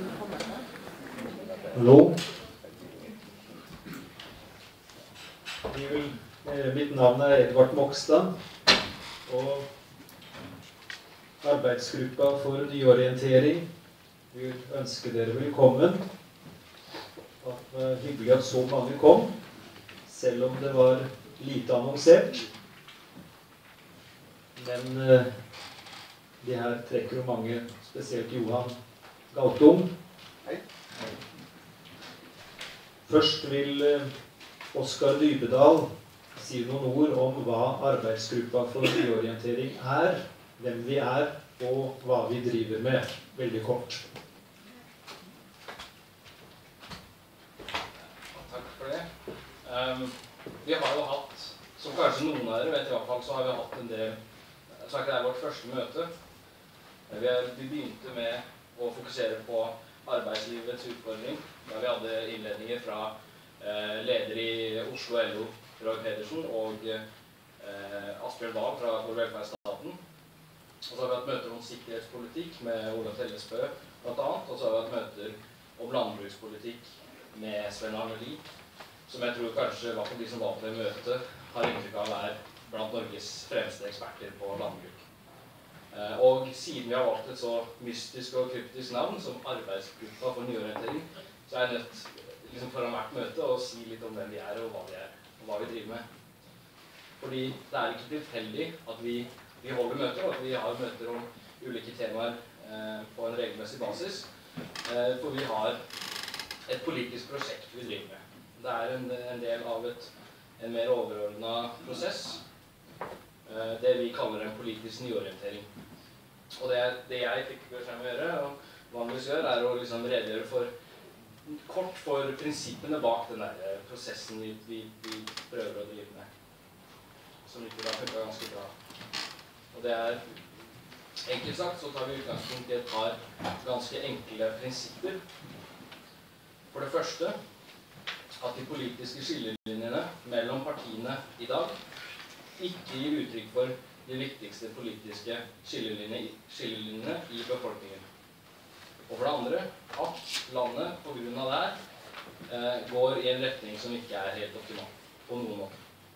Hallo. Mitt navn er Edvard Mokstad, og arbeidsgruppa for nyorientering vil ønske dere velkommen. Det var hyggelig at så mange kom, selv om det var lite annonsert. Men de her trekker jo mange, spesielt Johan Galtung. Hei. Først vil Oskar Dybedal si noen ord om hva arbeidsgruppa for nyorientering er, hvem vi er, og hva vi driver med. Veldig kort. Takk for det. Vi har jo hatt, som kanskje noen av dere vet i hvert fall, så har vi hatt en del, så er ikke det vårt første møte. Vi begynte med å fokusere på arbeidslivets utfordring, da vi hadde innledninger fra leder i Oslo LO, Roy Pedersen, og Asbjørn Wahl fra velferdsstaten. Og så har vi hatt møter om sikkerhetspolitikk med Ola Tellesbø, blant annet. Og så har vi hatt møter om landbrukspolitikk med Sven Arne Lie, som jeg tror kanskje, i hvert fall de som var på det møtet, har inntrykk av å være blant Norges fremste eksperter på landbruk. Og siden vi har valgt et så mystisk og kryptisk navn som arbeidsgruppa for nyorientering, så er jeg nødt liksom foran hvert møte å si litt om hvem vi er og hva vi er, og hva vi driver med. Fordi det er ikke tilfeldig at vi holder møter, og at vi har møter om ulike temaer på en regelmessig basis, for vi har et politisk prosjekt vi driver med. Det er en del av en mer overordnet prosess, det vi kaller en politisk nyorientering. Og det jeg fikk beskjed om å gjøre, og vanligvis gjør, er å liksom redegjøre kort for prinsippene bak den der prosessen vi prøver å drive med, som ikke da funker ganske bra. Og det er, enkelt sagt, så tar vi utgangspunkt i et par ganske enkle prinsipper. For det første, at de politiske skillelinjene mellom partiene i dag ikke gir uttrykk for de viktigste politiske skillelinjene i befolkningen. Og for det andre, at landet på grunn av det her går i en retning som ikke er helt optimal på noen måte.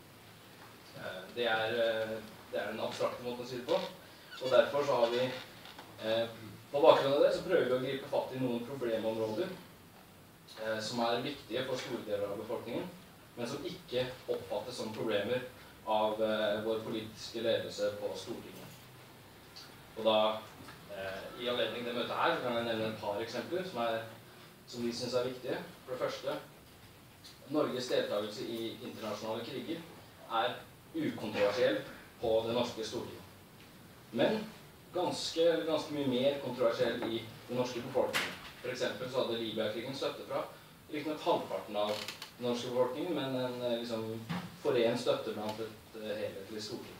Det er en abstrakt måte å si det på, og derfor så har vi på bakgrunn av det så prøver vi å gripe fatt i noen problemområder som er viktige for store deler av befolkningen, men som ikke oppfattes som problemer av vår politiske ledelse på Stortinget. Og da, i anledning det møtet her, kan jeg nevne et par eksempler som vi synes er viktige. For det første, Norges deltakelse i internasjonale kriger er ukontroversiell på det norske Stortinget. Men ganske mye mer kontroversiell i den norske befolkningen. For eksempel så hadde Libya-krigen støtte fra ikke nok halvparten av den norske befolkningen, men en liksom foren støtte blant et helhetlig storting.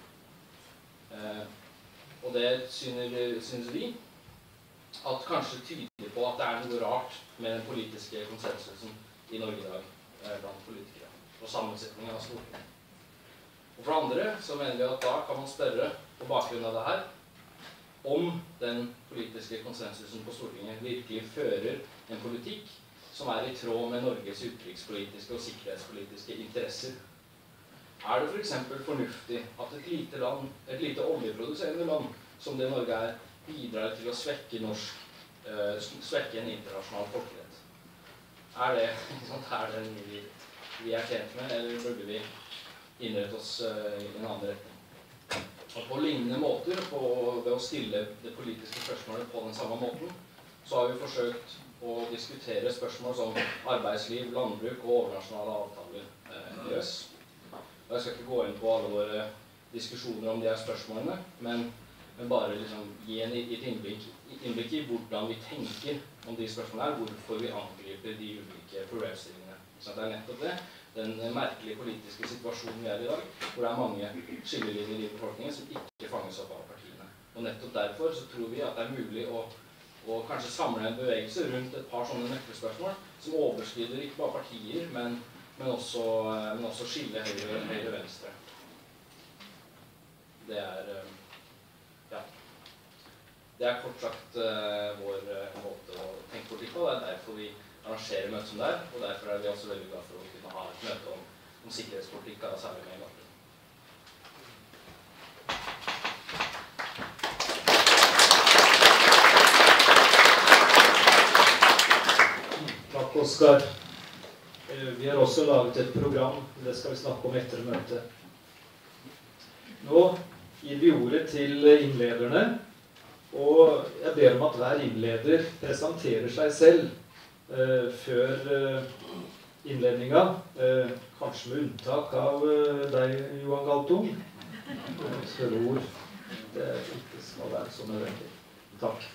Og det synes vi at kanskje tyder på at det er noe rart med den politiske konsensusen i Norge i dag blant politikere og sammensetningen av Stortinget. Og for andre så mener vi at da kan man spørre på bakgrunn av det her om den politiske konsensusen på Stortinget virkelig fører en politikk som er i tråd med Norges utenrikspolitiske og sikkerhetspolitiske interesser. Er det for eksempel fornuftig at et lite oljeproduserende land som det Norge er, bidrar til å svekke en internasjonal folkerett? Er det noe vi er tjent med, eller burde vi innrette oss i en annen retning? Og på lignende måter, ved å stille det politiske spørsmålet på den samme måten, så har vi forsøkt å diskutere spørsmål som arbeidsliv, landbruk og overnasjonale avtaler i øst. Og jeg skal ikke gå inn på alle våre diskusjoner om de her spørsmålene, men bare liksom gi et innblikk i hvordan vi tenker om de spørsmålene her, hvorfor vi angriper de ulike problemstillingene. Så det er nettopp det, den merkelige politiske situasjonen vi er i dag, hvor det er mange skillelinjer i befolkningen som ikke fanges opp av partiene. Og nettopp derfor så tror vi at det er mulig å kanskje samle en bevegelse rundt et par sånne nøkkelspørsmål som overskrider ikke bare partier, men også skille høyre-venstre. Det er kort sagt vår måte å tenke politikk spørsmål. Det derfor vi arrangerer møte som det og derfor vi også veldig glad for å kunne ha et møte om sikkerhetspolitikk, særlig med Martin. Takk, Oskar. Vi har også laget et program, det skal vi snakke om etter møtet. Nå gir vi ordet til innlederne, og jeg ber om at hver innleder presenterer seg selv før innledninga, kanskje med unntak av deg, Johan Galtung. Jeg tror det ikke skal være så nødvendig. Takk.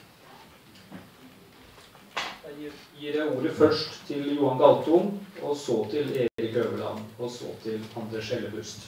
Jeg gir ordet først til Johan Galtung, og så til Erik Øverland, og så til André Skjellebust.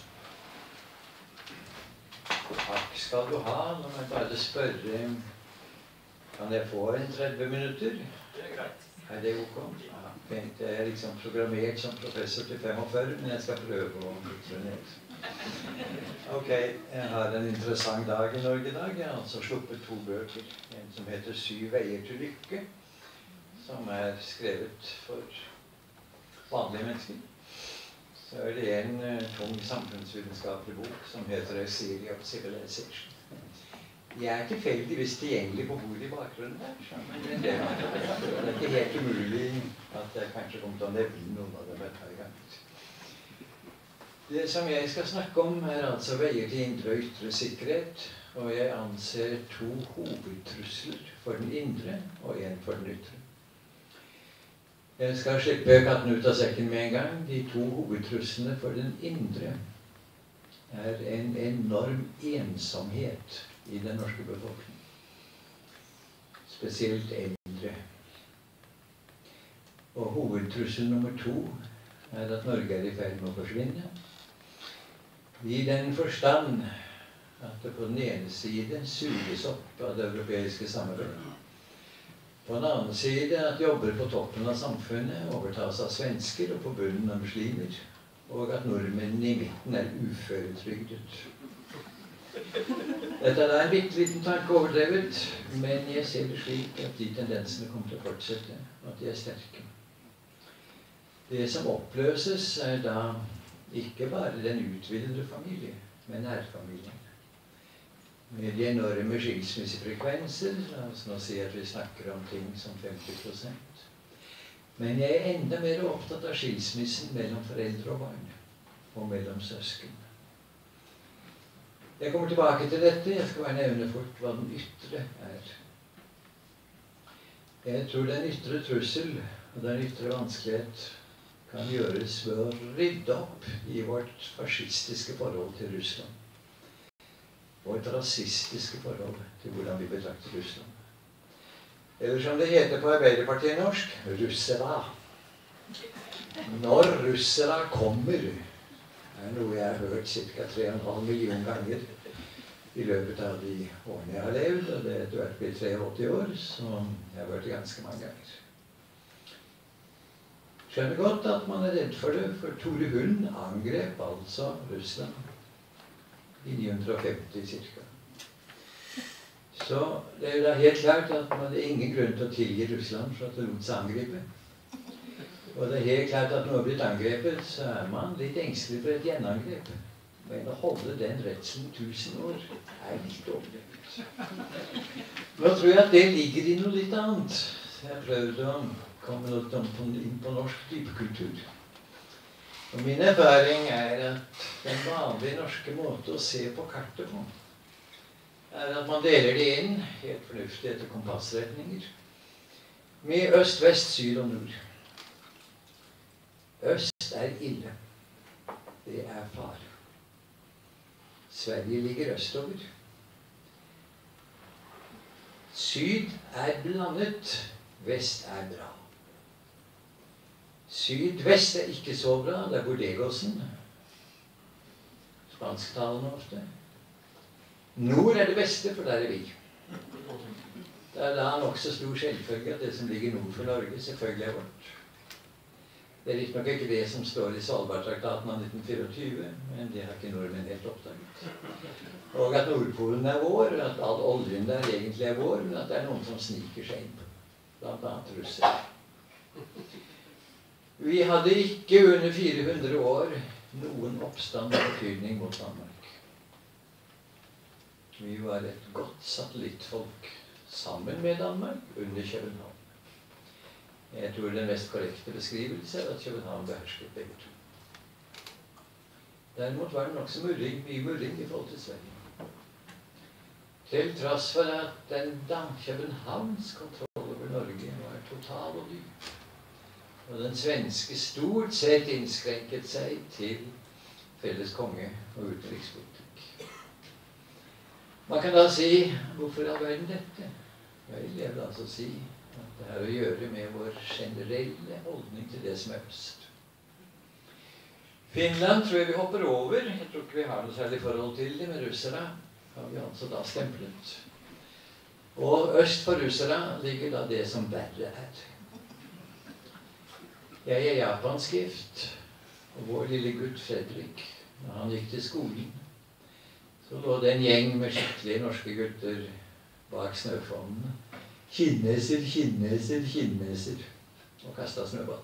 Takk skal du ha. Nå må jeg bare spørre, kan jeg få en 30 minutter? Det greit. Det ok? Ja, fint. Jeg er liksom programmert som professor til 45, men jeg skal prøve å funksjonere. Ok, jeg har en interessant dag i Norge i dag. Jeg har altså sluppet 2 bøker. En som heter 7 veier til lykke, som er skrevet for vanlige mennesker. Så er det en tung samfunnsvitenskapelig bok som heter A Theory of Civilization. Jeg er tilfeldigvis tilgjengelig på bordet i bakgrunnen der, men det er ikke helt umulig at jeg kanskje kommer til å nevne noen av dem et par ganger. Det som jeg skal snakke om er altså veier til indre og ytre sikkerhet, og jeg anser 2 hovedtrusler for den indre og en for den ytre. Jeg skal slippe katten ut av sekken med en gang. De 2 hovedtruslene for den indre er en enorm ensomhet i den norske befolkningen. Spesielt eldre. Og hovedtrussel nummer 2 er at Norge er i ferd med å forsvinne. I den forstand at det på den ene side suges opp av det europeiske samarbeidet. På den annen side at jobber på toppen av samfunnet overtas av svensker og på bunnen av muslimer, og at nordmennene i midten er uføretrygdet. Dette er en bitteliten tanke overdrevet, men jeg ser det slik at de tendensene kommer til å fortsette, og at de er sterke. Det som oppløses er da ikke bare den utvidede familie, men nærfamilien. Med de enorme skilsmissefrekvenser, altså nå sier jeg at vi snakker om ting som 50%. Men jeg er enda mer opptatt av skilsmissen mellom foreldre og barn, og mellom søsken. Jeg kommer tilbake til dette. Jeg skal bare nevne fort hva den ytre er. Jeg tror den ytre trussel og den ytre vanskelighet kan gjøres ved å rydde opp i vårt fascistiske forhold til Russland. Vårt rasistiske forhold til hvordan vi betrakter Russland. Eller som det heter på Arbeiderpartiet norsk, russera. Når russera kommer, er noe jeg har hørt ca. 3,5 millioner ganger i løpet av de årene jeg har levd, og det er etter hvert blitt 83 år, så jeg har hørt det ganske mange ganger. Skjønner godt at man er redd for det, for Tore Hund angrep altså Russland i 950 cirka. Så det er jo da helt klart at man har ingen grunn til å tilgi Russland for at det lot seg angripe. Og det er helt klart at når man har blitt angrepet, så er man litt engstelig for et gjenangrep. Men å holde den redselen 1000 år er litt overdrevet. Nå tror jeg at det ligger i noe litt annet. Så jeg prøvde å komme litt inn på norsk typekultur. Og min erfaring er at den vanlige norske måte å se på kartet på, er at man deler det inn, helt fornuftig etter kompassretninger, med øst, vest, syd og nord. Øst er ille. Det er fare. Sverige ligger østover. Syd er blandet. Vest er bra. Sydvest er ikke så bra. Det er Bordegosen. Spansktalende ofte. Nord er det beste, for der er vi. Det er da nokså stor selvfølge at det som ligger nord for Norge, selvfølgelig er vårt. Det er riktignok ikke det som står i Svalbardtraktaten av 1924, men det har ikke nordmenn helt oppdaget. Og at Nordpolen er vår, og at all oljen der egentlig er vår, men at det er noen som sniker seg inn på. blant annet russere. Vi hadde ikke under 400 år noen oppstand av betydning mot Danmark. Vi var et godt satellittfolk sammen med Danmark under København. Jeg tror den mest korrekte beskrivelse er at København behersket begge to. Derimot var det nok så mye murring i forhold til Sverige. Til tross for at den Københavns kontroll over Norge var total og dyp. Og den svenske stort sett innskrenket seg til felles konge og utenrikspolitikk. Man kan da si, hvorfor all verden dette? Vel, jeg vil altså si at det har å gjøre med vår generelle holdning til det som er øst. Finland tror jeg vi hopper over. Jeg tror ikke vi har noe særlig forhold til det, men russere har vi altså da stemplet. Og øst for russere ligger da det som verre er. Jeg er japansk gift, og vår lille gutt Fredrik, når han gikk til skolen, så lå det en gjeng med skikkelige norske gutter bak snøfonnene. Kinneser, kinneser, kinneser, og kastet snøball.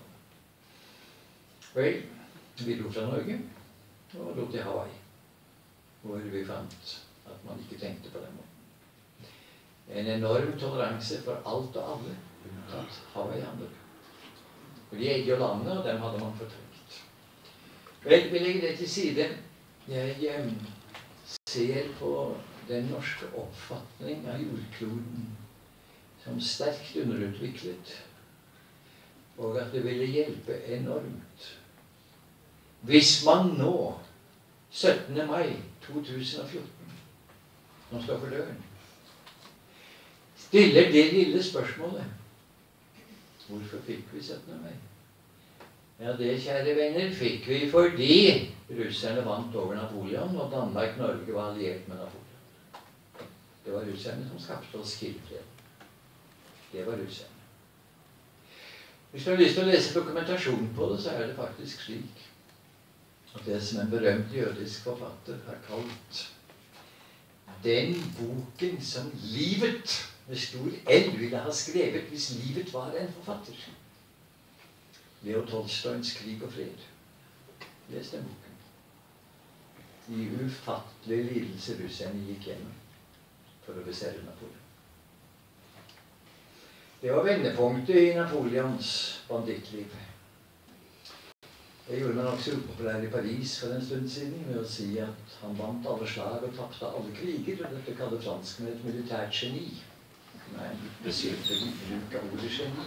Vel, vi dro fra Norge og dro til Hawaii, hvor vi fant at man ikke tenkte på den måten. En enorm toleranse for alt og alle, unntatt hawaiianere. For de eide jo landet, og dem hadde man fortrengt. Vel, vi legger det til side. Jeg ser på den norske oppfatning av jordkloden som sterkt underutviklet, og at det ville hjelpe enormt hvis man nå, 17. mai 2014, som står for døren, stiller det lille spørsmålet: hvorfor fikk vi 17. mai? Ja, det, kjære venner, fikk vi fordi russerne vant over Napoleon, og Danmark-Norge var alliert med Napoleon. Det var russerne som skapte oss Kielfreden. Det var russerne. Hvis du har lyst til å lese dokumentasjon på det, så er det faktisk slik at det som en berømt jødisk forfatter har kalt den boken som livet med stor L ville ha skrevet hvis livet var en forfatter. Leo Tolstoys Krig og fred. Les den boken. De ufattelige lidelser russerne gikk gjennom for å beseire Napoleon. Det var vendepunktet i Napoleons bandittliv. Jeg gjorde meg nok så upopulær i Paris for en stund siden med å si at han vant alle slag og tapte alle kriger, og dette kaller franskene et militært geni. Nei, beskyldt bruk av ordet geni.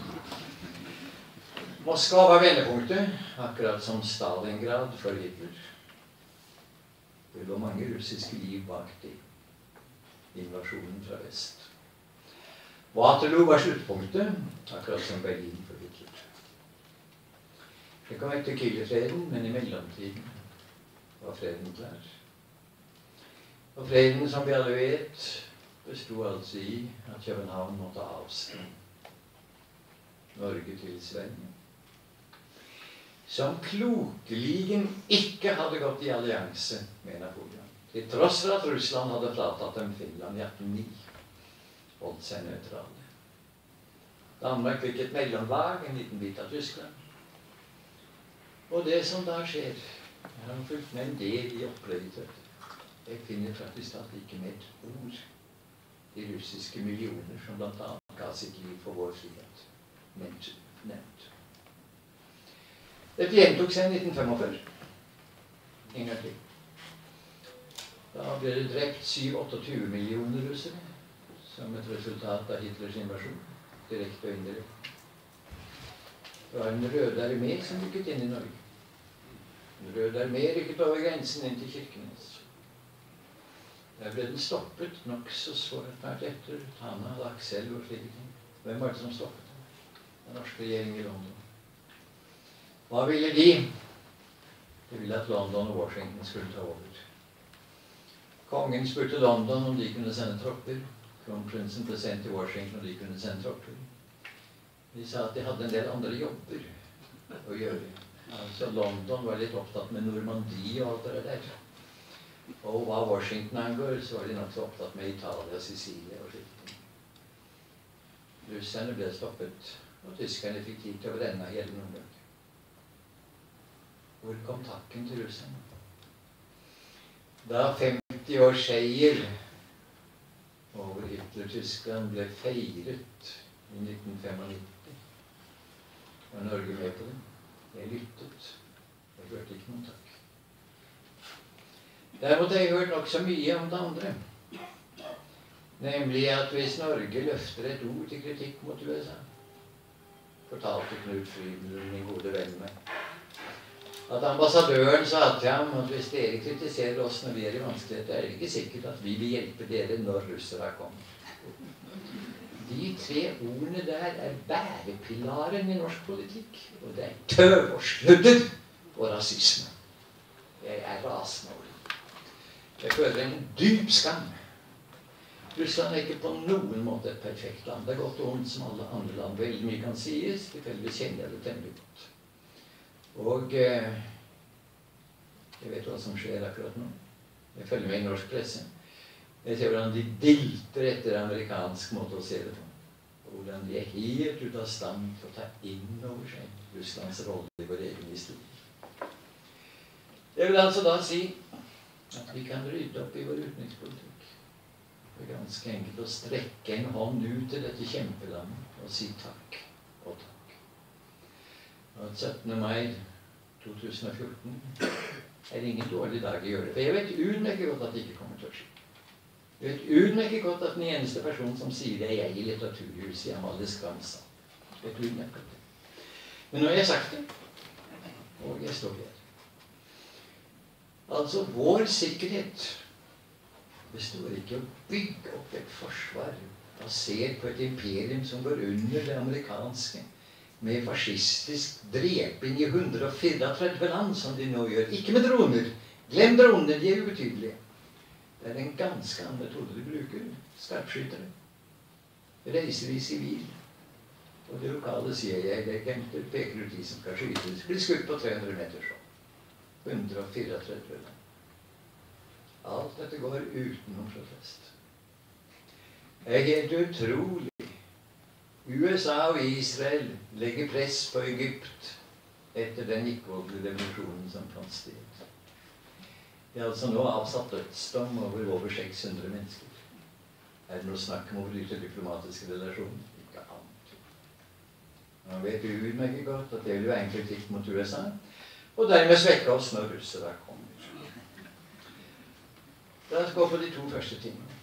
Moskva var vendepunktet, akkurat som Stalingrad for Hitler. Det lå mange russiske liv bak det. Invasjonen fra vest. Waterloo var sluttpunktet, akkurat som Berlin for Hitler. Det kom etter Kielfreden, men i mellomtiden var freden klar. Og freden, som vi alle vet, bestod altså i at København måtte avstå Norge til Sverige, som klokeligen ikke hadde gått i allianse med Napoleon, til tross for at Russland hadde fratatt dem Finland i 1809, holdt seg nøytrale. Danmark fikk et mellomlag, en liten bit av Tyskland. Og det som da skjer, jeg har fulgt med en del i opplegget. Jeg finner faktisk at ikke med et ord de russiske millioner som blant annet ga sitt liv for vår frihet nevnt. Dette gjentok seg i 1945. En gang til. Da ble det drept 27-28 millioner russere som et resultat av Hitlers invasjon, direkte og indirekte. Det var en røde armé som rykket inn i Norge. Den røde armé rykket over grensen inn til Kirkenes. Der ble den stoppet nokså svart etter Tana, Lakselv og slike ting. Hvem var det som stoppet den? Den norske regjeringen i London. Hva ville de? De ville at London og Washington skulle ta over. Kongen spurte London om de kunne sende tropper. Kronprinsen ble sendt til Washington, og de kunne sende tropper. De sa at de hadde en del andre jobber å gjøre. Altså London var litt opptatt med Normandie og alt det der. Og hva Washington angår, så var de nok så opptatt med Italia, Sicilia og slikt. Russerne ble stoppet, og tyskerne fikk tid til å brenne hele Nord-Norge. Hvor kom takken til russerne? Da 50 års seier over Hitler-Tyskland ble feiret i 1995, var Norge med på det. Jeg lyttet. Jeg hørte ikke noen takk. Derimot har jeg hørt nok så mye om det andre. Nemlig at hvis Norge løfter et ord til kritikk mot USA, fortalte Knut Frydenlund, min gode venn meg, at ambassadøren sa til ham at hvis dere kritiserer oss når vi er i vanskeligheter, er det ikke sikkert at vi vil hjelpe dere når russere kommer. De 3 ordene der er bærepilaren i norsk politikk, og det er tøv og sludder og rasisme. Jeg er rasende over det. Jeg føler en dyp skam. Russland er ikke på noen måte et perfekt land. Det er godt og ondt som alle andre land. Veldig mye kan sies. Tilfeldigvis kjenner jeg det temmelig godt. Og jeg vet hva som skjer akkurat nå. Jeg følger med i norsk presse. Jeg ser hvordan de dilter etter amerikansk måte å se det på. Og hvordan de er helt ut av stand til å ta inn over seg Russlands rolle i vår egen historie. Jeg vil altså da si at vi kan rydde opp i vår utenrikspolitikk. Det er ganske enkelt å strekke en hånd ut til dette kjempelandet og si takk og takk. Og 17. mai 2014 er ingen dårlig dag å gjøre det. For jeg vet utmerket godt at det ikke kommer til å skje. Jeg vet utmerket godt at den eneste personen som sier det, er jeg i Litteraturhuset i Amalie Skramsa. Jeg vet utmerket det. Men nå har jeg sagt det, og jeg står her. Altså, vår sikkerhet består ikke i å bygge opp et forsvar basert på et imperium som går under det amerikanske, med fascistisk dreping i 134 land, som de nå gjør. Ikke med droner. Glem dronene, de er ubetydelige. Det er en ganske annen metode de bruker. Skarpskytere. Reiser i sivil. Og det lokale CIA-agenter peker ut de som skal skytes. Blir skutt på 300 meter så. 134 land. Alt dette går utenom protest. Det er helt utrolig. USA og Israel legger press på Egypt etter den ikke-voldelige revolusjonen som fant sted. Det er altså nå avsatt dødsdom over 600 mennesker. Er det noe snakk om å bryte diplomatiske relasjoner? Ikke annet. Man vet utmerket godt at det vil være en kritikk mot USA, og dermed svekke oss når russere kommer. La oss gå på de 2 første tingene.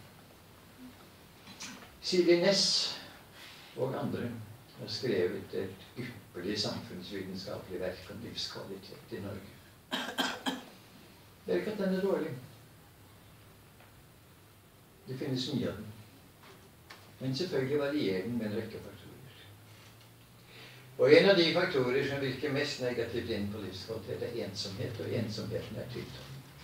Siri Næss og andre har skrevet et ypperlig samfunnsvitenskapelig verk om livskvalitet i Norge. Det er ikke at den er dårlig. Det finnes mye av den. Men selvfølgelig varierer den med en rekke faktorer. Og en av de faktorer som virker mest negativt inn på livskvalitet, er ensomhet, og ensomheten er tiltagende.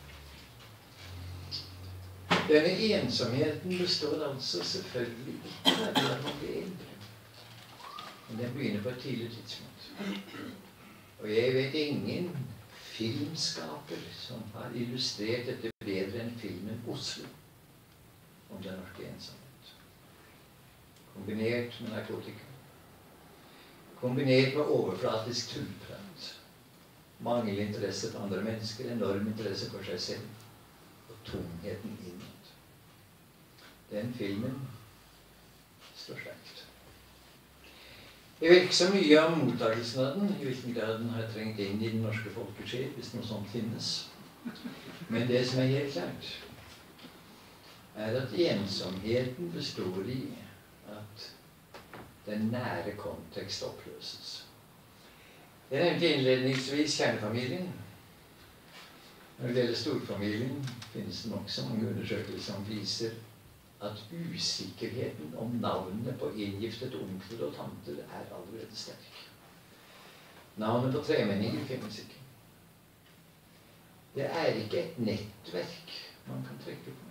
Denne ensomheten består altså selvfølgelig ikke av at man blir eldre. Men den begynner på et tidlig tidspunkt. Og jeg vet ingen filmskaper som har illustrert dette bedre enn filmen Oslo om den norske ensomhet. Kombinert med narkotika. Kombinert med overflatisk tullprat. Manglende interesse for andre mennesker, enorm interesse for seg selv. Og tomheten innad. Den filmen står sterkt. Jeg vet ikke så mye om mottakelsen av den, i hvilken grad den har trengt inn i den norske folkesjel, hvis noe sånt finnes. Men det som er helt klart, er at ensomheten består i at den nære kontekst oppløses. Jeg nevnte innledningsvis kjernefamilien. Når det gjelder storfamilien, finnes det nok så mange undersøkelser som viser at usikkerheten om navnene på inngiftede onkler og tanter er allerede sterk. Navnet på tremenninger finnes ikke. Det er ikke et nettverk man kan trekke på.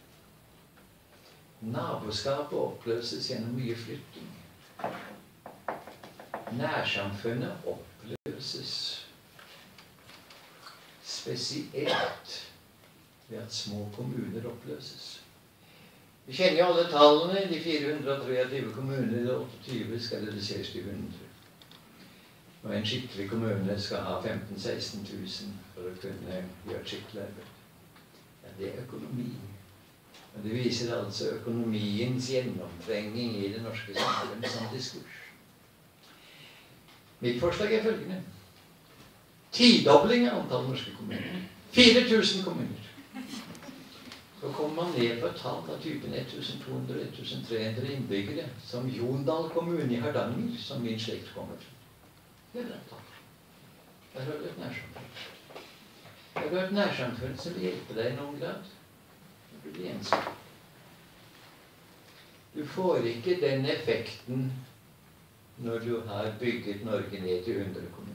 Naboskapet oppløses gjennom mye flytting. Nærsamfunnet oppløses spesielt ved at små kommuner oppløses. Vi kjenner jo alle tallene. De 423 kommuner, 28 skal reduseres til 100. Og en skikkelig kommune skal ha 15 000–16 000 for å kunne gjøre et skikkelig arbeid. Ja, det er økonomi. Og det viser altså økonomiens gjennomtrenging i det norske samfunnet som diskurs. Mitt forslag er følgende. Tidobling av antall norske kommuner. 4000 kommuner. Så kommer man ned på et tall av typen 1200–1300 innbyggere, som Jondal kommune i Hardanger, som min slekt kommer fra. Det er et tall. Der har du et nærsamfunn. Der har du et nærsamfunn som vil hjelpe deg i noen grad. Du blir ensom. Du får ikke den effekten når du har bygget Norge ned til 100 kommuner.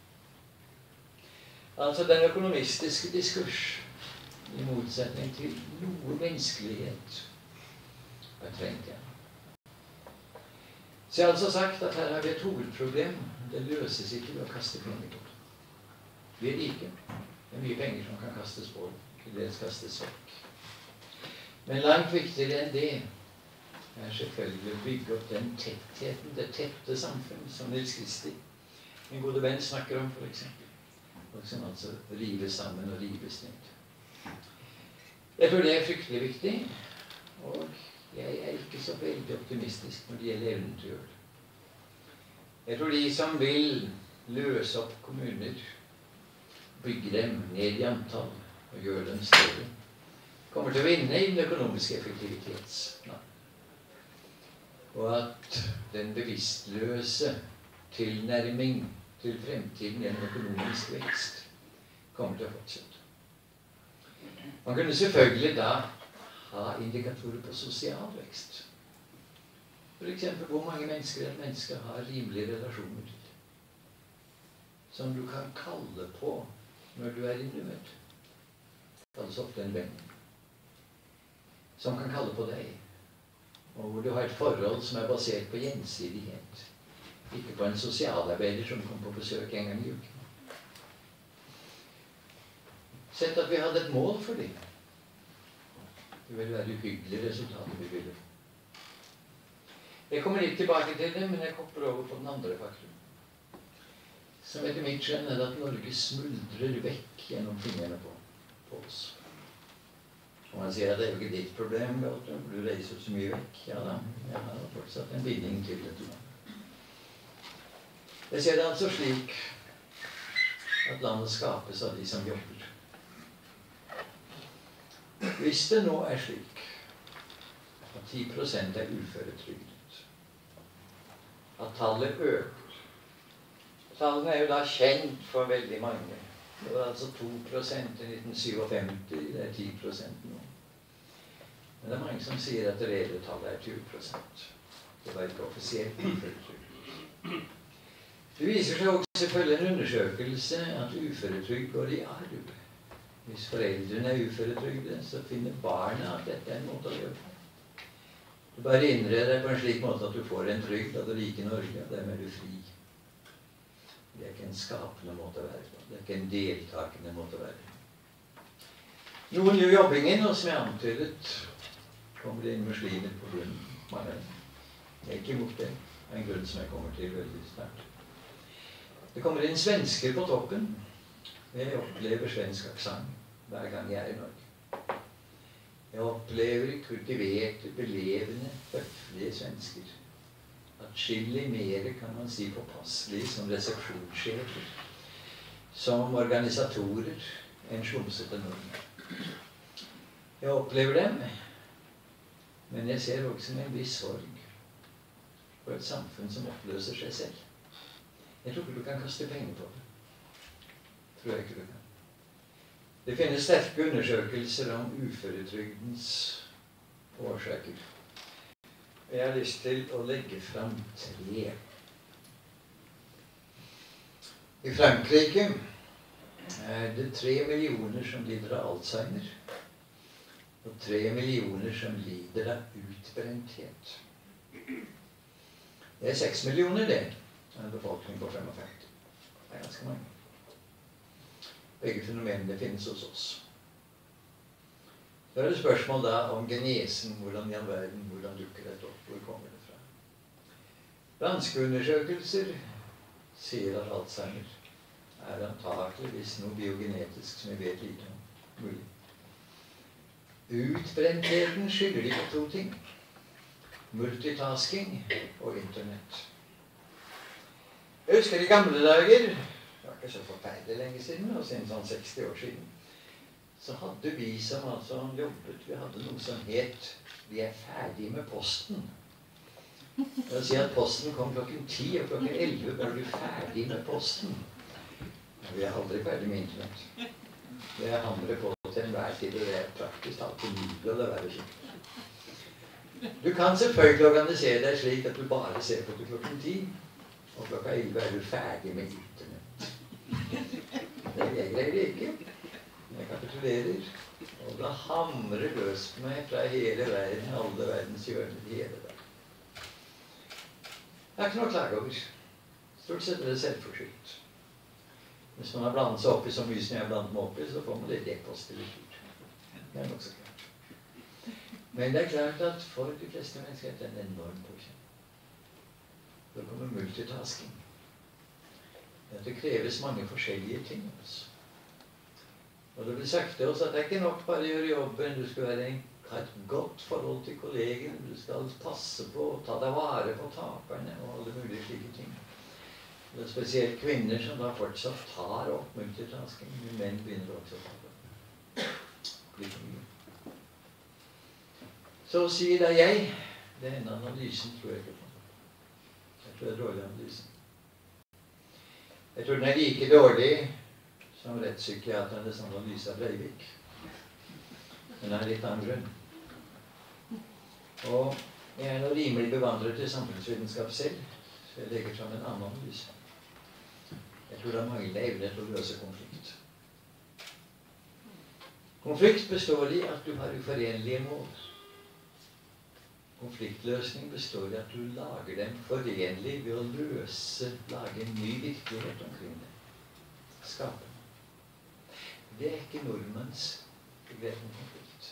Altså den økonomistiske diskurs, i motsetning til noe menneskelighet, er trengt igjen. Så jeg har altså sagt at her har vi et hovedproblem. Det løses ikke ved å kaste penger på det. Vi er rike. Det er mye penger som kan kastes på, til dels kastes vekk. Men langt viktigere enn det er selvfølgelig å bygge opp den tettheten, det tette samfunn, som Nils Kristi, min gode venn, snakker om, for eksempel. Og som altså rives sammen og rives ned. Jeg tror det er fryktelig viktig, og jeg er ikke så veldig optimistisk når det gjelder evnen til å gjøre det. Jeg tror de som vil løse opp kommuner, bygge dem ned i antall og gjøre dem større, kommer til å vinne i den økonomiske effektivitetsplanen. Og at den bevisstløse tilnærming til fremtiden gjennom økonomisk vekst kommer til å fortsette. Man kunne selvfølgelig da ha indikatorer på sosial vekst. For eksempel hvor mange mennesker et menneske har rimelige relasjoner til. Som du kan kalle på når du er i nød. Kalles ofte en venn. Som kan kalle på deg. Og hvor du har et forhold som er basert på gjensidighet. Ikke på en sosialarbeider som kommer på besøk en gang i uken. Sett at vi hadde et mål for det. Det ville være uhyggelige resultater vi ville. Jeg kommer litt tilbake til det, men jeg hopper over på den andre faktoren. Som etter mitt skjønn er at Norge smuldrer vekk gjennom fingrene på oss. Og man sier at det er jo ikke ditt problem, for du reiser så mye vekk. Ja da, jeg har fortsatt en binding til dette. Jeg ser det altså slik at landet skapes av de som jobber. Hvis det nå er slik at 10% er uføretrygdet, at tallet øker. Tallene er jo da kjent for veldig mange. Det var altså 2% i 1957, det er 10% nå. Men det er mange som sier at det reelle tallet er 20%. Det var ikke offisielt uføretrygdet. Det viser seg også selvfølgelig en undersøkelse at uføretrygd går i arv. Hvis foreldrene er uføretrygdet, så finner barna at dette er en måte å gjøre på. Du bare innreder deg på en slik måte at du får en trygd av det rike Norge, og dermed er du fri. Det er ikke en skapende måte å være på. Det er ikke en deltakende måte å være på. Noen gjør jobbingen, og som jeg antydet, kommer det inn muslimer på grunnen. Mange er ikke imot det. Det er en grunn som jeg kommer til veldig snart. Det kommer inn svensker på toppen. Jeg opplever svensk aksent hver gang jeg er i Norge. Jeg opplever kultiverte, belevende, høflige svensker. Atskillig mer kan man si påpasselig som resepsjonssjefer, som organisatorer, enn slumsete nordmenn. Jeg opplever dem, men jeg ser også med en viss sorg på et samfunn som oppløser seg selv. Jeg tror ikke du kan kaste penger på det. Tror jeg ikke du kan. Det finnes sterke undersøkelser om uføretrygdens årsaker. Jeg har lyst til å legge fram 3. I Frankrike er det 3 millioner som lider av Alzheimer, og 3 millioner som lider av utbrenthet. Det er 6 millioner det, en befolkning på 55. Det er ganske mange. Begge fenomenene finnes hos oss. Da det spørsmål da om genesen, hvordan i all verden, hvordan dukker dette opp, hvor kommer det fra? Danske undersøkelser sier at Alzheimer antakeligvis noe biogenetisk som vi vet lite om. Mulig. Utbrentheten skylder de på 2 ting. Multitasking og internett. Jeg husker i gamle dager, det var ikke så forferdelig lenge siden, og siden sånn 60 år siden, så hadde vi som altså jobbet, vi hadde noe som het «Vi er ferdig med posten». Det vil si at posten kom klokken 10, og klokken 11 var du ferdig med posten. Men vi er aldri ferdig med internett. Det handler på til enhver tid, og det er praktisk alltid mulig å la være kjent. Du kan selvfølgelig organisere deg slik at du bare ser på til klokken 10, og klokka 11 er du ferdig med internett. Jeg greier det ikke. Jeg kapitulerer, og da hamrer løs på meg fra hele verden, alle verdens hjørner, hele verden. Det er ikke noe å klage over. Stort sett er det selvforskyldt. Hvis man har blandet seg opp i så mye som jeg har blandet meg opp i, så får man litt e-post eller tur. Det er nok så klart. Men det er klart at for de fleste mennesker er det en enorm påkjenning. Da kommer multitasking. Det kreves mange forskjellige ting også. Og det blir sagt til oss at det er ikke nok bare å gjøre jobben, du skal ha et godt forhold til kollegene, du skal passe på, ta deg vare på taperne og alle mulige slike ting. Det er spesielt kvinner som da fortsatt tar opp multitasking, men menn begynner også å ta det opp. Blir for mye. Så sier da jeg, denne analysen tror jeg ikke på. Jeg tror det er dårlig analysen. Jeg tror den er like dårlig som rettspsykiaternes analyse av Breivik. Den er litt annen grunn. Og jeg er nå rimelig bevandret til samfunnsvitenskap selv, så jeg legger fram en annen analyse. Jeg tror det er manglende evne til å løse konflikt. Konflikt består i at du har uforenlige mål. Konfliktløsning består i at du lager dem forenlig ved å lage en ny virkelighet omkring det. Skape. Det er ikke nordmenns begrep om konflikt.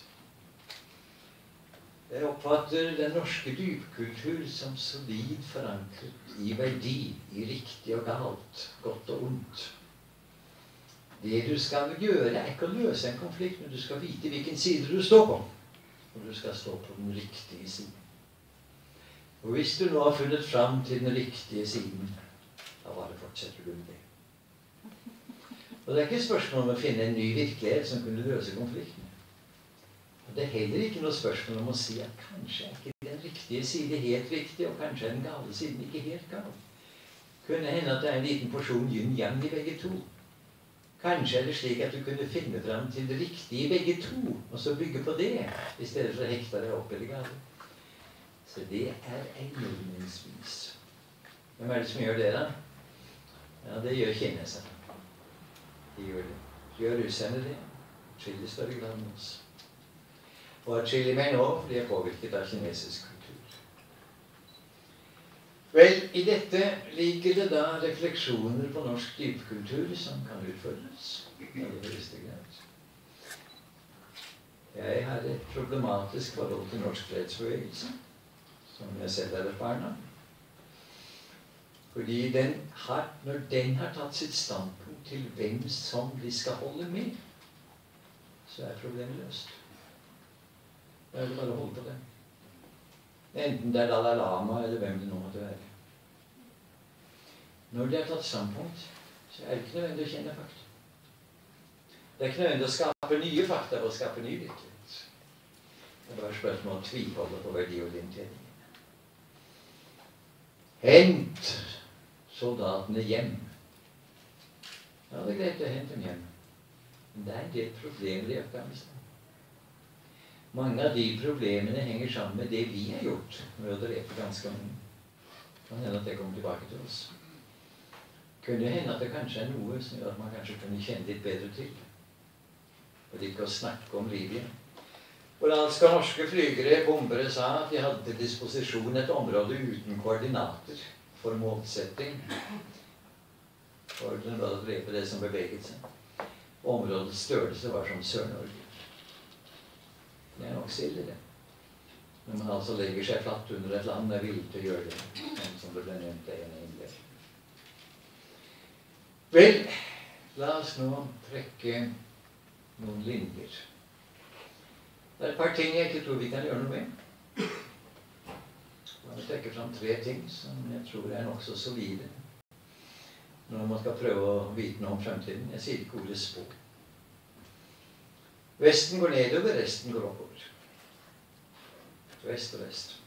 Jeg oppfatter den norske dypkultur som solid forankret i verdi, i riktig og galt, godt og ondt. Det du skal gjøre er ikke å løse en konflikt, men du skal vite hvilken side du står på. Og du skal stå på den riktige siden. Og hvis du nå har funnet fram til den riktige siden, da bare fortsetter du med det. Og det er ikke spørsmål om å finne en ny virkelighet som kunne løse konflikten. Og det er heller ikke noe spørsmål om å si at kanskje er ikke den riktige side helt riktig, og kanskje er den gale siden ikke helt gal. Kunne hende at det er en liten porsjon yin-yang i begge to. Kanskje er det slik at du kunne finne fram til det riktige i begge to, og så bygge på det, i stedet for å hekte deg opp eller gale. Så det er enormensvis. Hvem er det som gjør det da? Ja, det gjør kineserne. De gjør det. Gjør russerne det? Atskillig større grad enn oss. Og atskillig mer nå, for de er påvirket av kinesisk kultur. Vel, i dette ligger det da refleksjoner på norsk dypkultur som kan utfordres. I høyeste grad. Jeg har et problematisk forhold til norsk fredsbevegelse, som jeg selv er et barn av. Fordi når den har tatt sitt standpunkt til hvem som de skal holde med, så er problemet løst. Da er det bare å holde på det. Enten det er Dalai Lama eller hvem det nå måtte være. Når de har tatt standpunkt, så er det ikke nødvendig å kjenne fakta. Det er ikke nødvendig å skape nye fakta og skape ny virkelighet. Det er bare spørsmål om å tviholde på verdiorienteringen. Hent soldatene hjem. Ja, det er greit å hente dem hjem. Men det er en del problemer i Afghanistan. Mange av de problemene henger sammen med det vi har gjort med å drepe ganske mange. Det kan hende at det kommer tilbake til oss. Kunne hende at det kanskje er noe som gjør at man kanskje kunne kjenne litt bedre til. For ikke å snakke om Libya. Hvor altså norske flygere, bombere, sa at de hadde til disposisjon et område uten koordinater for målsetting. For den var å drepe det som beveget seg. Områdets størrelse var som Sør-Norge. Det nok så ille, det. Når man altså legger seg flatt under et land er villig til å gjøre det, som det ble nevnt i en innlegg. Vel, la oss nå trekke noen linjer. Det er et par ting jeg ikke tror vi kan gjøre noe med. Jeg vil trekke fram 3 ting som jeg tror er nok så solide når man skal prøve å vite noe om fremtiden. Jeg sier ikke ordet spå. Vesten går nedover, resten går oppover. Vest og vest.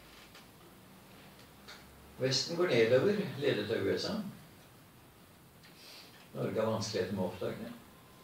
Vesten går nedover, ledet av USA. Norge har vanskeligheter med å oppdage det.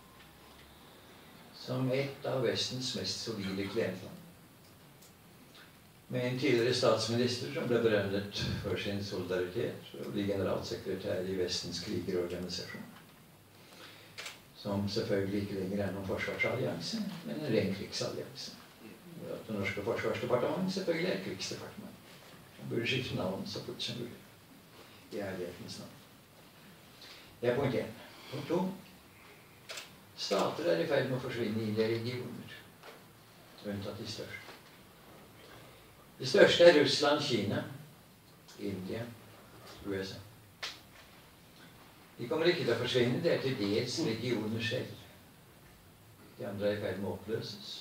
Som et av Vestens mest solide klientland. Med en tidligere statsminister som ble berømmet for sin solidaritet og bli generalsekretær i Vestens krigerorganisasjon. Som selvfølgelig ikke lenger er noen forsvarsallianse, men en ren krigsallianse. Det norske forsvarsdepartement selvfølgelig er krigsdepartement. Man burde skifte navn så fort som mulig. I ærlighetens navn. Det er punkt 1. Punkt 2. Stater er i ferd med å forsvinne inn i regioner, unntatt de største. De største er Russland, Kina, India, USA. De kommer ikke til å forsvinne, det er til dels regioner selv. De andre er i ferd med å oppløses.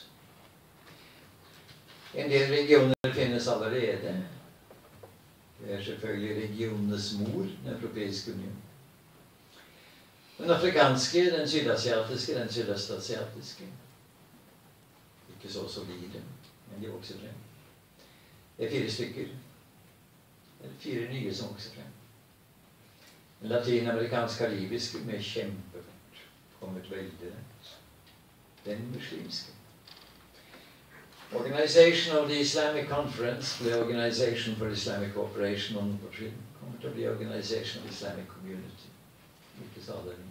En del regioner finnes allerede. Det er selvfølgelig regionenes mor, den europeiske union. Den afrikanske, den sydasiatiske, den sydøstasiatiske. Ikke så solide, men de vokser frem. Det er 4 stykker. Det er 4 nye som vokser frem. Den latinamerikansk-karibiske med kjempefart. Kommet veldig rett. Den muslimske. Organization of the Islamic Conference ble Organization for Islamic Cooperation on the kommer til å bli Organization of Islamic Community. Ikke sa det.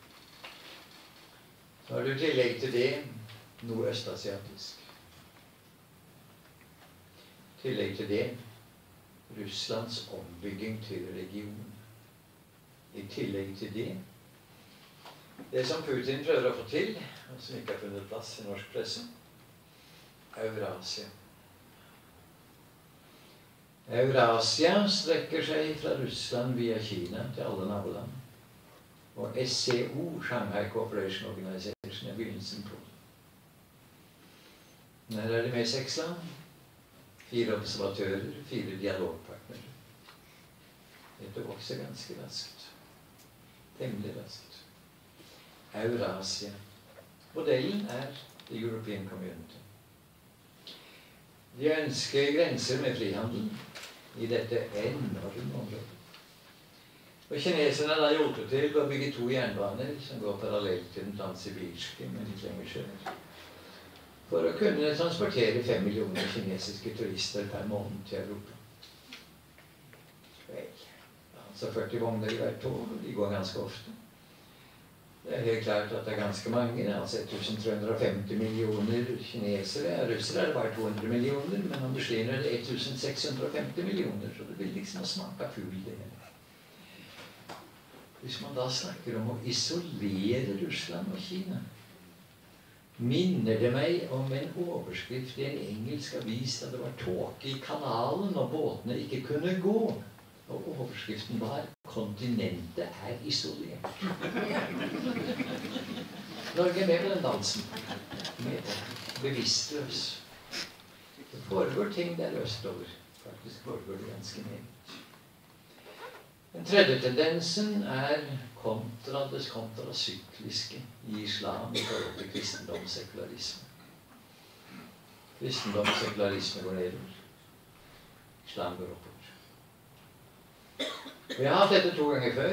Så har du tillegg til det noe østasiatisk. Tillegg til det Russlands ombygging til regionen. I tillegg til det som Putin prøver å få til, og som ikke har funnet plass i norsk presse, Eurasia. Eurasia strekker seg fra Russland via Kina til alle naboland. Og SCO, Shanghai Cooperation Organization, er begynnelsen på det. Her er det med 6 land. 4 observatører, 4 dialogpartnere. Dette vokser ganske raskt. Temmelig raskt. Eurasia. Modellen er The European Community. De ønsker grenser med frihandel i dette enorme området. Og kineserne har hjulpet til å bygge 2 jernbaner som går parallelt til den transsibirske, men litt lenger sør. For å kunne transportere 5 millioner kinesiske turister per måned til Europa. Vel, altså 40 vogner i hvert år, og de går ganske ofte. Det er helt klart at det er ganske mange, altså 1350 millioner kinesere. Russere er det bare 200 millioner, men om muslimer er det 1650 millioner, så det blir liksom å smake fugl det. Hvis man da snakker om å isolere Russland og Kina, minner det meg om en overskrift i en engelsk avis da det var tåke i kanalen og båtene ikke kunne gå. Og overskriften var 'Kontinentet er isolert'. Norge er med på den dansen. Med bevisstløs. Det foregår ting der østover. Faktisk foregår det ganske mye. Den tredje tendensen er det kontrasykliske i islam i forhold til kristendom og sekularisme. Kristendom og sekularisme går nedover. Islam går oppover. Vi har hatt dette 2 ganger før.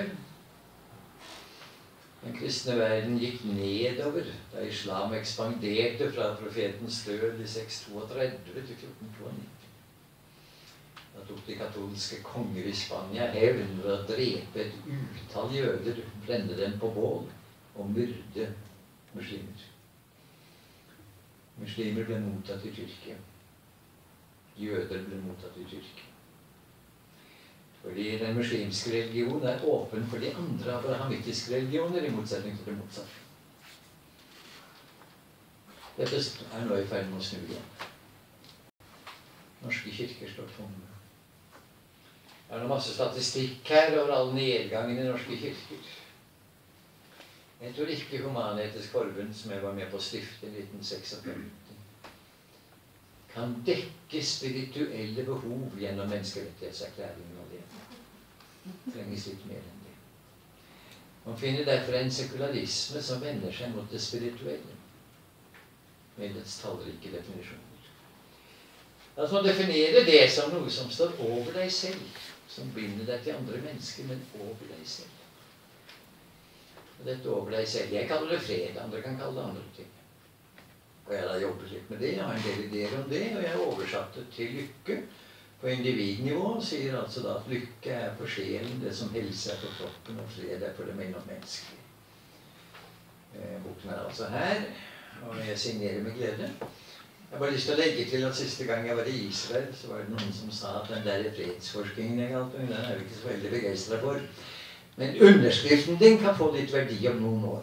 Den kristne verden gikk nedover da islam ekspanderte fra profetens død i 632 til 1492. Da tok de katolske konger i Spania hevn ved å drepe et utall jøder, brenne dem på bål og myrde muslimer. Muslimer ble mottatt i Tyrkia. Jøder ble mottatt i Tyrkia. Fordi den muslimske religion er åpen for de andre abrahamittiske religioner, i motsetning til det motsatte. Dette nå i ferd med å snu igjen. Norske kirker står tomme. Det noe masse statistikk her over all nedgangen i norske kirker. Jeg tror ikke Human-Etisk Forbund, som jeg var med på å stifte i 1956, kan dekke spirituelle behov gjennom menneskerettighetserklæringen alene. Det trenges litt mer enn det. Man finner derfor en sekularisme som vender seg mot det spirituelle, med dets tallrike definisjoner. Altså man definerer det som noe som står over deg selv, som binder deg til andre mennesker, men over deg selv. Og dette over deg selv, jeg kaller det fred, andre kan kalle det andre ting. Og jeg har jobbet litt med det, jeg har en del ideer om det, og jeg har oversatt det til lykke på individnivå, og sier altså da at lykke er for sjelen, det som helse er for kroppen, og fred er for det mellommenneskelige. Boken er altså her, og jeg signerer med glede. Jeg har bare lyst til å legge til at siste gang jeg var i Israel, så var det noen som sa at den der fredsforskningen jeg kalte, den er jo ikke så veldig begeistret for. Men underskriften din kan få litt verdi om noen år.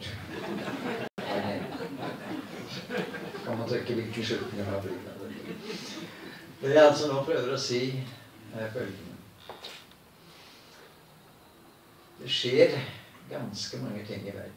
Kan man trekke hvilken slutning man blir. Det jeg altså nå prøver å si er følgende. Det skjer ganske mange ting i verden.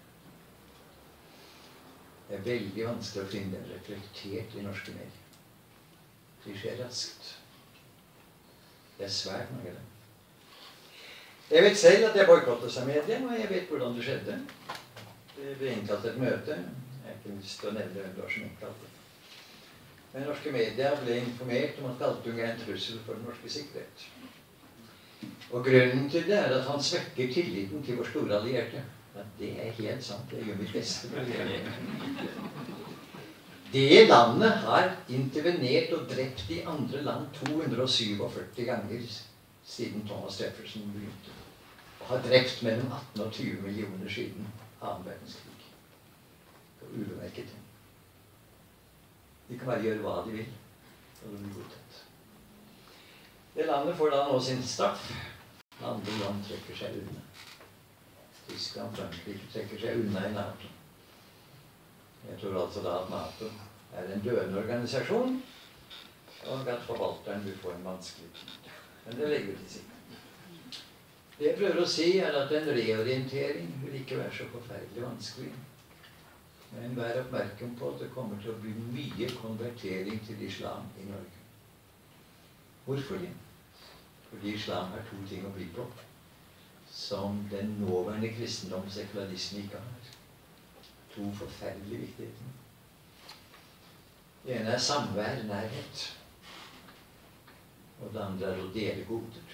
Det er veldig vanskelig å finne dem reflektert i norske medier. De skjer raskt. Det er svært mange av dem. Jeg vet selv at jeg boykottet seg media, og jeg vet hvordan det skjedde. Det ble innkalt et møte. Jeg har ikke lyst til å nevne hvem det var som innkalte. Men norske media ble informert om at Galtung er en trussel for den norske sikkerhet. Og grunnen til det er at han svekker tilliten til vår store allierte. Ja, det er helt sant. Jeg gjør mitt beste. Det landet har intervenert og drept de andre land 247 ganger siden Thomas Jefferson begynte. Og har drept mellom 18 og 20 millioner siden annen verdenskrig. Og ubemerket ting. De kan bare gjøre hva de vil, og det blir godtatt. Det landet får da nå sin straff. Andre land trekker seg unna. Tyskland, Frankrike trekker seg unna i NATO. Jeg tror altså da at NATO er en døende organisasjon, og at forvalteren vil få en vanskelig tid. Men det legger vi til siden. Det jeg prøver å si er at en reorientering vil ikke være så forferdelig vanskelig. Men vær oppmerksom på at det kommer til å bli mye konvertering til islam i Norge. Hvorfor det? Fordi islam har to ting å by på, som den nåværende kristendom og sekularisme ikke har. To forferdelig viktige ting. Det ene er samvær, nærhet. Og det andre er å dele goder.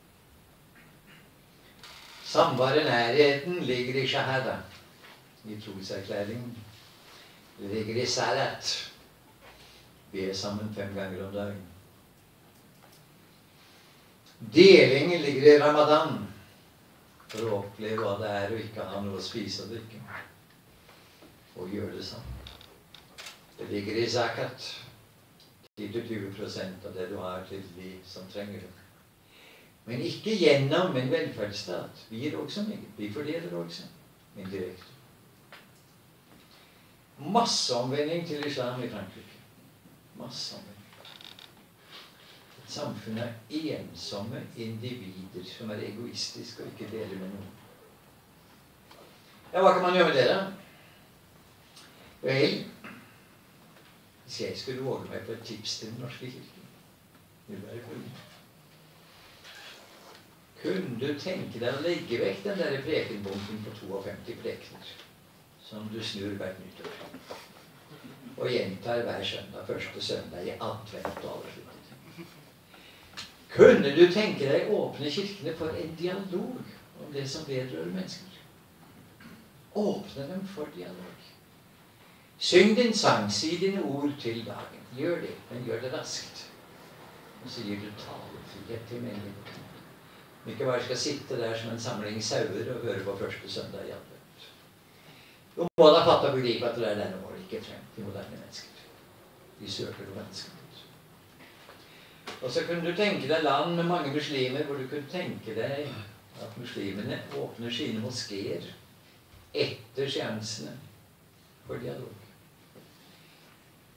Samværet, nærheten ligger i shahada, i troserklæringen. Det ligger i salat. Be sammen 5 ganger om dagen. Delingen ligger i ramadan, for å oppleve hva det er å ikke ha noe å spise og drikke. Og gjøre det sammen. Det ligger i zakat. 10-20% av det du har til de som trenger det. Men ikke gjennom en velferdsstat. Vi gir også meget. Vi fordeler også indirekte. Masseomvending til islam i Frankrike. Masseomvending. Et samfunn er ensomme individer som er egoistiske og ikke deler med noen. Ja, hva kan man gjøre med det da? Vel, hvis jeg skulle våge meg på et tips til den norske kirken, vil det være følgende. Kunne du tenke deg å legge vekk den der prekenbunken på 52 prekener, som du snur hvert nyttår, og gjentar hver søndag, første søndag i advent og avsluttet? Kunne du tenke deg å åpne kirkene for en dialog om det som vedrører mennesker? Åpne dem for dialog. Syng din sang, si dine ord til dagen. Gjør det, men gjør det raskt. Og så gir du talefrihet til menigheten. Ikke bare skal sitte der som en samling sauer og høre på første søndag i advent. Du må da fatte og begripe at det er denne vår ikke frem til moderne mennesker. De søker noe mennesker. Og så kunne du tenke deg land med mange muslimer, hvor du kunne tenke deg at muslimene åpner sine moskéer etter seansene for dialog.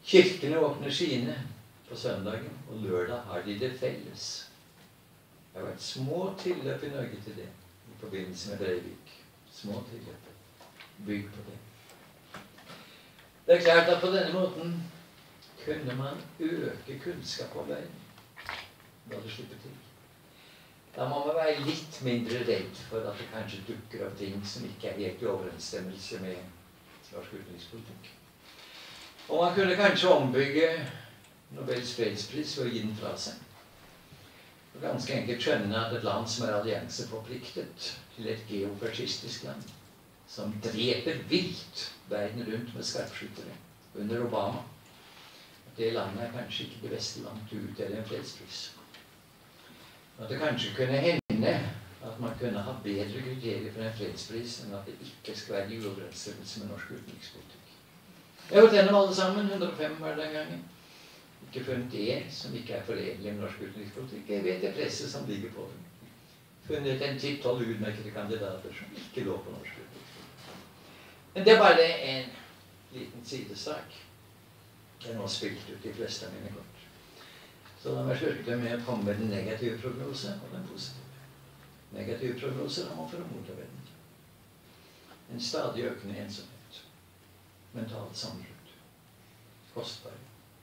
Kirkene åpner sine på søndagen, og lørdag har de det felles. Det har vært små tilløp i Norge til det i forbindelse med Breivik. Små tilløp. Bygg på det. Det er klart at på denne måten kunne man øke kunnskap om verden. Da det slipper til. Da må man være litt mindre redd for at det kanskje dukker opp ting som ikke er helt i overensstemmelse med norsk utenrikspolitikk. Og man kunne kanskje ombygge Nobels fredspris for å gi den fra seg. Og ganske enkelt skjønne at et land som er allianseforpliktet til et geofascistisk land, som dreper vilt verden rundt med skarpskyttere under Obama, at det landet er kanskje ikke det beste land til å utdele en fredspris. At det kanskje kunne hende at man kunne ha bedre kriterier for en fredspris enn at det ikke skal være i uoverensstemmelse med norsk utenrikspolitikk. Jeg har gått gjennom alle sammen, 105 var den gangen. Ikke funnet det som ikke er forenlig med norsk utenrikspolitikk. Jeg vet det presset som ligger på den. Funnet en 10-12 utmerkede kandidater som ikke lå på norsk utenrikspolitikk. Men det er bare en liten sidesak. Jeg har nå spilt ut de fleste av mine kort. Så la meg slutte med å komme med den negative prognose og den positive. Negative prognoser har man for å motarbeide den. En stadig økende ensomhet. Mentalt sammenbrudd. Kostbare.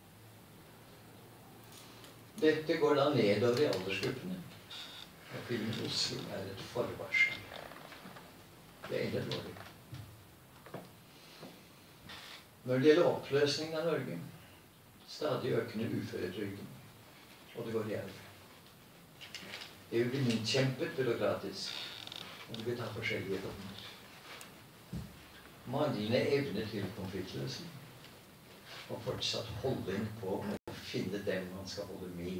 Dette går da nedover i aldersgruppene. Og filmen Oslo er et forvarsel. Det er ille dårlig. Når det gjelder oppløsningen av Norge, stadig økende uføretrygden, og det går i arv. Det vil bli kjempet byråkratisk, og det vil ta forskjellige dommer. Manglende evne til konfliktløsning, og fortsatt holdning på å finne dem man skal holde med.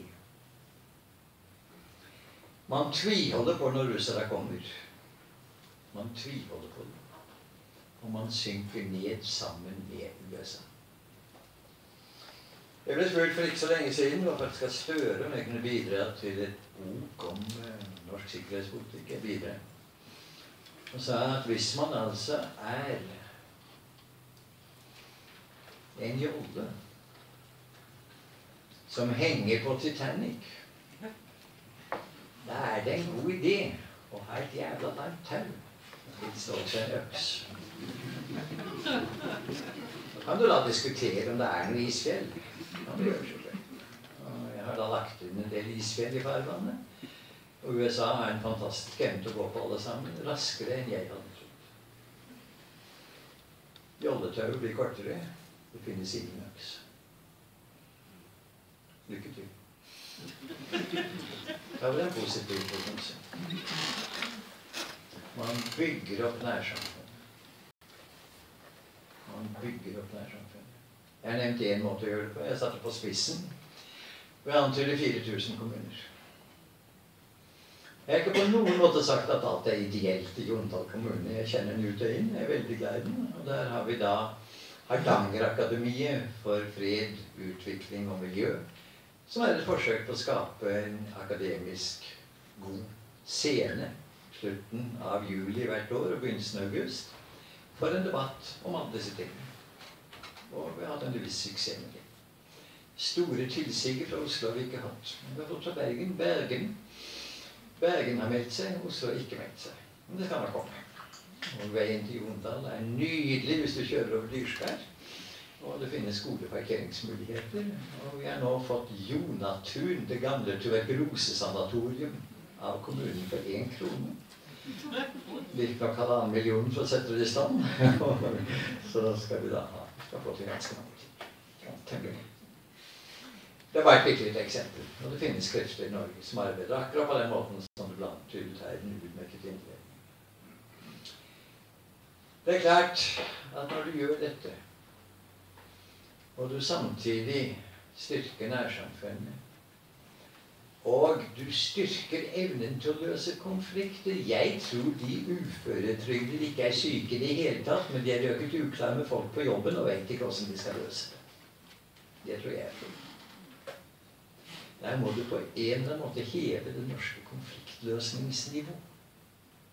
Man tviholder på når russere kommer. Man tviholder på det. Og man synker ned sammen med USA. Jeg ble spurt for ikke så lenge siden hva faktisk skal Støre om jeg kunne bidra til et bok om norsk sikkerhetspolitikk. Jeg bidrar. Og sa at hvis man altså er en jolle som henger på Titanic, da er det en god idé å ha et jævla langt tau. Det står til en øks. Så kan du da diskutere om det er noe isfjell. Ja, det gjør det selvfølgelig. Og jeg har da lagt inn en del isfjell i farvannet. Og USA har en fantastisk evne til å gå på alle sammen, raskere enn jeg hadde trodd. Jolletauet blir kortere. Det finnes ingen øks. Lykke til. Det var en positiv prognose. Man bygger opp nærsamfunn. Man bygger opp nærsamfunn. Jeg har nevnt en måte å gjøre det på. Jeg satte på spissen. Vi antyder 4000 kommuner. Jeg har ikke på noen måte sagt at alt er ideelt i Jondal kommune. Jeg kjenner den ut og inn. Jeg er veldig glad i den. Og der har vi da Hardangerakademiet for fred, utvikling og miljø, som er et forsøk på å skape en akademisk god scene slutten av juli hvert år og begynnelsen av august for en debatt om alle disse tingene. Og vi har hatt en viss suksess med det. Store tilsiger fra Oslo har vi ikke hatt. Vi har fått fra Bergen. Bergen har meldt seg, Oslo har ikke meldt seg. Men det skal nok komme. Og veien til Jondal er nydelig hvis du kjører over Dyrskjær. Og det finnes gode parkeringsmuligheter. Og vi har nå fått Jonatun, det gamle tuberkulosesanatorium, av kommunen for 1 krone. Virker nok 1,5 million for å sette det i stand. Så skal vi da ha. Vi skal få til ganske mange ting. Ja, temmelig. Det er bare et viktig eksempel. Og det finnes krefter i Norge som arbeider akkurat på den måten som det blant annet er en utmerket innledning. Det er klart at når du gjør dette, og du samtidig styrker nærsamfunnet, og du styrker evnen til å løse konflikter. Jeg tror de uføretrygdede ikke er syke i det hele tatt, men de er røket uklar med folk på jobben og vet ikke hvordan de skal løse det. Det tror jeg er feil. Der må du på en eller annen måte heve det norske konfliktløsningsnivå.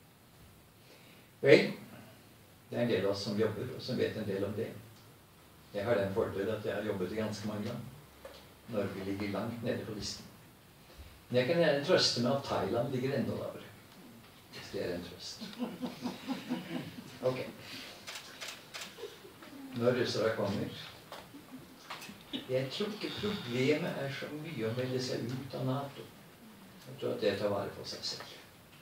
Vel, det er en del av oss som jobber, og som vet en del om det. Jeg har den fordel at jeg har jobbet i ganske mange land. Norge ligger langt nede på listen. Men jeg kan gjerne trøste med at Thailand ligger enda lavere. Hvis det er en trøst. Ok. Når russere kommer, jeg tror ikke problemet er så mye å melde seg ut av NATO. Jeg tror at det tar vare på seg selv.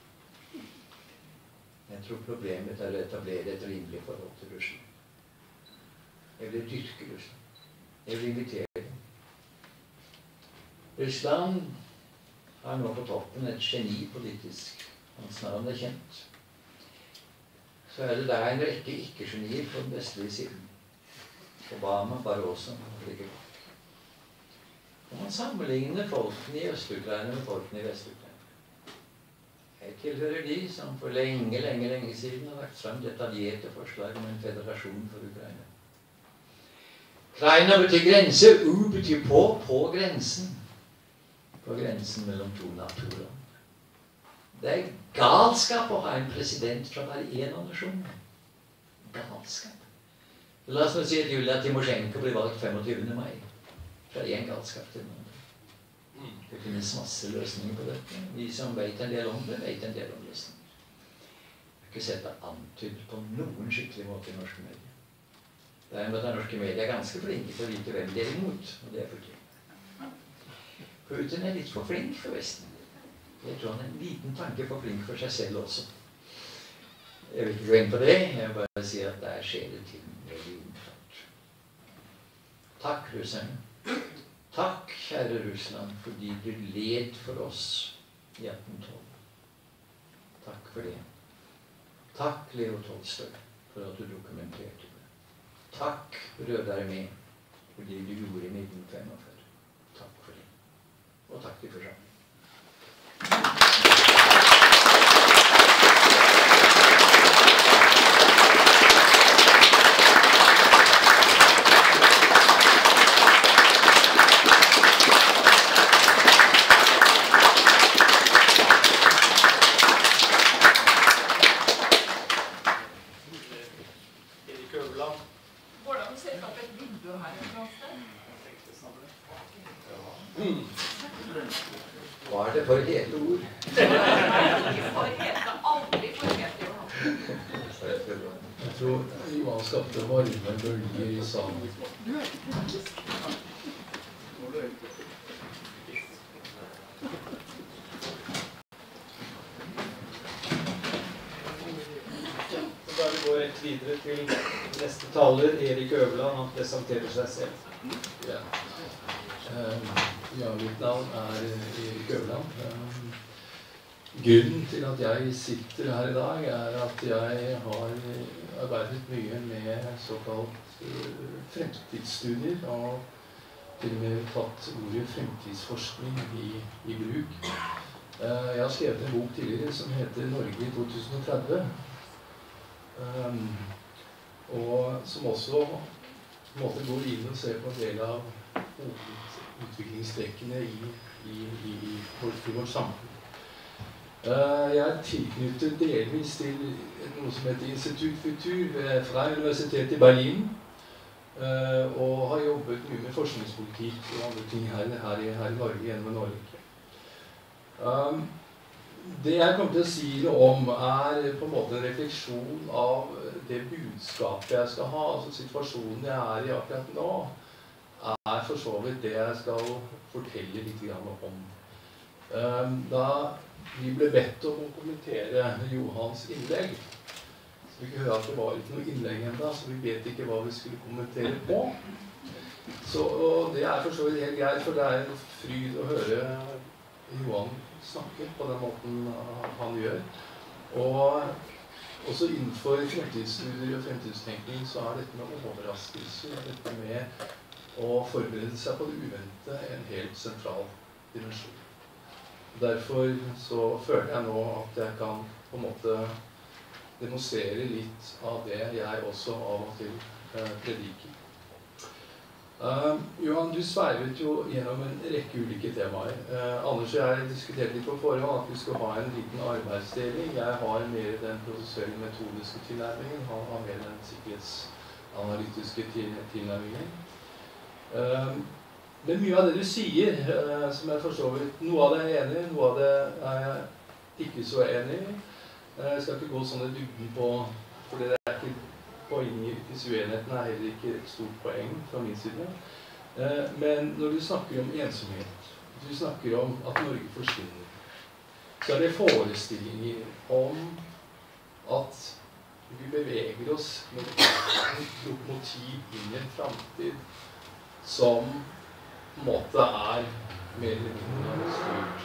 Jeg tror problemet er å etablere et rimelig forhold til Russland. Jeg vil dyrke Russland. Jeg vil invitere dem. Russland har nå på toppen et geni politisk. Hans navn er kjent. Så er det der en rekke ikke-genier på den vestlige siden. Obama, Barroso ligger bak. Og man sammenligner folkene i Øst-Ukraina med folkene i Vest-Ukraina. Jeg tilhører de som for lenge siden har lagt frem detaljerte forslag om en federasjon for Ukraina. Ukraina betyr grense, U betyr på grensen. På grensen mellom to NATO-land. Det er galskap å ha en president fra hver en av nasjonene. Galskap. La oss nå si at Julia Timosjenko blir valgt 25. mai. Fra en galskap til den andre. Det finnes masse løsninger på dette. Vi som vet en del om det, vet en del om løsninger. Jeg har ikke sett det antydet på noen skikkelig måte i norske medier. Derimot er norske medier ganske flinke til å vite hvem de er imot, og det er for tiden. Putin er litt for flink for Vesten. Jeg tror han er en liten tanke for flink for seg selv også. Jeg vil ikke gå inn på det, jeg vil bare si at der skjer det ting med innfart. Takk, russerne. Takk, kjære Russland, fordi du led for oss i 1812. Takk for det. Takk, Leo Tolstoy, for at du dokumenterte det. Takk, Røde Armé, fordi du gjorde i 1945. Takk for det. Og takk til forsamlingen. Hva er det for hete ord? Ikke for hete, aldri for hete. Jeg tror Johan skapte varme bølger i salen. Da vi går rett videre til neste taler, Erik Øverland. Han presenterer seg selv. Ja. Ja, mitt navn er Erik Øverland. Grunnen til at jeg sitter her i dag, er at jeg har arbeidet mye med såkalt fremtidsstudier, og til og med tatt ordet fremtidsforskning i bruk. Jeg har skrevet en bok tidligere som heter Norge i 2030, og som også på en måte går inn og ser på en del av utviklingstrekkene i vårt samfunn. Jeg er tilknyttet delvis til noe som heter Institut Futur fra Universitetet i Berlin, og har jobbet mye med forskningspolitikk og andre ting her i Norge gjennom Norge. Det jeg kommer til å si noe om, er på en måte en refleksjon av det budskapet jeg skal ha, altså situasjonen jeg er i akkurat nå, er for så vidt det jeg skal fortelle litt om. Da vi ble bedt om å kommentere Johans innlegg, så vi ikke høre at det var ikke noe innlegg enda, så vi vet ikke hva vi skulle kommentere på. Og det er for så vidt helt greit, for det er en fryd å høre Johan snakke på den måten han gjør. Og også innenfor fremtidsstudier og fremtidstenkning så er dette med overraskelse, dette med å forberede seg på det uvente, en helt sentral dimensjon. Derfor så føler jeg nå at jeg kan på en måte demonstrere litt av det jeg også av og til prediker. Johan, du sveivet jo gjennom en rekke ulike temaer. Anders og jeg diskuterte litt på forhånd at vi skulle ha en liten arbeidsdeling. Jeg har mer den prosessuelle metodiske tilnærmingen, han har mer den analytiske tilnærmingen. Men mye av det du sier, som jeg forstår vidt, noe av det er jeg enig i, noe av det er jeg ikke så enig i. Jeg skal ikke gå sånn i dybden på, for det er ikke poeng i disse uenighetene er heller ikke et stort poeng fra min side. Men når du snakker om ensomhet, du snakker om at Norge forsvinner, så er det forestillinger om at vi beveger oss med et lokomotiv inn i en fremtid som på en måte er mer eller mindre styrt.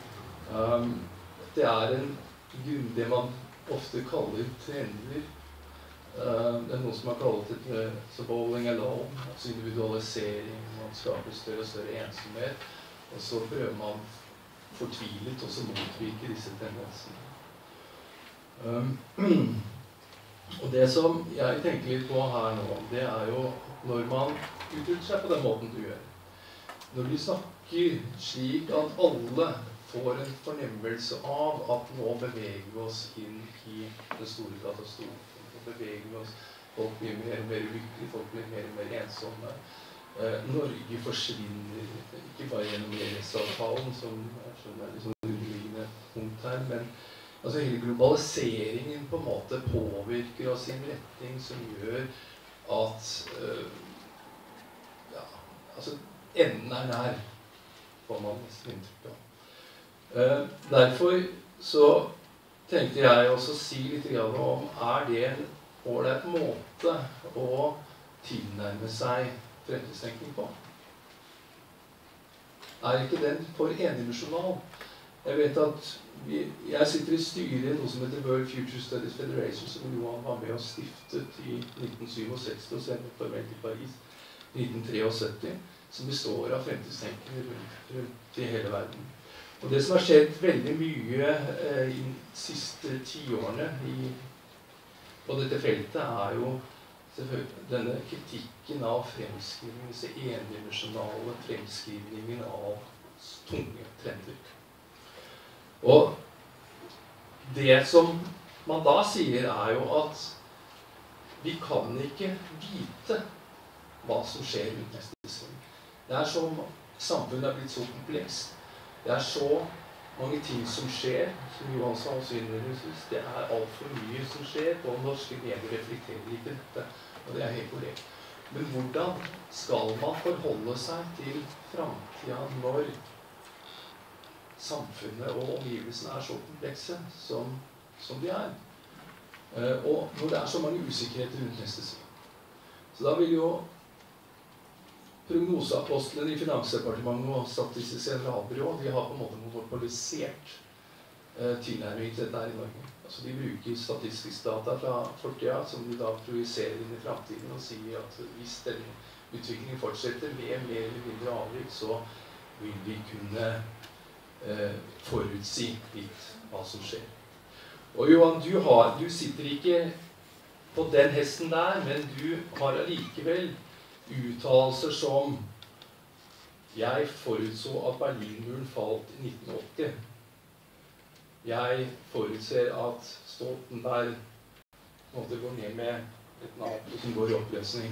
Det er det man ofte kaller trender. Det er noe som har kallet det bowling alone, altså individualisering, man skaper større og større ensomhet, og så prøver man fortvilet også motvirke disse tendensene. Og det som jeg tenker litt på her nå, det er jo når man uttrykker seg på den måten du gjør. Når du snakker slik at alle får en fornemmelse av at nå beveger vi oss inn i den store katastrofen. Nå beveger vi oss, folk blir mer og mer lykkelige, folk blir mer og mer ensomme. Norge forsvinner, ikke bare gjennom EØS-avtalen, som jeg skjønner er liksom underliggende punkt her, men altså hele globaliseringen på en måte påvirker oss i en retning som gjør at altså enden er nær, får man nesten inntrykk av. Derfor så tenkte jeg også å si litt om, er det en ålreit måte å tilnærme seg fremtidstenkning på? Er ikke den for endimensjonal? Jeg vet at jeg sitter i styret i noe som heter World Future Studies Federation, som Johan var med og stiftet i 1967 og senere formelt i Paris 1973, som består av fremtidstenkere rundt i hele verden. Og det som har skjedd veldig mye i de siste 10 årene på dette feltet, er jo denne kritikken av fremskrivningen, disse endimensjonale fremskrivningen av tunge trender. Og det som man da sier, er jo at vi kan ikke vite hva som skjer rundt neste sving. Det er som samfunnet er blitt så komplekst. Det er så mange ting som skjer, som Johan sa også innledningsvis. Det er alt for mye som skjer, og norske medier reflekterer ikke dette. Og det er helt korrekt. Men hvordan skal man forholde seg til fremtiden når samfunnet og omgivelsene er så komplekse som de er? Og når det er så mange usikkerheter rundt neste sving. Så da vil jo prognoseapostlene i Finansdepartementet og Statistisk sentralbyrå, de har på en måte monopolisert tilnærming til dette her i Norge. Altså de bruker statistisk data fra fortida som de da projiserer inn i fremtiden og sier at hvis denne utviklingen fortsetter med mer eller mindre avvik, så vil vi kunne forutsi litt hva som skjer. Og Johan, du sitter ikke på den hesten der, men du har allikevel uttalelser som jeg forutså at Berlinmuren falt i 1980. Jeg forutser at Stoltenberg måtte gå ned med et NATO som går i oppløsning.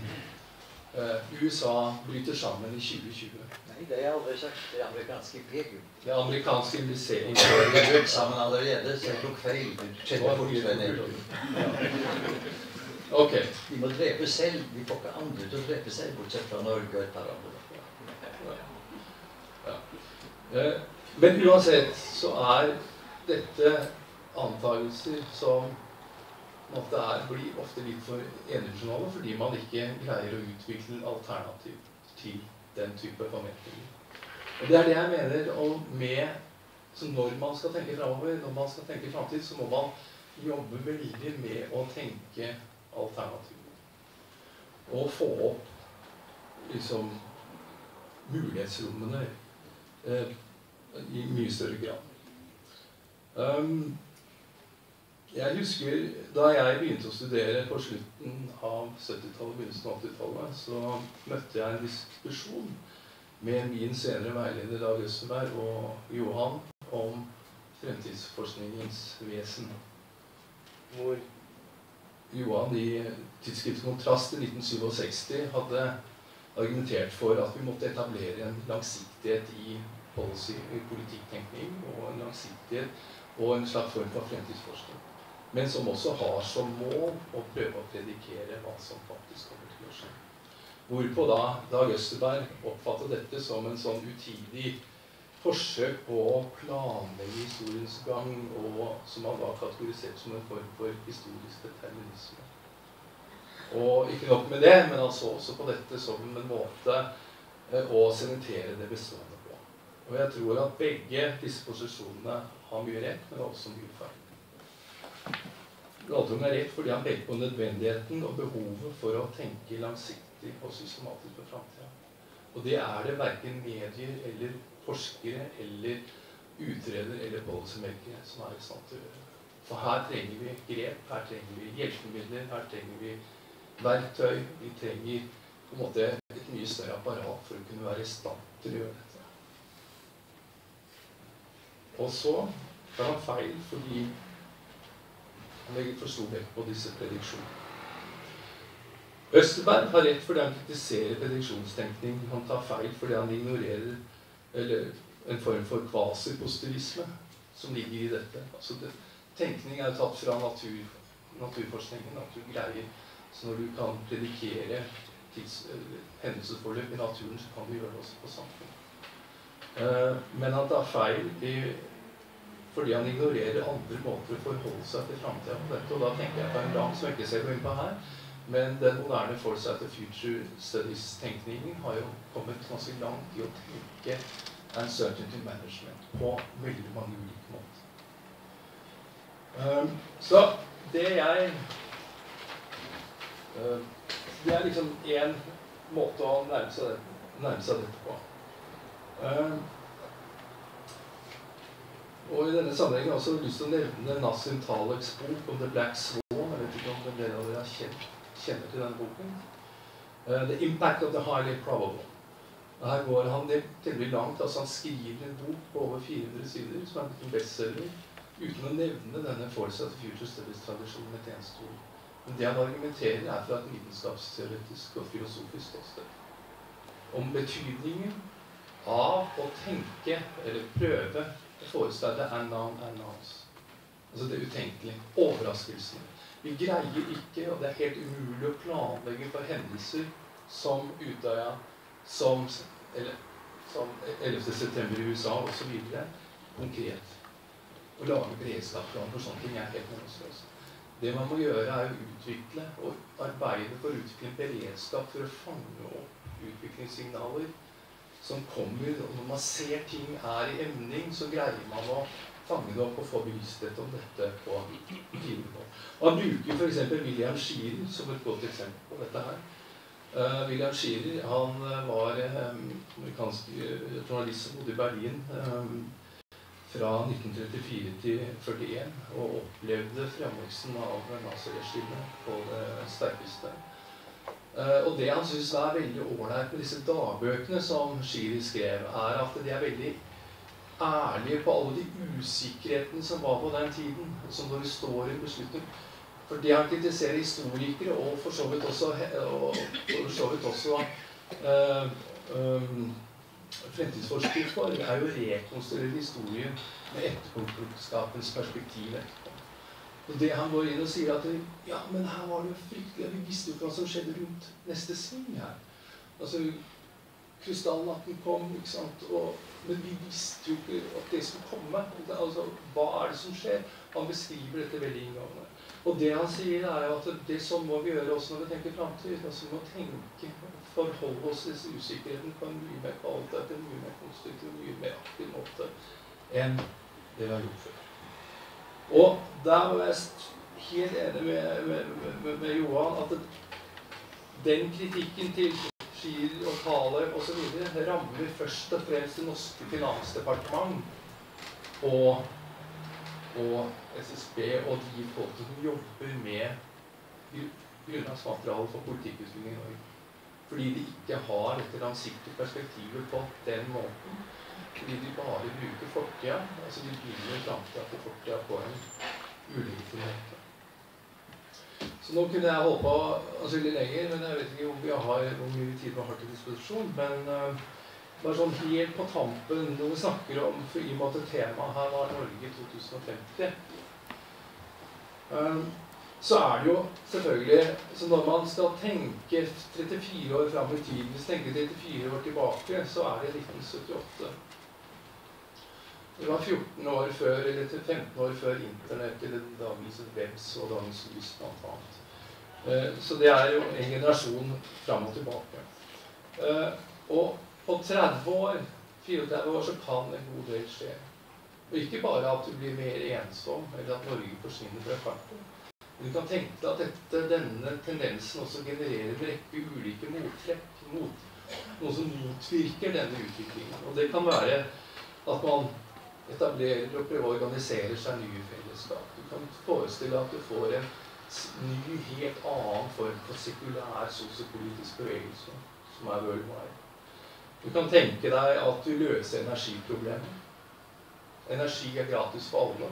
USA bryter sammen i 2020. Nei, det har jeg aldri sagt. Det er amerikanske PGU. Det er amerikanske investeringer. Det er brøtt sammen allerede, så jeg tok feil. Det skjedde fortsatt. Ok. Vi må drepe selv. Vi får ikke andre til å drepe selv, bortsett fra Norge og et par andre. Men uansett så er dette antagelser som blir ofte litt for endimensjonale, fordi man ikke greier å utvikle alternativ til den type forventninger. Og det er det jeg mener om så når man skal tenke fremover, når man skal tenke fremtid, så må man jobbe veldig med å tenke alternativer. Og få opp liksom mulighetsrommene i mye større grad. Jeg husker da jeg begynte å studere på slutten av 70-tallet, begynnelsen av 80-tallet, så møtte jeg en diskusjon med min senere veileder Dag Østenberg og Johan om fremtidsforskningens vesen. Hvor Johan i tidsskriftet Kontrast i 1967 hadde argumentert for at vi måtte etablere en langsiktighet i policy, i politikktenkning, og en langsiktighet og en slags form for fremtidsforskning. Men som også har som mål å prøve å predikere hva som faktisk kommer til å skje. Hvorpå da Dag Østerberg oppfattet dette som en sånn utidig forsøk på å planlegge historiens gang, og som han da kategorisert som en form for historisk determinisme. Og ikke nok med det, men han så også på dette som en måte å sementere det bestående på. Og jeg tror at begge disse posisjonene har mye rett, men også mye feil. Galtung er rett fordi han peker på nødvendigheten og behovet for å tenke langsiktig og systematisk på fremtiden. Og det er det hverken medier eller forskere eller utreder eller policymakere som er i stand til å gjøre. For her trenger vi grep, her trenger vi hjelpemidler, her trenger vi verktøy, vi trenger på en måte et mye større apparat for å kunne være i stand til å gjøre dette. Og så tar han feil fordi han legger for stor vekt på disse prediksjonene. Østerberg har rett fordi han kritiserer prediksjonstenkning. Han tar feil fordi han ignorerer en form for kvasipositivisme som ligger i dette. Altså tenkning er tatt fra naturforskningen, naturgreier. Så når du kan predikere hendelsesforløp i naturen, så kan du gjøre det også på samfunnet. Men han tar feil fordi han ignorerer andre måter å forholde seg til fremtiden på dette. Og da tenker jeg på en lang som jeg ikke ser gå inn på her. Men den moderne Foresight to Future Studies-tenkningen har jo kommet ganske langt i å tenke uncertainty management på veldig mange ulike måter. Så det er liksom en måte å nærme seg dette på. Og i denne sammenhengen har jeg også lyst til å nevne Nassim Talebs bok om The Black Swan. Jeg vet ikke om en del av dere kjenner til denne boken. The Impact of the Highly Probable. Her går han temmelig langt. Altså han skriver en bok på over 400 sider, som er en bestselger, uten å nevne denne Foresight to Future Studies-tradisjonen et eneste ord. Men det han argumenterer er fra et vitenskapsteoretisk og filosofisk ståsted. Om betydningen av å tenke, eller prøve, å forestille det unknowns. Altså det utenkelige, overraskelsen. Vi greier ikke, og det er helt umulig å planlegge for hendelser som Utøya, som 11. september i USA og så videre, konkret. Å lage beredskapsplan for sånne ting er helt meningsløst. Det man må gjøre er å utvikle og arbeide for å utvikle en beredskap for å fange opp utviklingssignaler som kommer, og når man ser ting er i emning, så greier man å fange det opp og få bevissthet om dette på nivå. Og han bruker for eksempel William Shirer som et godt eksempel på dette her. William Shirer, han var amerikansk journalist som bodde i Berlin fra 1934 til 1941, og opplevde fremveksten av naziregimet på det sterkeste. Og det han synes er veldig ålreit med disse dagbøkene som Shirer skrev, er at de er veldig ærlige på alle de usikkerhetene som var på den tiden, som når det står i beslutning. For det han kritiserer historikere, og for så vidt også fremtidsforskere for, er jo å rekonstruere historien med etterpåklokskapens perspektiv etterpå. Og det han går inn og sier at ja, men her var det jo fryktelig, vi visste jo ikke hva som skjedde rundt neste sving her. Altså, krystallnatten kom, ikke sant, men vi visste jo ikke at det skulle komme. Altså, hva er det som skjer? Han beskriver dette veldig inngående. Og det han sier er jo at det som må vi gjøre også når vi tenker fremtid, altså vi må tenke, forholde oss til disse usikkerheten på en mye mer kvalitativ, en mye mer konstruktiv, mye mer aktiv måte enn det vi har gjort før. Og der var jeg helt enig med Johan at den kritikken til Shirer og Taleb og så videre rammer først og fremst det norske finansdepartement og SSB og de folk som jobber med grunnlagsmateriale for politikkutvikling i Norge. Fordi de ikke har et langsiktig perspektiv på den måten. Fordi de bare bruker fortida, altså de begynner fremtida til fortida på en ulegitim måte. Så nå kunne jeg holdt på atskillig lenger, men jeg vet ikke om vi har hvor mye tid vi har til disposisjon. Men bare sånn helt på tampen, når vi snakker om, for i og med at temaet her var Norge 2050, så er det jo selvfølgelig, så når man skal tenke 34 år frem i tid, hvis vi tenker 34 år tilbake, så er det 1978. Det var 14 år før, eller 15 år før internett, eller dagens webs og dagens lys, blant annet. Så det er jo en generasjon frem og tilbake. Og på 30 år, 34 år, så kan en god del skje. Og ikke bare at du blir mer ensom, eller at Norge forsvinner fra kartet. Du kan tenke deg at denne tendensen også genererer en rekke ulike mottrekk, noe som motvirker denne utviklingen. Og det kan være at man etablerer og prøver å organisere seg nye fellesskap. Du kan forestille at du får en ny, helt annen form for sekulær sosiopolitisk bevegelse, som er worldwide. Du kan tenke deg at du løser energiproblemet. Energi er gratis for alle.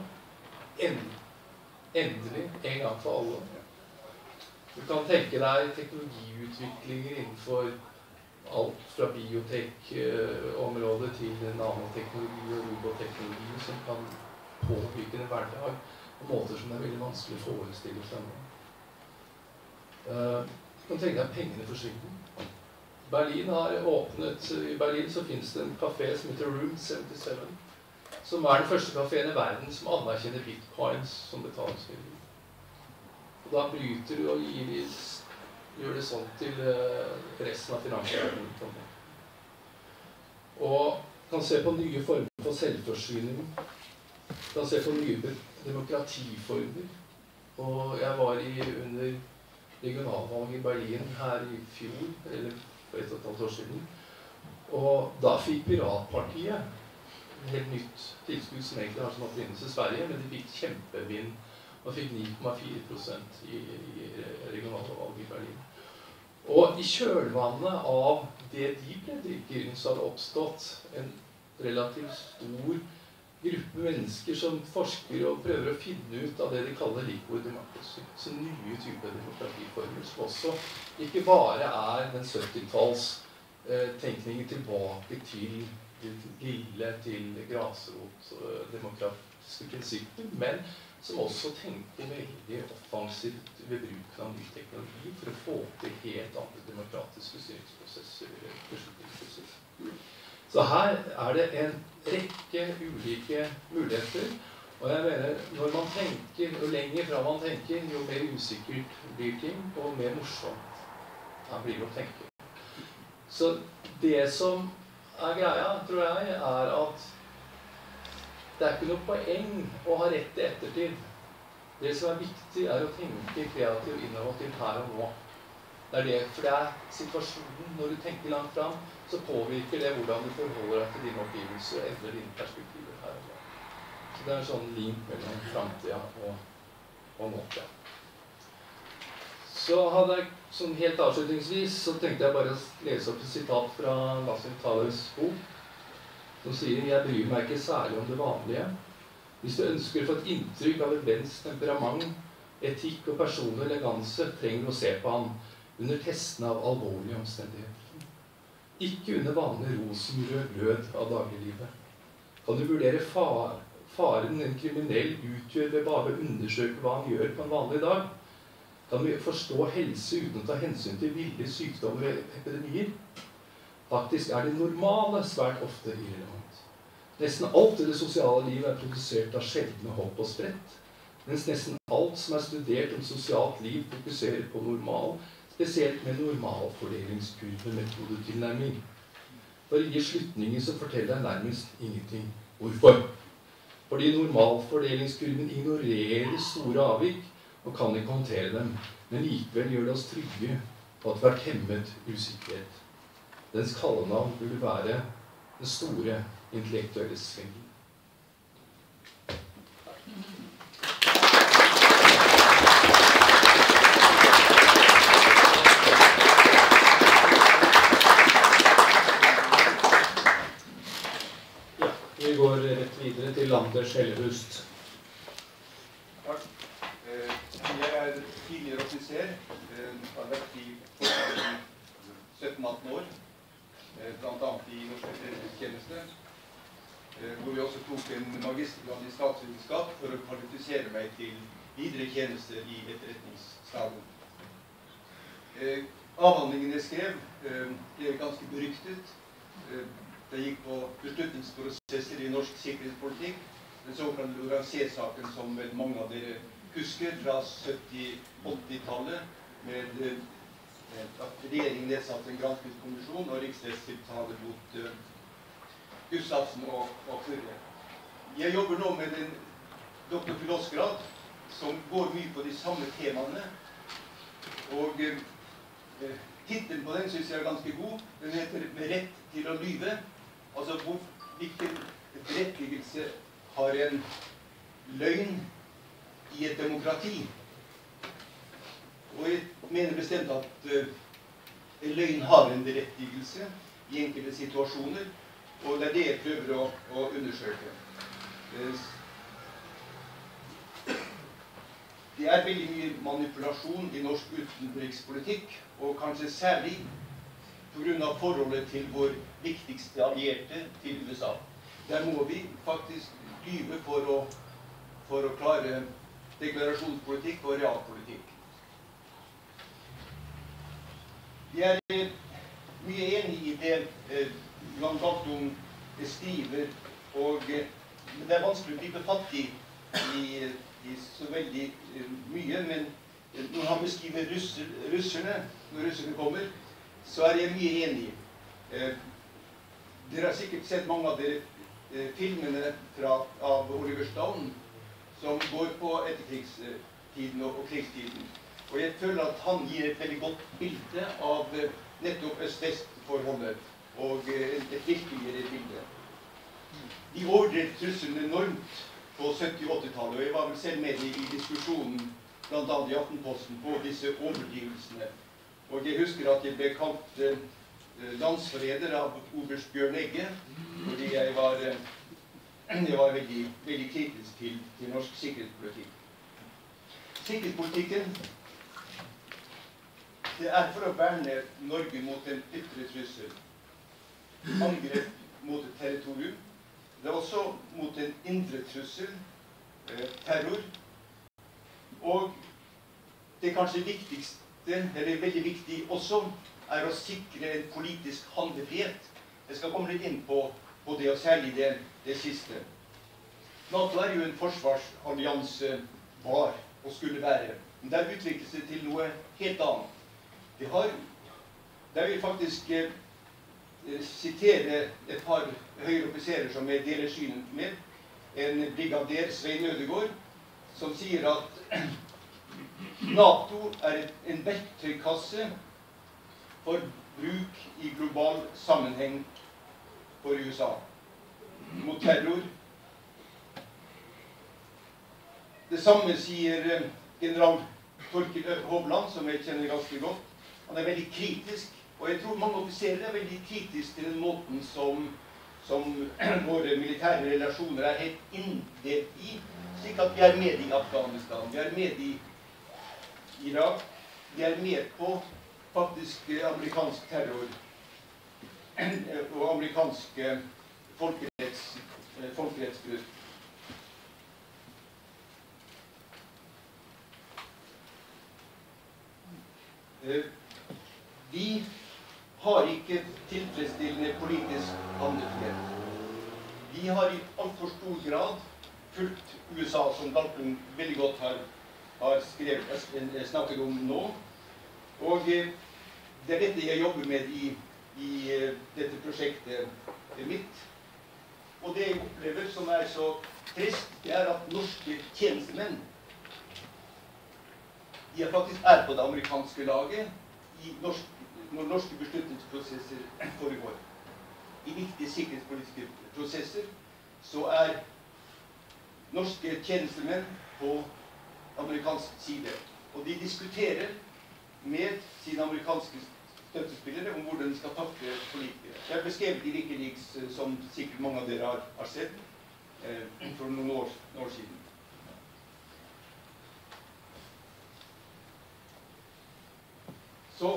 Endelig, en gang for alle. Du kan tenke deg teknologiutviklinger innenfor alt fra biotek-området til nanoteknologi og robotteknologi som kan påvirke en hverdag på måter som det er veldig vanskelig å forestille seg nå. Du kan tenke deg at pengene forsvinner. Berlin har åpnet, i Berlin så finnes det en kafé som heter Room 77, som er den første kaféen i verden som anerkjenner bitcoins som betalingsmiddel. Og da bryter du og gjør det sånn til resten av finansverdenen. Og kan se på nye former for selvforsyning. Kan se på nye demokratiformer. Og jeg var under regionalvalget i Berlin her i fjor, eller for 1,5 år siden. Og da fikk Piratpartiet helt nytt tilskudd som egentlig har som opprinnelse i Sverige, men de fikk kjempevind og fikk 9,4% i regionalvalget i Berlin. Og i kjølvannet av det de prediker, så har det oppstått en relativt stor gruppe mennesker som forsker og prøver å finne ut av det de kaller liquid democracy, så nye typer demokratiformer, som også ikke bare er den 70-talls tenkningen tilbake til lille til grasrot demokratiske prinsipper, men som også tenker veldig offensivt ved bruken av ny teknologi for å få til helt andre demokratiske styringsprosesser eller beslutningsprosesser. Så her er det en rekke ulike muligheter, og jeg mener, når man tenker, jo lenger fra man tenker, jo mer usikkert blir ting, og mer morsomt her blir det å tenke. Så det som er greia, tror jeg, er at det er ikke noe poeng å ha rett i ettertid. Det som er viktig, er å tenke kreativt og innovativt her og nå. Det er det, for det er situasjonen. Når du tenker langt fram, så påvirker det hvordan du forholder deg til dine oppgivelser og endrer dine perspektiver her og nå. Så det er en sånn link mellom framtida og nåtida. Så hadde jeg, sånn helt avslutningsvis, så tenkte jeg bare å lese opp et sitat fra Nassim Talebs bok, som sier: «Jeg bryr meg ikke særlig om det vanlige. Hvis du ønsker å få et inntrykk av en venns temperament, etikk og personlig eleganse, trenger du å se på han under testene av alvorlige omstendigheter. Ikke under vanlig rosenrød glød av dagliglivet. Kan du vurdere faren en kriminell utgjør ved bare å undersøke hva han gjør på en vanlig dag? Kan vi forstå helse uten å ta hensyn til ville sykdommer og epidemier? Faktisk er det normale svært ofte irrelevant. Nesten alt i det sosiale livet er produsert av sjeldne hopp og sprett, mens nesten alt som er studert om sosialt liv fokuserer på normal, spesielt med normalfordelingskurve metodetilnærming. For å gi slutninger som forteller deg nærmest ingenting. Hvorfor? Fordi normalfordelingskurven ignorerer store avvik og kan ikke håndtere dem, men likevel gjør det oss trygge på at vi har temmet usikkerhet. Dens kallenavn burde være den store intellektuelle svingen. Ja, vi går rett videre til Anders Hellehust. Takk. Jeg er tidligere offiser. Har vært i Forsvaret i 17-18 år, blant annet i norsk etterretningstjeneste, hvor jeg også tok en magistergrad i statsvitenskap for å kvalifisere meg til videre tjeneste i etterretningsstaben. Avhandlingen jeg skrev ble ganske beryktet. Det gikk på beslutningsprosesser i norsk sikkerhetspolitikk, den såkalte Loranger-saken som vel mange av dere husker fra 70-80-tallet, med at regjeringen nedsatte en granskingskommisjon og riksrettstiltale mot Gustavsen og Furre. Jeg jobber nå med en doktorfilosgrad som går mye på de samme temaene, og tittelen på den synes jeg er ganske god. Den heter «Med rett til å lyve», altså hvilken berettigelse har en løgn i et demokrati. Og jeg mener bestemt at en løgn har en berettigelse i enkelte situasjoner, og det er det jeg prøver å undersøke. Det er veldig mye manipulasjon i norsk utenrikspolitikk, og kanskje særlig på grunn av forholdet til vår viktigste allierte, til USA. Der må vi faktisk lyve for å klare deklarasjonspolitikk og realpolitikk. Jeg er mye enig i det Johan Galtung skriver, og det er vanskelig å gripe fatt i så veldig mye, men når han beskriver russerne, når russerne kommer, så er jeg mye enig. Dere har sikkert sett mange av dere filmene av Oliver Stone, som går på etterkrigstiden og krigstiden. Og jeg føler at han gir et veldig godt bilde av nettopp øst-vest-forholdet, og et virkeligere bilde. De overdrev trusselen enormt på 70- og 80-tallet, og jeg var vel selv med i diskusjonen, blant annet i Aftenposten, på disse overdrivelsene. Og jeg husker at jeg ble kalt landsforræder av oberst Bjørn Egge, fordi jeg var veldig, veldig kritisk til norsk sikkerhetspolitikk. Sikkerhetspolitikken, det er for å verne Norge mot en ytre trussel. Angrep mot et territorium. Det er også mot en indre trussel, terror. Og det kanskje viktigste, eller veldig viktig også, er å sikre en politisk handlefrihet. Jeg skal komme litt inn på det, og særlig det siste. NATO er jo en forsvarsallianse, var og skulle være. Men der utvikles det til noe helt annet. Der vil faktisk sitere et par høyere offiserer som jeg deler synet med. En brigader, Svein Ødegård, som sier at NATO er en verktøykasse for bruk i global sammenheng for USA. Mot terror. Det samme sier general Torkild Hovland, som jeg kjenner ganske godt. Han er veldig kritisk, og jeg tror mange offiserer er veldig kritiske til den måten som våre militære relasjoner er helt inndelt i, slik at vi er med i Afghanistan, vi er med i Irak, vi er med på faktisk amerikansk terror og amerikanske folkerettsbrudd. Vi har ikke tilfredsstillende politisk handlefrihet. Vi har i alt for stor grad fulgt USA, som Galtung veldig godt har snakket om nå. Og det er dette jeg jobber med i dette prosjektet mitt. Og det jeg opplever som er så trist, det er at norske tjenestemenn, de faktisk er på det amerikanske laget når norske beslutningsprosesser foregår. I viktige sikkerhetspolitiske prosesser så er norske tjenestemenn på amerikansk side. Og de diskuterer med sine amerikanske støttespillere om hvordan de skal takle politikere. Jeg har beskrevet i WikiLeaks, som sikkert mange av dere har sett, for noen år siden. Så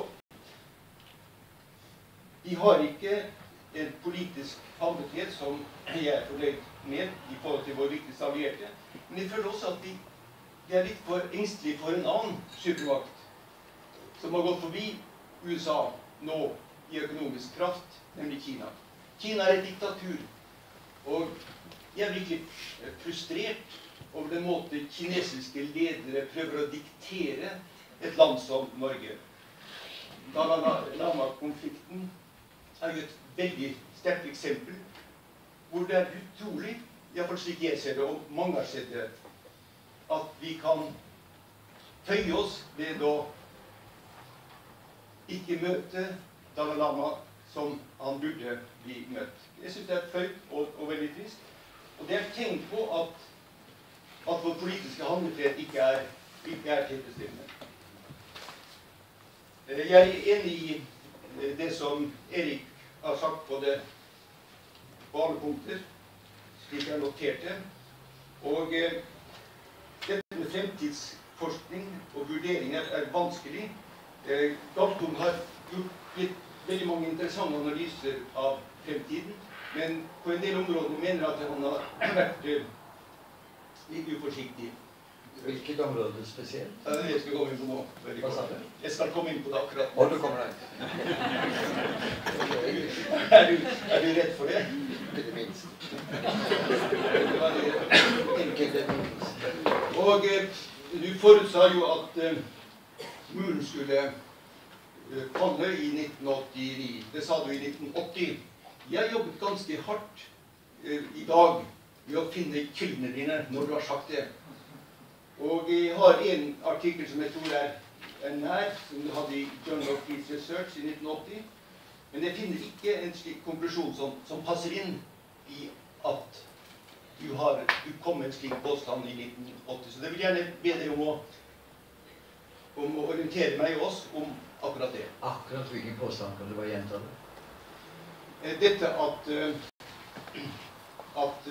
de har ikke en politisk handlelighet som jeg er fornøyd med i forhold til vår viktigste allierte. Men jeg føler også at de er litt for engstelige for en annen supermakt som har gått forbi USA nå i økonomisk kraft, nemlig Kina. Kina er et diktatur, og jeg er virkelig frustrert over den måte kinesiske ledere prøver å diktere et land som Norge. Dalai Lama-konflikten er jo et veldig sterkt eksempel hvor det er utrolig, i hvert fall slik jeg ser det, og mange har sett det, at vi kan føye oss ved å ikke møte Dalai Lama som han burde bli møtt. Jeg synes det er føyd og veldig trist. Og det er tegn på at vår politiske handlefrihet ikke er tilfredsstillende. Jeg er enig i det som Erik har sagt på alle punkter, slik jeg noterte. Og dette med fremtidsforskning og vurderinger er vanskelig. Galtung har gjort veldig mange interessante analyser av fremtiden, men på en del områder mener jeg at han har vært litt uforsiktig. Hvilket område spesielt? Jeg skal komme inn på nå. Hva sa du? Jeg skal komme inn på det akkurat. Og du kommer deg. Er du redd for det? Ikke minst. Det var det. Ikke det minst. Og du forutsa jo at muren skulle falle i 1989. Det sa du i 1980. Jeg jobbet ganske hardt i dag med å finne kildene dine når du har sagt det. Og jeg har en artikkel som jeg tror er nær, som du hadde i Journal of Peace Research i 1980. Men jeg finner ikke en slik konklusjon som passer inn i at du kom med en slik påstand i 1980. Så det vil gjerne be deg om å orientere meg og oss om akkurat det. Akkurat hvilken påstand kan du bare gjenta det? Dette at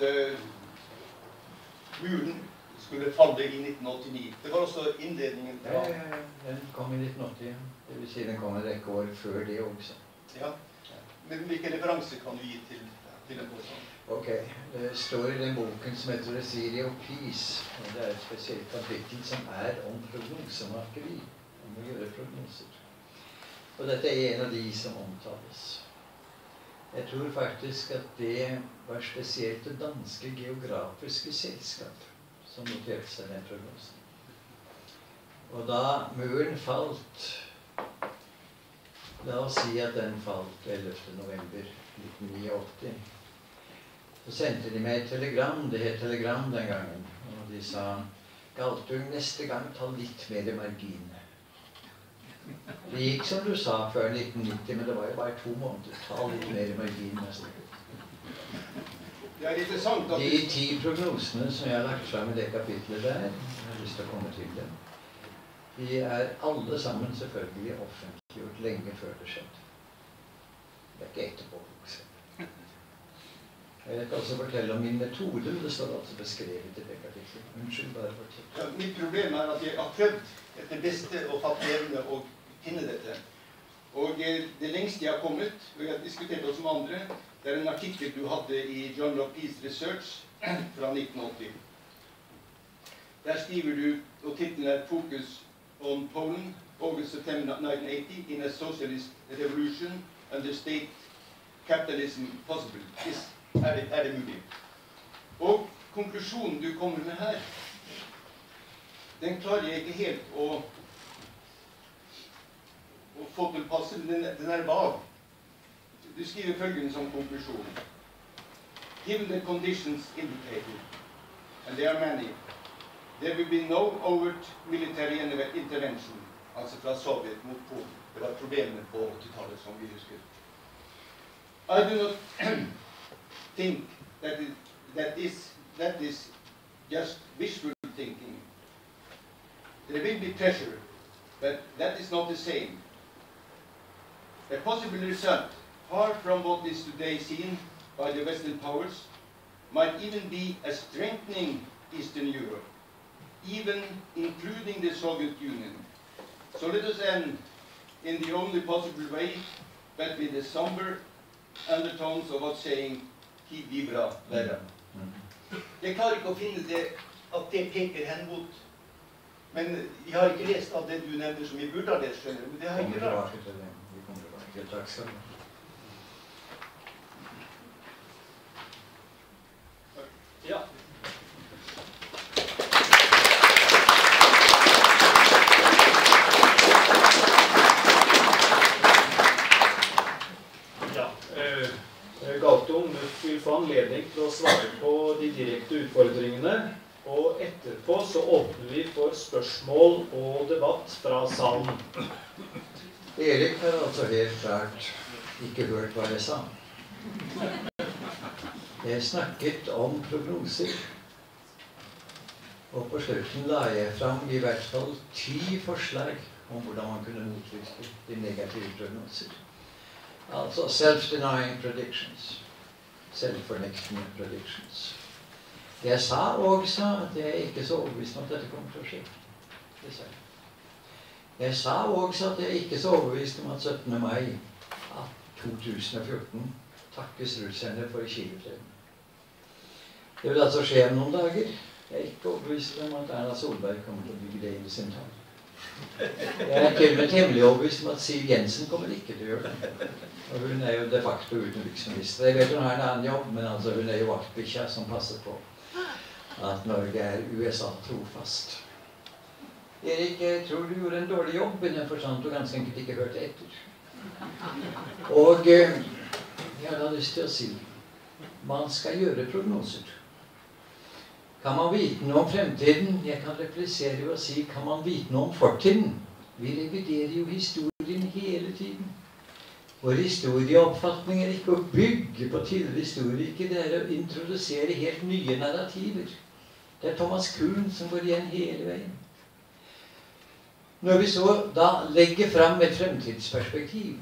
muren skulle falle i 1989. Det var også innledningen. Ja. Den kom i 1980. Det vil si den kom en rekke år før det også. Ja. Men hvilke referanser kan du gi til den påstanden? Ok, det står i den boken som heter The Theory of Peace. Og det er et spesielt kapittel som er om prognosemakeri. Om å gjøre prognoser. Og dette er en av de som omtales. Jeg tror faktisk at det var spesielt det danske geografiske selskap som noterte seg den prognosen. Og da muren falt, la oss si at den falt 11. november 1989, så sendte de meg et telegram, det het telegram den gangen, og de sa, Galtung, neste gang ta litt mer margin. Det gikk som du sa før 1990, men det var jo bare 2 måneder. Ta litt mer margin neste gang. Det er interessant at De 10 prognosene som jeg har lagt frem i det kapitlet der, jeg har lyst til å komme til dem, de er alle sammen selvfølgelig offentliggjort lenge før det skjedde. Det er ikke etterpå. Jeg kan også fortelle om min metode, men det står altså beskrevet i det kapitlet. Unnskyld, bare fortell. Ja, mitt problem er at jeg har prøvd etter beste og fatte evne å finne dette. Og det lengste jeg har kommet, og jeg har diskutert også med andre, det er en artikkel du hadde i Journal of Peace Research fra 1980. Der skriver du, og tittelen er Focus on Poland, August-September 1980, in a socialist revolution under state capitalism possible. Er det mulig? Og konklusjonen du kommer med her, den klarer jeg ikke helt å få til passe, den er vag. Du skriver følgende som konklusjon. Given the conditions indicated, and there are many, there will be no overt military intervention, altså fra Sovjet mot Polen. Det var problemene på 80-tallet som vi husker. I do not think that is just wishful thinking. There will be pressure, but that is not the same. A possible result, far from what is today seen by the Western powers, might even be a strengthening Eastern Europe, even including the Soviet Union. Så let oss in the only possible way, but with the somber undertones of what's saying Ki vibra verra. Jeg klarer ikke å finne det at det peker hen mot. Men jeg har ikke lest av det du nevner som jeg burde ha lest, skjønner du. Men det har jeg ikke rart. Vi kommer tilbake. Takk skal du ha. Ja. Galtung vil få anledning til å svare på de direkte utfordringene, og etterpå så åpner vi for spørsmål og debatt fra salen. Erik har altså helt klart ikke hørt hva jeg sa. Jeg snakket om prognoser, og på slutten la jeg fram i hvert fall 10 forslag om hvordan man kunne motvirke de negative prognoser. Altså self-denying predictions, selvfornektende predictions. Jeg sa også at jeg ikke er så overbevist om at dette kommer til å skje. Jeg sa også at jeg ikke er så overbevist om at 17. mai 2014 takkes russerne for Kiev-freden. Det vil altså skje om noen dager. Jeg er ikke overbevist om at Erna Solberg kommer til å bygge det inn i sin tale. Jeg er til og med temmelig overbevist om at Siv Jensen kommer ikke til å gjøre det. Og hun er jo de facto utenriksminister. Jeg vet hun har en annen jobb, men altså hun er jo vaktbikkja som passer på at Norge er USA trofast. Erik, jeg tror du gjorde en dårlig jobb, men jeg forstand du ganske enkelt ikke hørte etter. Og jeg hadde lyst til å si, man skal gjøre prognoser. Kan man vite noe om fremtiden? Jeg kan replisere ved å si, kan man vite noe om fortiden? Vi reviderer jo historien hele tiden. Vår historieoppfatning er ikke å bygge på tidligere historie, ikke det er å introdusere helt nye narrativer. Det er Thomas Kuhn som går igjen hele veien. Når vi så da legger frem et fremtidsperspektiv,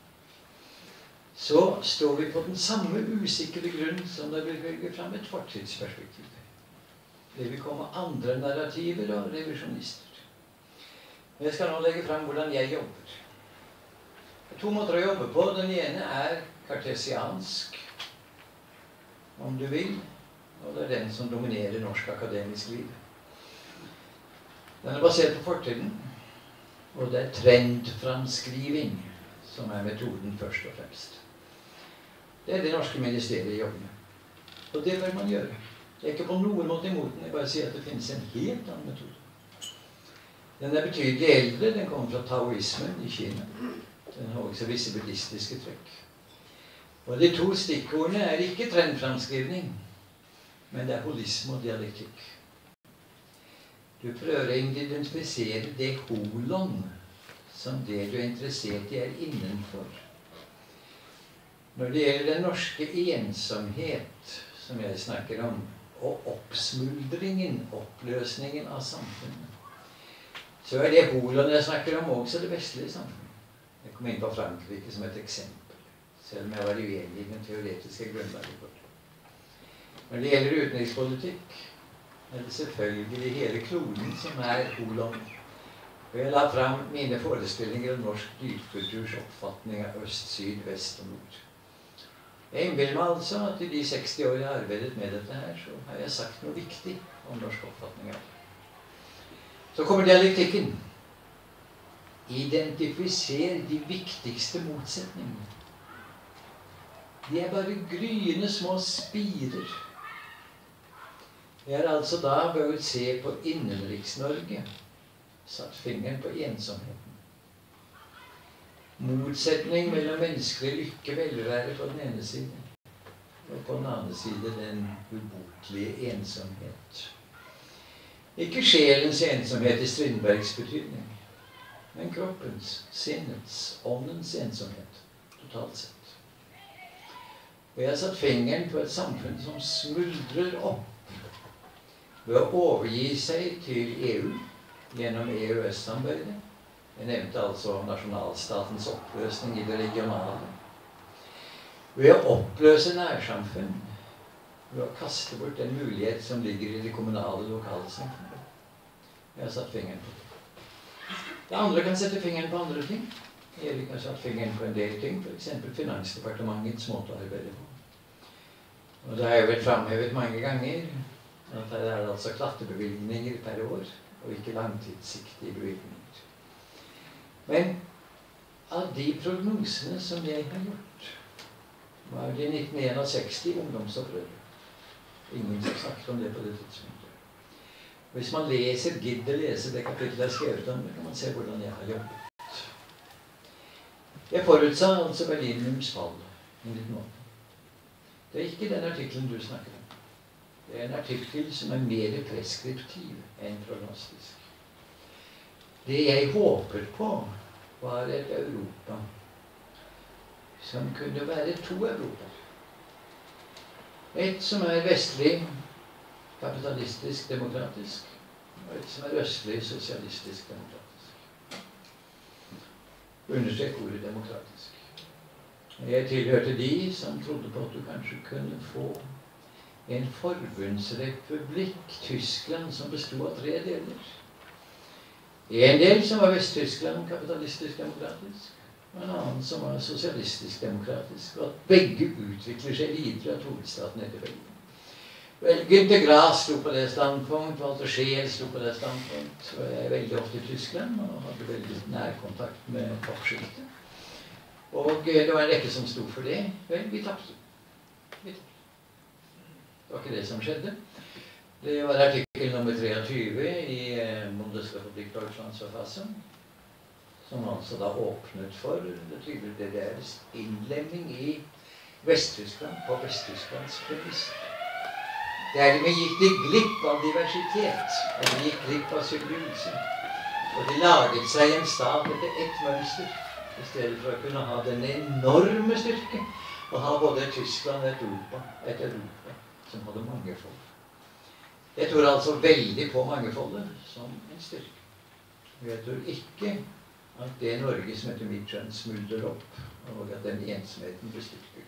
så står vi på den samme usikre grunn som når vi legger frem et fortidsperspektiv. Det vil komme andre narrativer og revisjonister. Jeg skal nå legge frem hvordan jeg jobber. Det er 2 måter å jobbe på. Den ene er kartesiansk, om du vil, og det er den som dominerer norsk akademisk liv. Den er basert på fortiden, og det er trendframskriving som er metoden først og fremst. Det er det norske ministeriet jobber med. Og det bør man gjøre. Jeg er ikke på noen måte imot den, jeg bare sier at det finnes en helt annen metode. Den er betydelig eldre, den kommer fra taoismen i Kina. Den har også visse buddhistiske trekk. Og de 2 stikkordene er ikke trendframskrivning, men det er holisme og dialektikk. Du prøver å identifisere det kolon som det du er interessert i er innenfor. Når det gjelder den norske ensomhet, som jeg snakker om, og oppsmuldringen, oppløsningen av samfunnet, så er det kolon jeg snakker om også det vestlige samfunnet. Jeg kom inn på Frankrike som et eksempel, selv om jeg var uenig i den teoretiske grunnlaget for det. Når det gjelder utenrikspolitikk, er det selvfølgelig hele kloden som er kolon. Og jeg la frem mine forestillinger om norsk dypkulturs oppfatning av øst, syd, vest og nord. Jeg innbiller meg altså at i de 60 år jeg har arbeidet med dette her, så har jeg sagt noe viktig om norsk oppfatning av det. Så kommer dialektikken. Identifiser de viktigste motsetningene. De er bare gryende små spirer. Jeg har altså da bør se på Innenriks-Norge, satt fingeren på ensomheten. Motsetning mellom menneskelig lykke, velvære på den ene siden, og på den andre side den ubotelige ensomhet. Ikke sjelens ensomhet i Strindbergs betydning, men kroppens, sinnets, åndens ensomhet, totalt sett. Og jeg har satt fingeren på et samfunn som smuldrer opp ved å overgi seg til EU gjennom EØS-samarbeidet. Jeg nevnte altså nasjonalstatens oppløsning i det regionale. Ved å oppløse nærsamfunn, ved å kaste bort den mulighet som ligger i det kommunale lokale samfunnet. Jeg har satt fingeren på det. Det andre kan sette fingeren på andre ting. Erik har satt fingeren på en del ting, for eksempel Finansdepartementets måte å arbeide på. Og det har jo vært fremhevet mange ganger at det er altså klattebevilgninger per år, og ikke langtidssiktige bevilgninger. Men av de prognosene som jeg har gjort, var det i 1961 ungdomsopprør. Ingen som snakket om det på det tidspunktet. Hvis man gidder lese det kapitlet jeg har skrevet om det, kan man se hvordan jeg har jobbet. Jeg forutsa altså Berlinmurens fall i 1980. Det er ikke den artikkelen du snakker om. Det er en artikkel som er mer preskriptiv enn prognostisk. Det jeg håpet på, var et Europa som kunne være to Europa. Et som er vestlig, kapitalistisk, demokratisk, og et som er østlig, sosialistisk, demokratisk. Understrek ordet demokratisk. Jeg tilhørte de som trodde på at du kanskje kunne få en forbundsrepublikk, Tyskland, som bestod av 3 deler. En del som var Vest-Tyskland, kapitalistisk-demokratisk, og en annen som var sosialistisk-demokratisk, og at begge utvikler seg videre at hovedstaten etter Belgien. Vel, Günter Grass sto på det standpunkt, Walter Scheel sto på det standpunkt, og jeg er veldig ofte i Tyskland, og hadde veldig nærkontakt med toppskiktet. Og det var en rekke som sto for det. Vel, vi tapte. Det var ikke det som skjedde. Det var artikkel nummer 23 i Bundesrepublik Deutschlands Verfassung, som altså da åpnet for det deres innlemming i Vest-Tyskland på Vest-Tysklands premisser. Dermed gikk de glipp av diversitet, og de gikk glipp av symbiose. Og de laget seg en stat etter ett mønster, i stedet for å kunne ha den enorme styrke, og ha både Tyskland og et Europa som hadde mangefold. Jeg tror altså veldig på mangefoldet som en styrke. Og jeg tror ikke at det Norge som etter mitt skjønn smulder opp, og at den ensomheten bestyrker.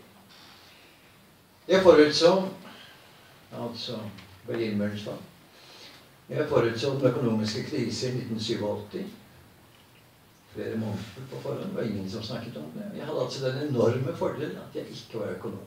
Jeg forutså altså Berlinmurens fall. Jeg forutså den økonomiske krise i 1987. Flere måneder på forhånd. Det var ingen som snakket om det. Jeg hadde altså den enorme fordelen at jeg ikke var økonom.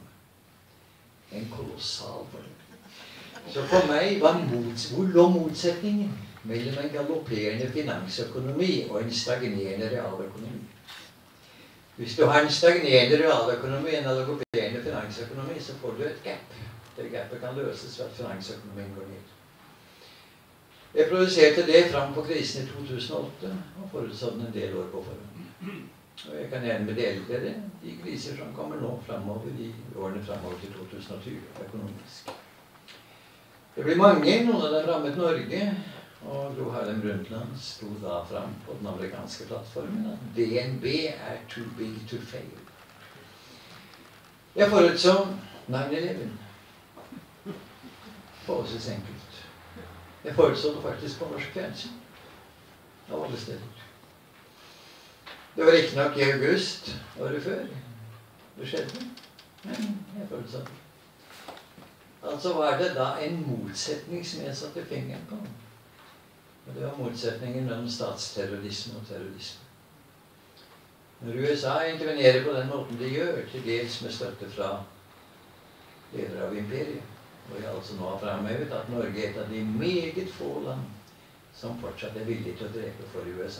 En kolossal fordel. Så for meg var hvor lå motsetningen mellom en galopperende finansøkonomi og en stagnerende realøkonomi. Hvis du har en stagnerende realøkonomi og en galopperende finansøkonomi, så får du et gap. Det gapet kan løses ved at finansøkonomien går ned. Jeg produserte det fram på krisen i 2008, og forutså den en del år på forhånd. Og jeg kan gjerne meddele dere de kriser som kommer nå fremover i årene fremover til 2020, økonomisk. Det blir mange, noen av dem rammet Norge, og Gro Harlem Brundtland sto da fram på den amerikanske plattformen at DNB er too big to fail. Jeg forutså 9/11. Forholdsvis enkelt. Jeg forutså det faktisk på norsk fjernsyn. Av alle steder. Det var ikke nok i august året før. Det skjedde. Men jeg forutså det. Altså var det da en motsetning som jeg satte fingeren på. Og det var motsetningen mellom statsterrorisme og terrorisme. Når USA intervenerer på den måten de gjør, til dels med støtte fra ledere av imperiet, og jeg altså nå har fremhevet at Norge er et av de meget få land som fortsatt er villig til å drepe for USA.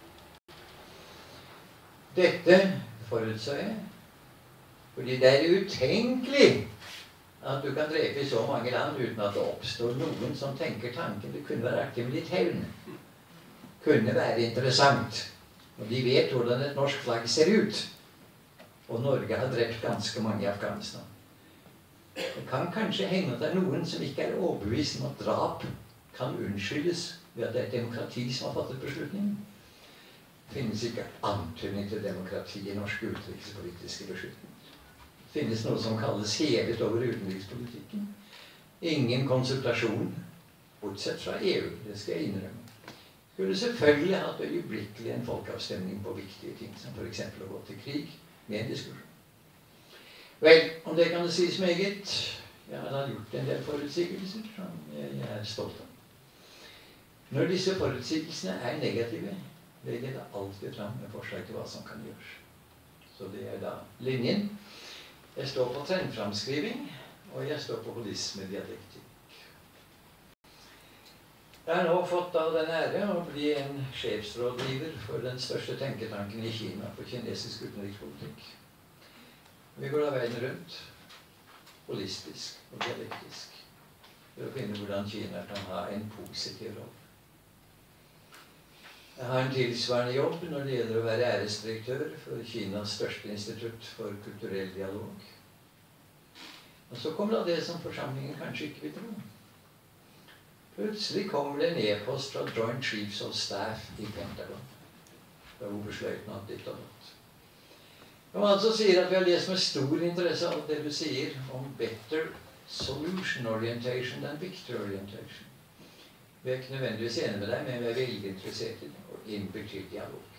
Dette forutså jeg, fordi det er utenkelig at du kan drepe i så mange land uten at det oppstår noen som tenker tanken det kunne være artig med litt hevn. Kunne være interessant. Og de vet hvordan et norsk flagg ser ut. Og Norge har drept ganske mange i Afghanistan. Det kan kanskje hende at det er noen som ikke er overbevist om at drap kan unnskyldes ved at det er et demokrati som har fattet beslutningen. Det finnes ikke antydning til demokrati i norske utenrikspolitiske beslutninger. Det finnes noe som kalles hevet over utenrikspolitikken. Ingen konsultasjon, bortsett fra EU, det skal jeg innrømme. Skulle selvfølgelig hatt øyeblikkelig en folkeavstemning på viktige ting, som for eksempel å gå til krig med en diskusjon. Vel, om det kan det sies meget. Jeg har da gjort en del forutsigelser som jeg er stolt av. Når disse forutsigelsene er negative, legger jeg alltid fram med forslag til hva som kan gjøres. Så det er da linjen. Jeg står på trendframskriving, og jeg står på holisme-dialektikk. Jeg har nå fått av den ære å bli en sjefsrådgiver for den største tenketanken i Kina for kinesisk utenrikspolitikk. Vi går da verden rundt, holistisk og dialektisk, for å finne hvordan Kina kan ha en positiv rolle. Jeg har en tilsvarende jobb når det gjelder å være æresdirektør for Kinas største institutt for kulturell dialog. Og så kommer da det som forsamlingen kanskje ikke vil tro. Plutselig kommer det en e-post fra Joint Chiefs of Staff i Pentagon. Fra oberstløytnant ditt og datt. Og altså sier at vi har lest med stor interesse av det du sier om better solution orientation than victory orientation. Vi er ikke nødvendigvis enige med deg, men vi er veldig interessert i det, og innbyr til dialog.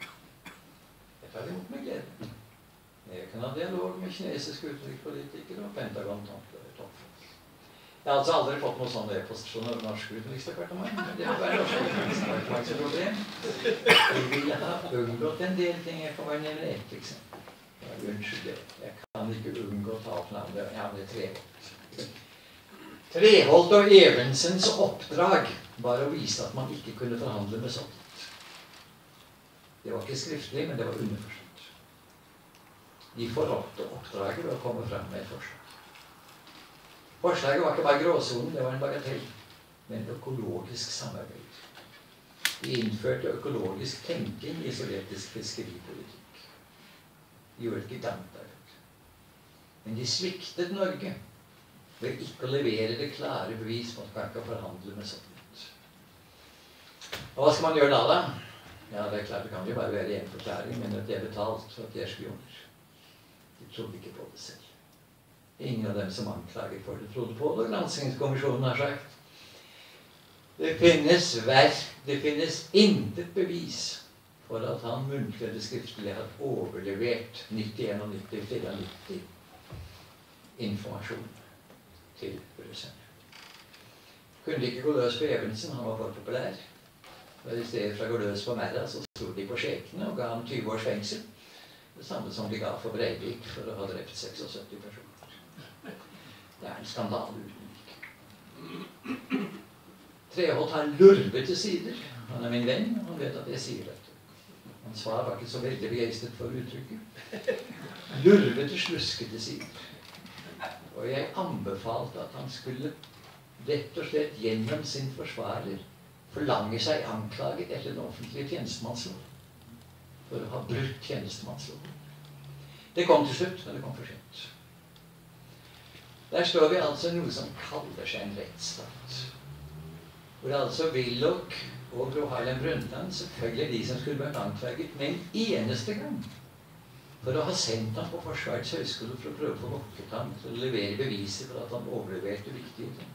Jeg tar det imot med glede. Jeg kan ha dialog med kinesiske utenrikspolitikere og Pentagon-toppfolk. Jeg har altså aldri fått noe sånn e-post fra norsk utenriksdepartement, men det må være norsk utenriksdepartements problem. Jeg vil ha unngått en del ting. Jeg kan bare nevne ett eksempel. Unnskyld det. Jeg kan ikke unngå å ta opp navnet. Jeg har det Treholt. Treholt og Evensens oppdrag var å vise at man ikke kunne forhandle med Sovjet. Det var ikke skriftlig, men det var underforstått. De forrådte oppdraget ved å komme frem med et forslag. Forslaget var ikke bare gråsonen, det var en bagatell, men økologisk samarbeid. De innførte økologisk tenking i sovjetisk fiskeripolitikk. De gjorde et gigantarbeid. Men de sviktet Norge ved ikke å levere det klare bevis på at man kan forhandle med Sovjet. Og hva skal man gjøre da? Ja, det er klart, det kan jo bare være en forklaring, men at de er betalt for at de er spioner. De trodde ikke på det selv. Ingen av dem som anklager for det trodde på det, og granskingskommisjonen har sagt. Det finnes intet bevis for at han muntlig eller skriftlig har overlevert 91 og 94 informasjon til russerne. Kunne de ikke gå løs på Evensen, han var for populær. Og i stedet for å gå løs på Merra, så sto de på skjekene og ga ham 20 års fengsel. Det samme som de ga for Breivik for å ha drept 76 personer. Det er en skandale uten like. Treholt har lurvete sider. Han er min venn, og han vet at jeg sier dette. Hans far var ikke så veldig begeistret for uttrykket. Lurvete, sluskete sider. Og jeg anbefalte at han skulle rett og slett gjennom sin forsvarer forlange seg anklaget etter den offentlige tjenestemannslov for å ha brutt tjenestemannslov. Det kom til slutt, men det kom for sent. Der står vi altså noe som kaller seg en rettsstat. Hvor altså Willoch og Gro Harlem Brundtland selvfølgelig de som skulle vært anklaget med en eneste gang for å ha sendt ham på Forsvarets høgskole for å prøve å få lokket ham til å levere beviser for at han overleverte viktige ting.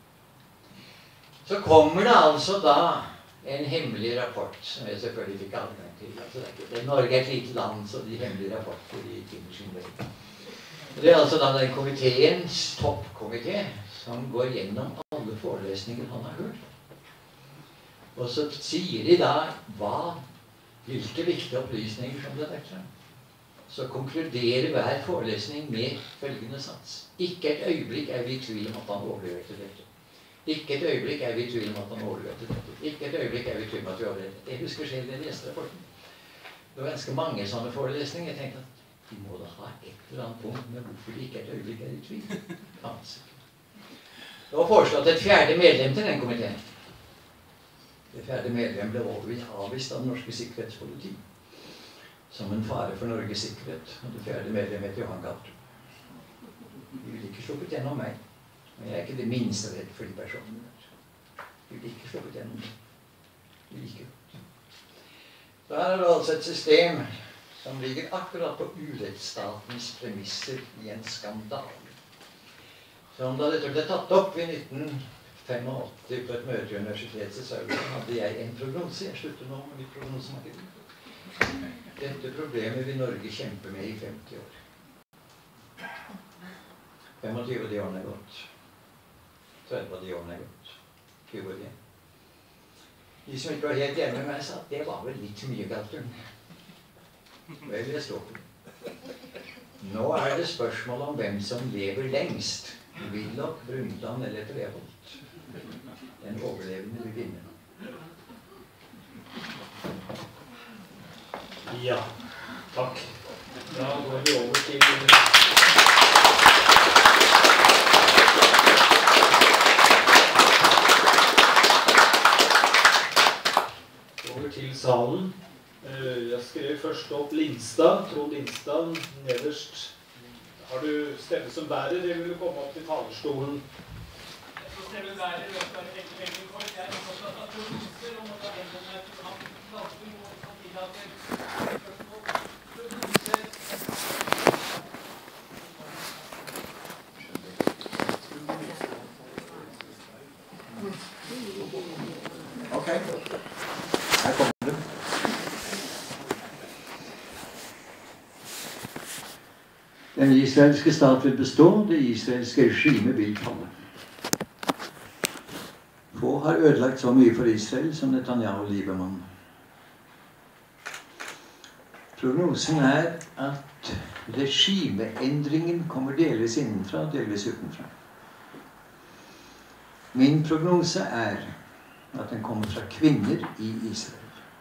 Så kommer det altså da en hemmelig rapport, som jeg selvfølgelig fikk adgang til. Altså, Norge er et lite land, så de hemmelige rapporter de finner sin vei. Det er altså da den komiteens toppkomité som går gjennom alle forelesninger han har hørt. Og så sier de da hvilke viktige opplysninger som det er frem. Så konkluderer hver forelesning med følgende sats. Ikke et øyeblikk er vi i tvil om at han overleverte dette. Ikke et øyeblikk er vi i tvil om at han overleverte dette. Ikke et øyeblikk er vi i tvil om at vi overleverte dette. Jeg husker selv den leste rapporten. Det var ganske mange sånne forelesninger. Jeg tenkte at de må da ha et eller annet punkt med hvorfor de ikke et øyeblikk er i tvil. Kanskje. Det var foreslått et fjerde medlem til den komiteen. Det fjerde medlem ble avvist av det norske sikkerhetspoliti som en fare for Norges sikkerhet. Og det fjerde medlem heter Johan Galtung. De ville ikke sluppet gjennom meg. Men jeg er ikke det minste redd for de personene der. De ville ikke sluppet gjennom meg. De ville ikke. Da er det altså et system som ligger akkurat på urettsstatens premisser i en skandale. Som da dette ble tatt opp i 1985 på et møte i universitetet, så hadde jeg en prognose. Jeg slutter nå med mitt prognosemarked. Dette problemet vil Norge kjempe med i 50 år. 25 av de årene er gått. 30 av de årene er gått. 20 år igjen. De som ikke var helt hjemme med meg, sa at det var vel litt mye, Galtung. Vel, jeg står på. Nå er det spørsmål om hvem som lever lengst. Willoch, Brundtland eller Treholt. Den overlevende vil vinne. Ja, takk. Da går vi over til salen. Jeg skrev først opp Lindstad, Trond Lindstad, nederst. Har du stemme som bærer, eller vil du komme opp til talerstolen? Jeg får stemme bærer, jeg skal være veldig kort. Jeg er også at du husker om å ta en som er til ham, Galtung, og samtidig at jeg spørsmål, Ok, her kommer det. Den israelske stat vil bestå, det israelske regime vil falle. Få har ødelagt så mye for Israel som Netanyahu og Liebermann. Prognosen er at regimeendringen kommer delvis innenfra og delvis utenfra. Min prognose er at den kommer fra kvinner i Israel.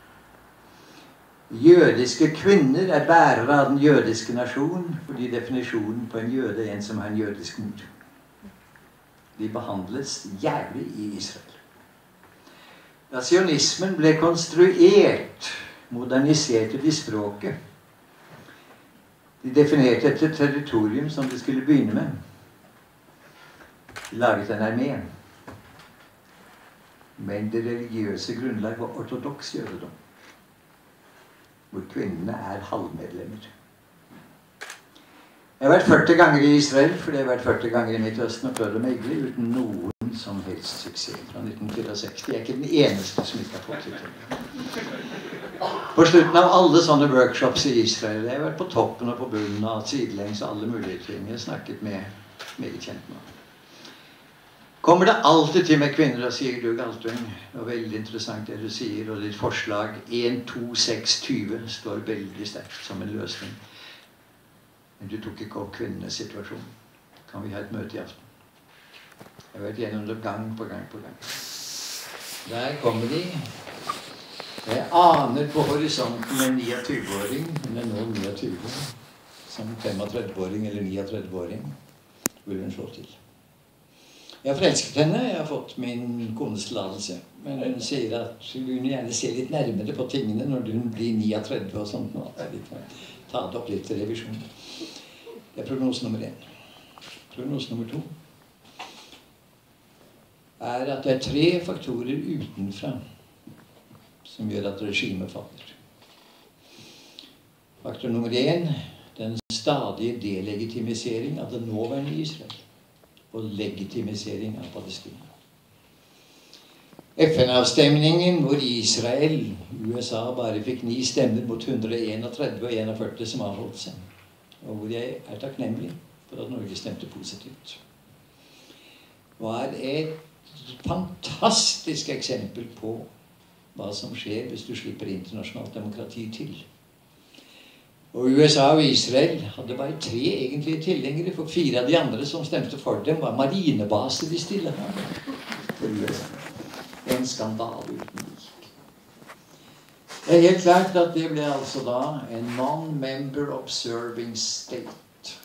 Jødiske kvinner er bærere av den jødiske nasjon, fordi definisjonen på en jøde er en som har en jødisk mor. De behandles jævlig i Israel. Da sionismen ble konstruert, moderniserte de språket. De definerte et territorium som de skulle begynne med. De laget en armé. Men det religiøse grunnlag var ortodoks jødedom, hvor kvinnene er halvmedlemmer. Jeg har vært 40 ganger i Israel, fordi jeg har vært 40 ganger i Midtøsten og prøvd å megle uten noen som helst suksess. Fra 1964. Jeg er ikke den eneste som ikke har fått til det. På slutten av alle sånne workshops i Israel, jeg har vært på toppen og på bunnen og sidelengs og alle mulige ting. Jeg har snakket med meget kjent med. Kommer det alltid til med kvinner og sier, du Galtung, det var veldig interessant det du sier, og ditt forslag 1-2-6-20 står veldig sterkt som en løsning. Men du tok ikke opp kvinnenes situasjon. Kan vi ha et møte i aften? Jeg har vært gjennom det gang på gang på gang. Der kommer de. Jeg aner på horisonten en 29-åring, hun er nå 29, som 35-åring eller 39-åring, vil hun slå til. Jeg har forelsket henne, jeg har fått min kones tillatelse, men hun sier at hun vil gjerne se litt nærmere på tingene når hun blir 39 og sånt, og at jeg ta det opp litt til revisjon. Det er prognose nummer 1. Prognose nummer 2 er at det er 3 faktorer utenfra som gjør at regimet faller. Faktor nummer 1, den stadige delegitimisering av det nåværende Israel og legitimisering av Palestina. FN-avstemningen hvor Israel, USA bare fikk 9 stemmer mot 131 og 41 som avholdt seg. Og hvor jeg er takknemlig for at Norge stemte positivt. Var et fantastisk eksempel på hva som skjer hvis du slipper internasjonalt demokrati til. Og USA og Israel hadde bare 3 egentlige tilhengere, for 4 av de andre som stemte for dem var marinebaser i Stillehavet. En skandale uten like. Det er helt klart at det ble altså da en non-member observing state.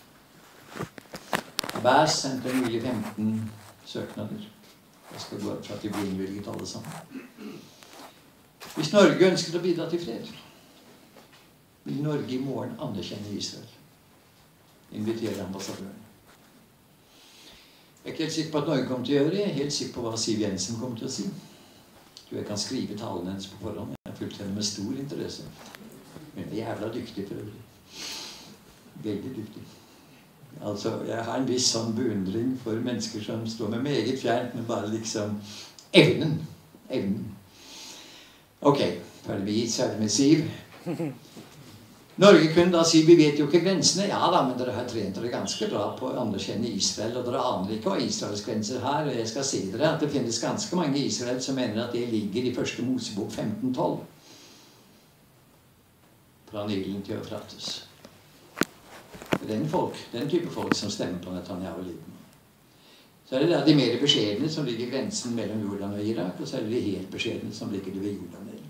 Abbas sendte nylig 15 søknader. Jeg skal gå opp for at de blir innvilget alle sammen. Hvis Norge ønsket å bidra til fred, vil Norge i morgen anerkjenne Israel. Invitere ambassadøren. Jeg er ikke helt sikker på at Norge kommer til å gjøre det. Jeg er helt sikker på hva Siv Jensen kommer til å si. Jeg kan skrive talen hennes på forhånd. Jeg har fulgt henne med stor interesse. Men jeg er jævla dyktig for øvrig. Veldig dyktig. Altså, jeg har en viss sånn beundring for mennesker som står med meget fjernt, men bare liksom evnen. Ok, ferdig med gitt, ferdig med Siv. Norge kunne da si, vi vet jo ikke grensene. Ja da, men dere har trent dere ganske bra på å anerkjenne Israel, og dere aner ikke hva Israels grenser her. Og jeg skal si dere at det finnes ganske mange i Israel som mener at det ligger i første Mosebok 15:12. Fra Nilen til Eufrates. Den type folk som stemmer på Netanyahu og Libanon. Så er det da de mer beskjedne som ligger i grensen mellom Jordan og Irak, og så er det de helt beskjedne som ligger ved Jordan.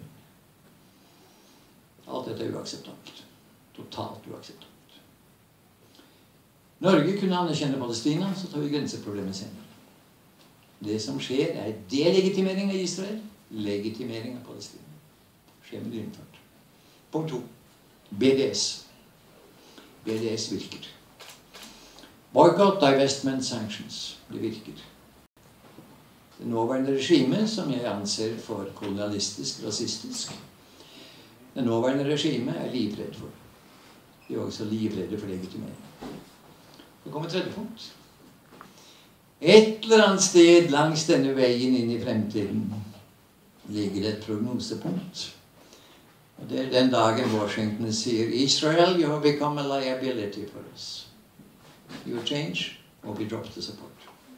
Alt dette er uakseptabelt. Totalt uakseptabelt. Norge kunne anerkjenne Palestina, så tar vi grenseproblemet senere. Det som skjer, er delegitimering av Israel, legitimering av Palestina. Skjer med innført. Punkt 2. BDS. BDS virker. Boycott, divestment, sanctions. Det virker. Det nåværende regimet, som jeg anser for kolonialistisk, rasistisk, det nåværende regimet er livredd for. De er også livredde for legitimering. Det kommer tredje punkt. Et eller annet sted langs denne veien inn i fremtiden ligger det et prognosepunkt. Og det er den dagen Washington sier Israel, you have become a liability for us. You change, or we drop the support.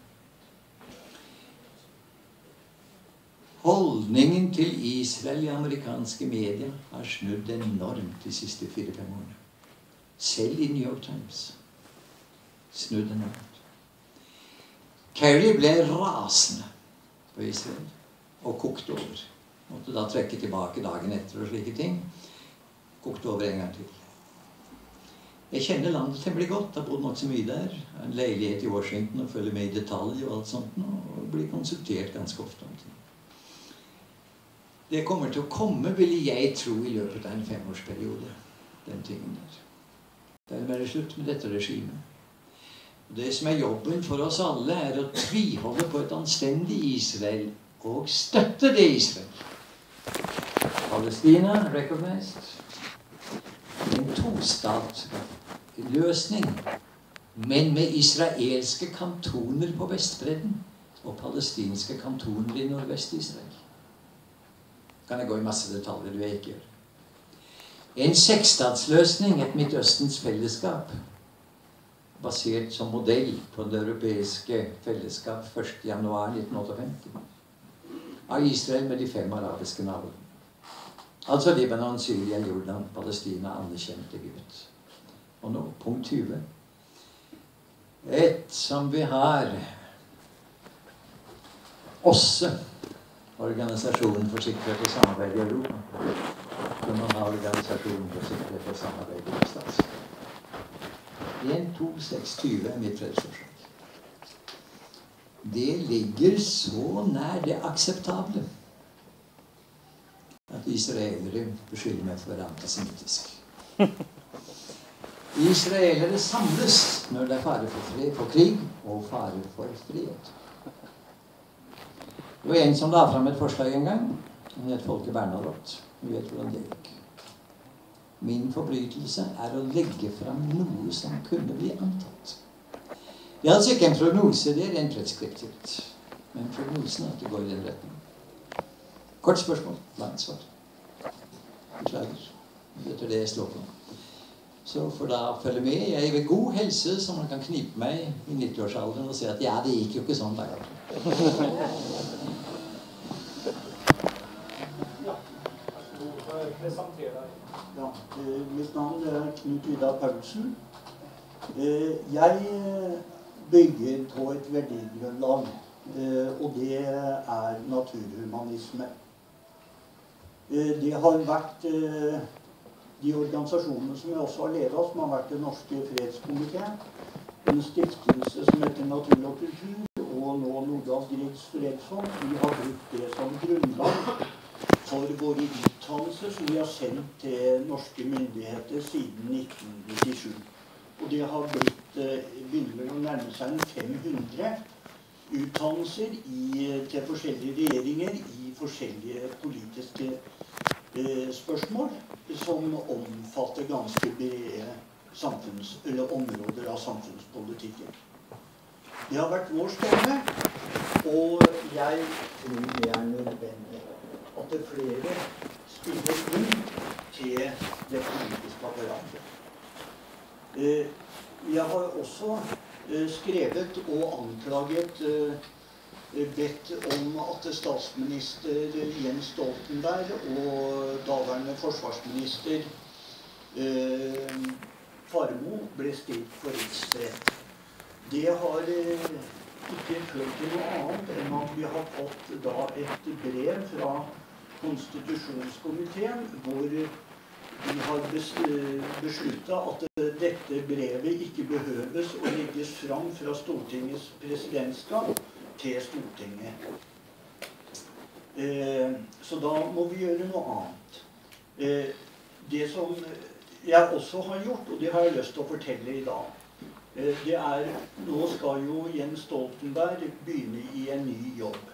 Holdningen til Israel i amerikanske medier har snudd enormt de siste 4-5 årene. Selv i New York Times. Snudd enormt. Kerry ble rasende på Israel og kokte over. Måtte da trekke tilbake dagen etter og slike ting. Kokte over en gang til. Jeg kjenner landet temmelig godt. Jeg har bodd nok så mye der. Jeg har en leilighet i Washington og følger med i detalj og alt sånt. Og blir konsultert ganske ofte om ting. Det kommer til å komme, vil jeg tro, i løpet av en 5-årsperiode. Den tingen der. Det er bare slutt med dette regimet. Det som er jobben for oss alle, er å tviholde på et anstendig Israel og støtte det Israel. Palestina, recognized. En 2-stat-løsning, men med israelske kantoner på Vestbredden og palestinske kantoner i Nordvest-Israel. Kan jeg gå i masse detaljer, det vil jeg ikke gjøre. En 6-statsløsning, et Midtøstens fellesskap, basert som modell på det europeiske fellesskap 1. januar 1958, av Israel med de 5 arabiske naboene. Altså Libanon, Syria, Jordan, Palestina, anerkjent Egypt. Og nå, punkt 20. Et som vi har OSSE, Organisasjonen for sikkerhet og samarbeid i Europa. Så man har Organisasjonen for sikkerhet og samarbeid i stats. 1-2-6-20 er mitt fredsforslag. Det ligger så nær det akseptable at israelere beskylder meg for å være antisemittisk. Israelere samles når det er fare for krig og fare for frihet. Det var en som la fram et forslag en gang. Han het Folke Bernadotte. Vi vet hvordan det gikk. Min forbrytelse er å legge fram noe som kunne bli antatt. Det er altså ikke en prognose, det er en rettskriptivt. Men prognosen er at det går i den retningen. Kort spørsmål, langt svar. Beklager. Dette er det jeg står på. Så får da følge med. Jeg er ved god helse, så man kan knipe meg i 90-årsalderen og si at ja, det gikk jo ikke sånn da. Ja, mitt navn er Knut Vidar Paulsen. Jeg bygger på et verdigrunnlag, og det er naturhumanisme. Det har vært de organisasjonene som jeg også har ledet, som har vært Den norske fredskomiteen, en stiftelse som heter Natur og kultur, og nå Nordahl Griegs fredsfond. Vi har brukt det som grunnlag for våre uttalelser som vi har sendt til norske myndigheter siden 1997. Og det har begynner å nærme seg 500 uttalelser til forskjellige regjeringer i forskjellige politiske spørsmål som omfatter ganske brede områder av samfunnspolitikken. Det har vært vår stemme, og jeg tror det er nødvendig at det flere spiller inn til det politiske apparatet. Jeg har også skrevet og anklaget, bedt om at statsminister Jens Stoltenberg og daværende forsvarsminister Faremo ble stilt for riksrett. Det har ikke ført til noe annet enn at vi har fått da et brev fra konstitusjonskomiteen hvor vi har besluttet at dette brevet ikke behøves å legges fram fra Stortingets presidentskap til Stortinget. Så da må vi gjøre noe annet. Det som jeg også har gjort, og det har jeg lyst til å fortelle i dag, det er, nå skal jo Jens Stoltenberg begynne i en ny jobb.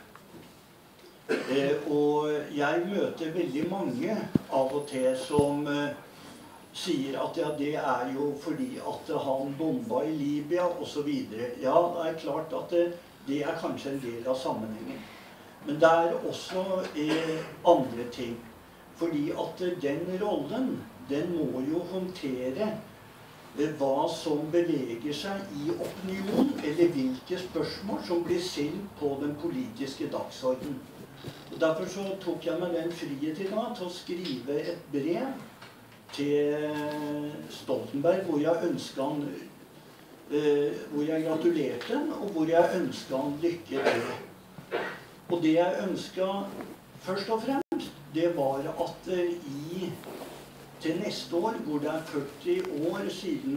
Og jeg møter veldig mange av og til som sier at ja, det er jo fordi at han bomba i Libya og så videre. Ja, det er klart at det er kanskje en del av sammenhengen. Men det er også andre ting. Fordi at den rollen, den må jo håndtere hva som beveger seg i opinion, eller hvilke spørsmål som blir sendt på den politiske dagsordenen. Og derfor så tok jeg meg den frihet i dag til å skrive et brev til Stoltenberg, hvor jeg ønsket han, hvor jeg gratulerte han, og hvor jeg ønsket han lykke til. Og det jeg ønsket først og fremst, det var at til neste år, hvor det er 40 år siden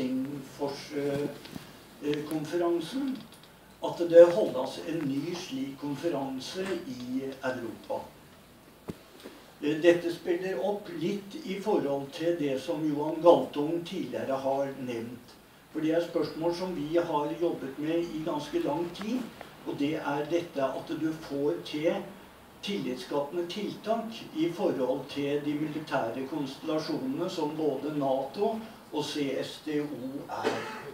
Helsingfors-konferansen, at det holdes en ny slik konferanse i Europa. Dette spiller opp litt i forhold til det som Johan Galtung tidligere har nevnt. For det er spørsmål som vi har jobbet med i ganske lang tid, og det er dette at du får til tillitsskapende tiltak i forhold til de militære konstellasjonene som både NATO og CSTO er.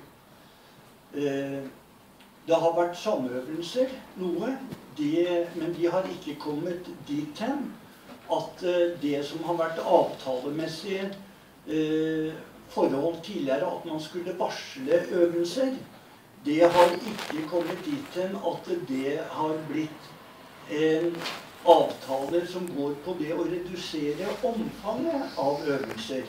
Det har vært samøvelser, noe, men de har ikke kommet dit hen at det som har vært avtalemessige forhold tidligere, at man skulle varsle øvelser, det har ikke kommet dit hen at det har blitt en avtaler som går på det å redusere omfanget av øvelser.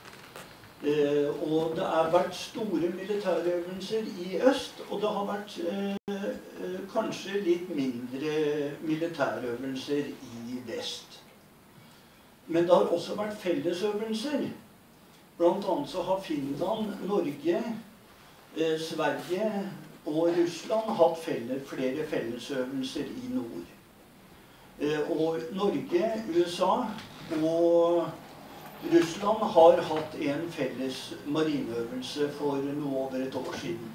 Og det har vært store militærøvelser i øst, og det har vært kanskje litt mindre militærøvelser i vest. Men det har også vært fellesøvelser. Blant annet så har Finland, Norge, Sverige og Russland hatt flere fellesøvelser i nord. Og Norge, USA og Russland har hatt en felles marineøvelse for noe over et år siden.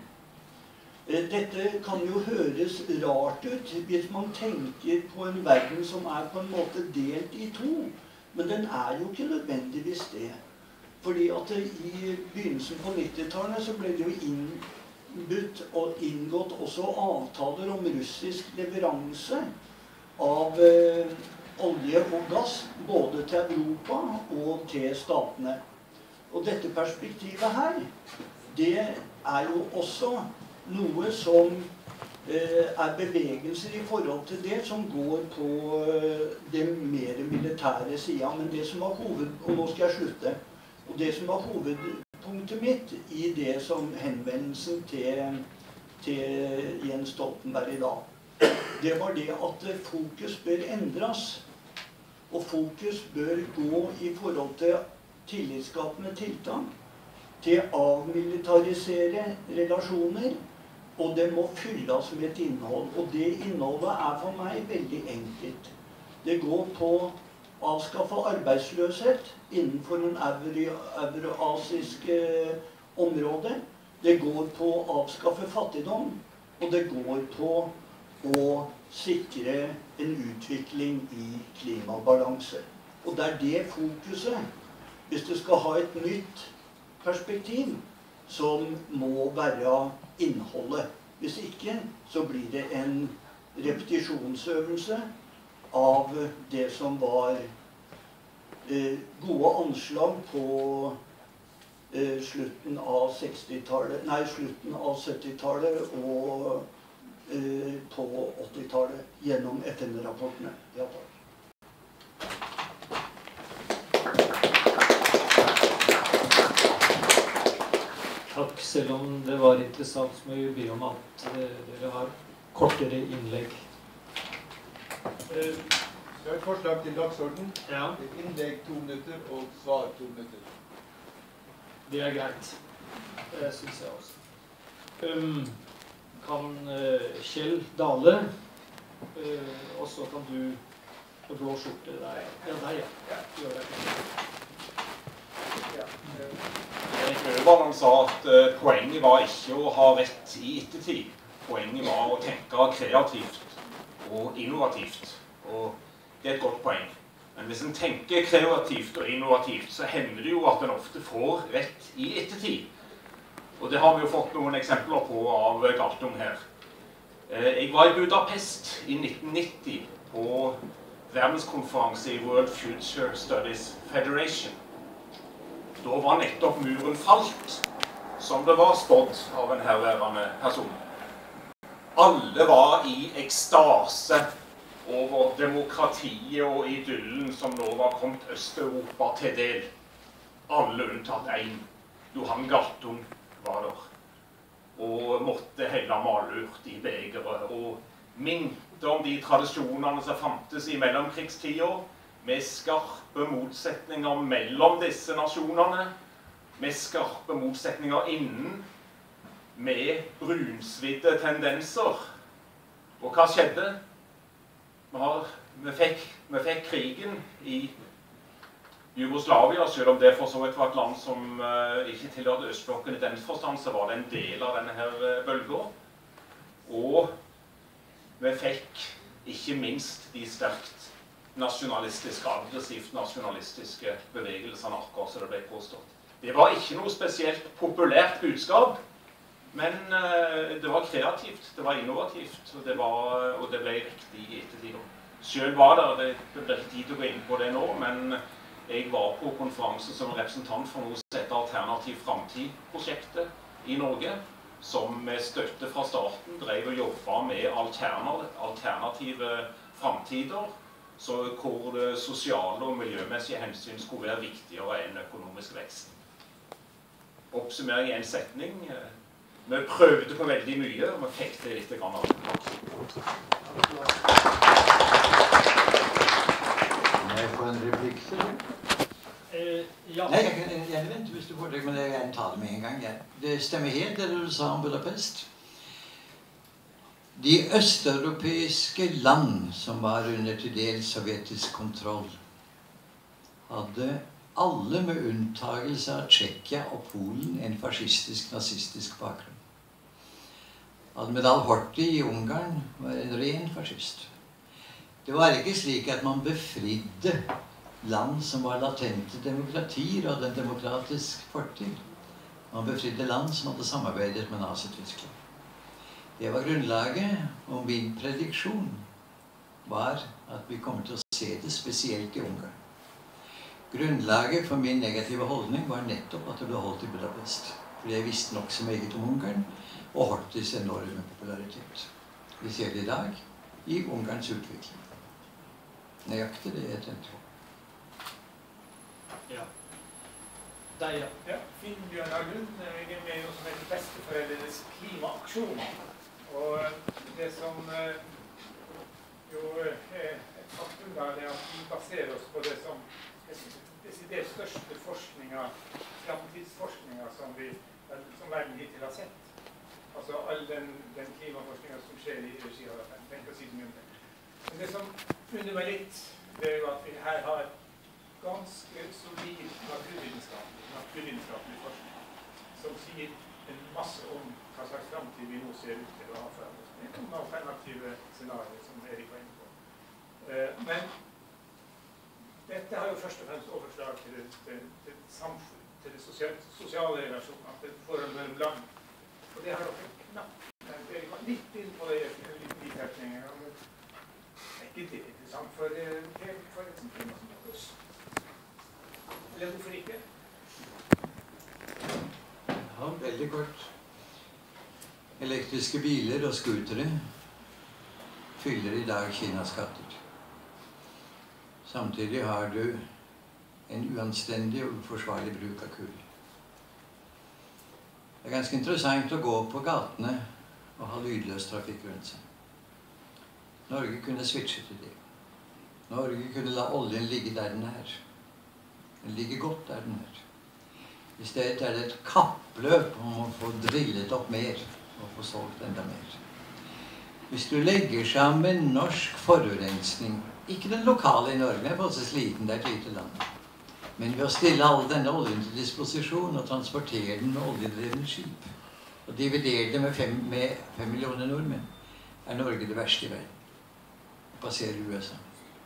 Dette kan jo høres rart ut hvis man tenker på en verden som er på en måte delt i to, men den er jo ikke nødvendigvis det. Fordi at i begynnelsen på 90-tallet så ble det jo innbudt og inngått også avtaler om russisk leveranse av olje og gass både til Europa og til statene. Og dette perspektivet her, det er jo også noe som er bevegelser i forhold til det som går på det mer militære siden. Men det som var og nå skal jeg slutte, og det som var hovedpunktet mitt i det som henvendelsen til Jens Stoltenberg i dag, det var det at fokus bør endres, og fokus bør gå i forhold til tillitsskapende tiltak, til å avmilitarisere relasjoner, og det må fylles med et innhold. Og det innholdet er for meg veldig enkelt. Det går på å avskaffe arbeidsløshet innenfor en euroasisk område. Det går på å avskaffe fattigdom, og det går på å sikre en utvikling i klimabalanse. Og det er det fokuset, hvis du skal ha et nytt perspektiv, som må være innholdet. Hvis ikke, så blir det en repetisjonsøvelse av det som var gode anslag på slutten av 60-tallet, nei, slutten av 70-tallet og på 80-tallet gjennom FN-rapportene. Ja, takk. Takk, selv om det var interessant, så må vi be om at dere har kortere innlegg. Så et forslag til dagsorden. Ja, Et innlegg 2 minutter og svar 2 minutter. det er greit. Det synes jeg også. Kan Kjell Dale, og så kan du med blå skjorte der. Ja, der, ja. Gjør det. Erik Øverland sa at poenget var ikke å ha rett i ettertid. Poenget var å tenke kreativt og innovativt. Og det er et godt poeng. Men hvis en tenker kreativt og innovativt, så hender det jo at en ofte får rett i ettertid. Og det har vi jo fått noen eksempler på av Galtung her. Jeg var i Budapest i 1990 på verdenskonferanse i World Future Studies Federation. Da var nettopp muren falt, som det var spådd av en herværende person. Alle var i ekstase over demokratiet og idyllen som nå var kommet Øst-Europa til del. Alle unntatt én. Johan Galtung var der. Og måtte helle malurt i begeret. Og minte om de tradisjonene som fantes i mellomkrigstida, med skarpe motsetninger mellom disse nasjonene, med skarpe motsetninger innen, med brunsvidde tendenser. Og hva skjedde? Vi fikk krigen i Jugoslavia, selv om det for så vidt var et land som ikke tilhørte østblokken i den forstand, så var det en del av denne her bølga. Og vi fikk ikke minst de sterkt nasjonalistiske, aggressivt nasjonalistiske bevegelsene, akkurat som det ble påstått. Det var ikke noe spesielt populært budskap, men det var kreativt, det var innovativt, og det ble riktig i ettertid. Selv var det ble ikke tid til å gå inn på det nå, men jeg var på konferanse som representant for noe som heter Alternativ Framtid-prosjektet i Norge, som med støtte fra staten drev og jobbet med alternative framtider, så hvor det sosiale og miljømessige hensyn skulle være viktigere enn økonomisk vekst. Oppsummering i en setning. Vi prøvde på veldig mye, og vi fikk det litt grann av. Kan jeg få en replikk til det? Ja. Nei, jeg kan gjerne vente hvis du får det, men jeg kan ta det med en gang. Ja. Det stemmer helt det du sa om Budapest. De østeuropeiske land som var under til dels sovjetisk kontroll, hadde alle med unntagelse av Tsjekkia og Polen en fascistisk-nazistisk bakgrunn. Admiral Horthy i Ungarn var en ren fascist. Det var ikke slik at man befridde land som var latente demokratier og hadde en demokratisk fortid. Man befridde land som hadde samarbeidet med Nazi-Tyskland. Det var grunnlaget, og min prediksjon var at vi kommer til å se det spesielt i Ungarn. Grunnlaget for min negative holdning var nettopp at det ble holdt i Budapest. Fordi jeg visste nok så meget om Ungarn, og Horthys enorme popularitet. Vi ser det i dag i Ungarns utvikling. Nøyaktig det jeg tenkte på. Ja. Der, ja. Ja, Finn Bjørn Haglund, jeg er med i noe som heter Besteforeldrenes klimaaksjon. Og det som jo er et faktum da, det er at vi baserer oss på det som desidert største forskninga, framtidsforskninga som verden hittil har sett. Altså all den klimaforskninga som skjer i regi av FN. Jeg kan si så mye om det. Men det som undrer meg litt, det er jo at vi her har ganske solid naturvitenskapelig forskning som sier en masse om hva slags framtid vi nå ser ut til å ha foran oss. Det er noen alternative scenarier som Erik var inne på. Men dette har jo først og fremst overslag til samfunn, til det sosiale relasjoner, til forhold mellom land. Og det har dere knapt. Erik var litt inn på det i en liten bitretning. Er ikke det interessant for et samfunn som oss? Eller hvorfor ikke? veldig kort. Elektriske biler og scootere fyller i dag Kinas gater. Samtidig har du en uanstendig og uforsvarlig bruk av kull. Det er ganske interessant å gå på gatene og ha lydløs trafikk rundt seg. Norge kunne switche til det. Norge kunne la oljen ligge der den er. Den ligger godt der den er. I stedet er det et kappløp om å få drillet opp mer og få solgt enda mer. Hvis du legger sammen norsk forurensning, ikke den lokale i Norge, den er forholdsvis liten, det er et lite land, men ved å stille all denne oljen til disposisjon og transportere den med oljedrevne skip, og dividere det med 5 millioner nordmenn, er Norge det verste i verden. Og passerer USA.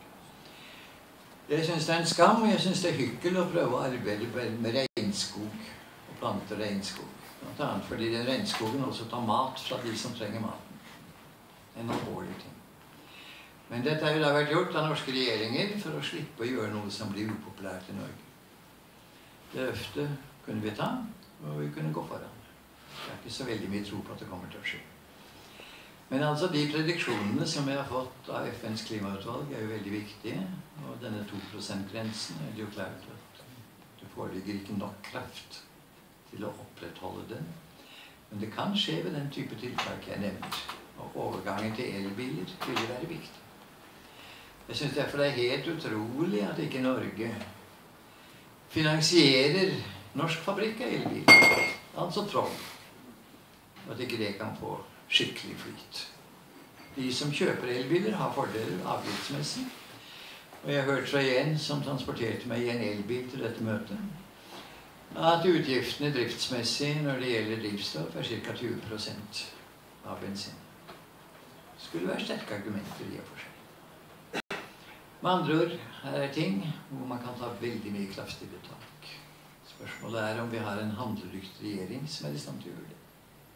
Jeg synes det er en skam, og jeg synes det er hykkel å prøve å arbeide med regnskog og plante regnskog. Blant annet fordi den regnskogen også tar mat fra de som trenger maten. En alvorlig ting. Men dette har jo da vært gjort av norske regjeringer for å slippe å gjøre noe som blir upopulært i Norge. Det løftet kunne vi ta, og vi kunne gå foran. Det er ikke så veldig mye tro på at det kommer til å skje. Men altså de prediksjonene som vi har fått av FNs klimautvalg er jo veldig viktige, og denne 2%-grensen er det jo klart at det foreligger ikke nok kraft til å opprettholde den. Men det kan skje ved den type tiltak jeg nevner, og overgangen til elbiler vil være viktig. Jeg synes derfor det er helt utrolig at ikke Norge finansierer norsk fabrikk av elbiler, altså Troll, og at ikke det kan få skikkelig flyt. De som kjøper elbiler har fordeler avgiftsmessig, og jeg har hørt fra en som transporterte meg i en elbil til dette møtet, at utgiftene driftsmessig når det gjelder drivstoff er ca. 20% av bensin. Det skulle være sterke argumenter i og for seg. Med andre ord, her er ting hvor man kan ta veldig mye kraftigere tak. Spørsmålet er om vi har en handledyktig regjering som er i stand til å gjøre det.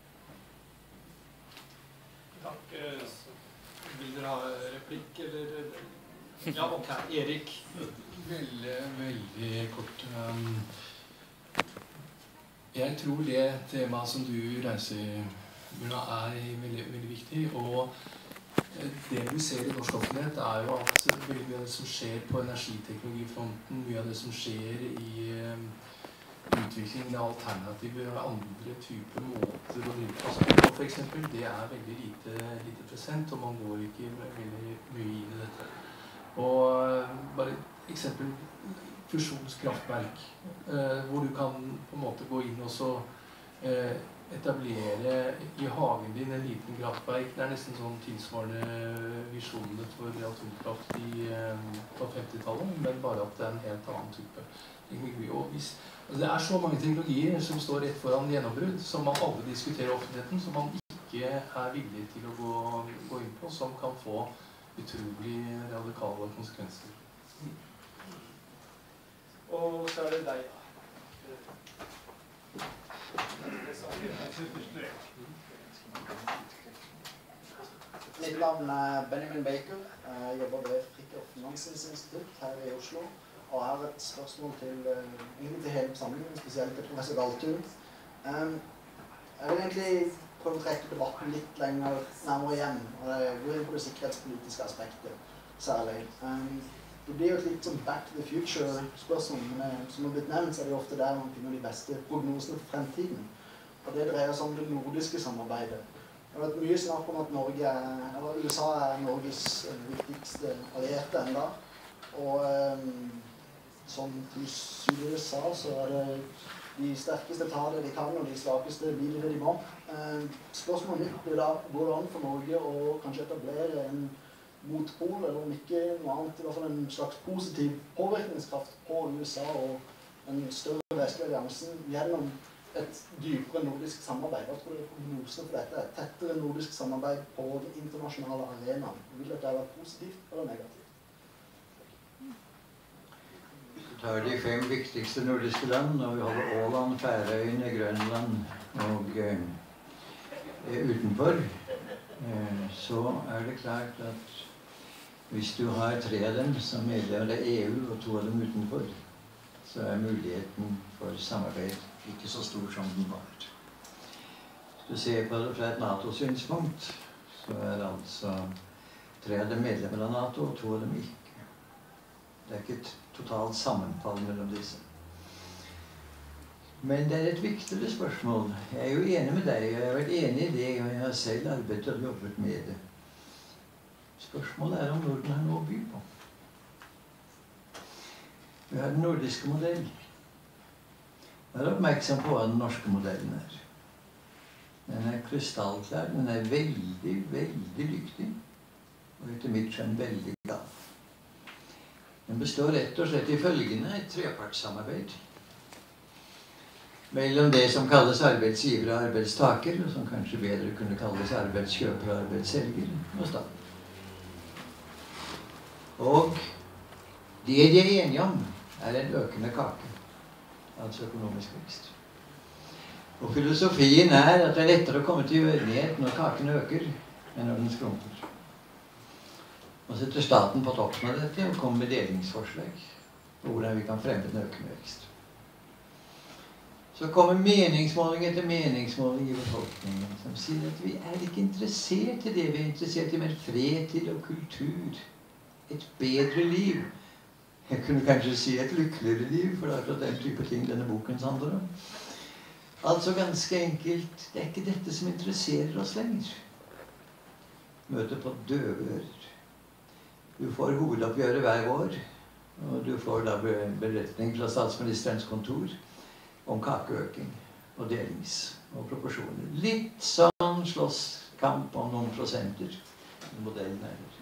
Takk. Vil dere ha replikk, eller? Ja, ok. Erik. Veldig kort. Jeg tror det temaet som du reiser, Bjørna, er veldig viktig, og det vi ser i norsk offentlighet er jo at veldig mye av det som skjer på energiteknologifronten, mye av det som skjer i utviklingen av alternativer og andre typer måter å drive transport på, for eksempel, det er veldig lite present, og man går ikke veldig mye inn i dette. Og bare et eksempel, fusjonskraftverk, hvor du kan på en måte gå inn og så etablere i hagen din en liten kraftverk. Det er nesten sånn tilsvarende visjonene for atomkraft på 50-tallet, men bare at det er en helt annen type teknologi. Og det er så mange teknologier som står rett foran gjennombrudd, som man alle diskuterer i offentligheten, som man ikke er villig til å gå inn på, som kan få utrolig radikale konsekvenser. Og så er det deg, da. Mitt navn er Benjamin Baker. Jeg jobber ved Fridtjof Nansens institutt her i Oslo. Og jeg har et spørsmål til hele forsamlingen, spesielt til professor Galtun. Jeg vil egentlig prøve å trekke debatten litt lenger nærmere hjem, og det går inn på det sikkerhetspolitiske aspektet særlig. Det blir jo et litt sånn back to the future-spørsmål, men som har blitt nevnt, så er det ofte der man finner de beste prognosene for fremtiden. Og det dreier seg om det nordiske samarbeidet. Det har vært mye snakk om at USA er Norges viktigste allierte enda. Og som Tullus sa, så er det de sterkeste tar det de kan, og de svakeste blir det de må. Spørsmålet mitt blir da, går det an for Norge å kanskje etablere en motpol, eller om ikke noe annet, i hvert fall en slags positiv påvirkningskraft på USA og en større vestlig alliansen gjennom et dypere nordisk samarbeid. Hva tror du er prognosene for dette? Et tettere nordisk samarbeid på den internasjonale arenaen. Vil dette være positivt eller negativt? Vi tar de 5 viktigste nordiske land, og vi holder Åland, Færøyene, Grønland og utenfor. Så er det klart at hvis du har 3 av dem som medlemmer av EU og 2 av dem utenfor, så er muligheten for samarbeid ikke så stor som den var. Hvis du ser på det fra et NATO-synspunkt, så altså 3 av dem medlemmer av NATO, og 2 av dem ikke. Det er ikke et totalt sammenfall mellom disse. Men det er et viktigere spørsmål. Jeg er jo enig med deg, og jeg har vært enig i det, og jeg har selv arbeidet og jobbet med det. Spørsmålet er om Norden har noe å by på. Vi har den nordiske modellen. Vær oppmerksom på hva den norske modellen er. Den er krystallklar, den er veldig, veldig dyktig, og etter mitt skjønn veldig gal. Den består rett og slett i følgende et trepartssamarbeid mellom det som kalles arbeidsgiver og arbeidstaker, og som kanskje bedre kunne kalles arbeidskjøper og arbeidsselger, og staten. Og det de er enige om, er en økende kake, altså økonomisk vekst. Og filosofien er at det er lettere å komme til uenighet når kaken øker, enn når den skrumper. Og setter staten på toppen av dette og kommer med delingsforslag på hvordan vi kan fremme den økende vekst. Så kommer meningsmåling etter meningsmåling i befolkningen som sier at vi er ikke interessert i det, vi er interessert i mer fred til og kultur. Et bedre liv. Jeg kunne kanskje si et lykkeligere liv, for det er akkurat den type ting denne boken handler om. Altså ganske enkelt, det er ikke dette som interesserer oss lenger. Møte på døve ører. Du får hovedoppgjøret hver år, og du får da beretning fra statsministerens kontor om kakeøking og delings og proporsjoner. Litt sånn slåsskamp om noen prosenter. Den modellen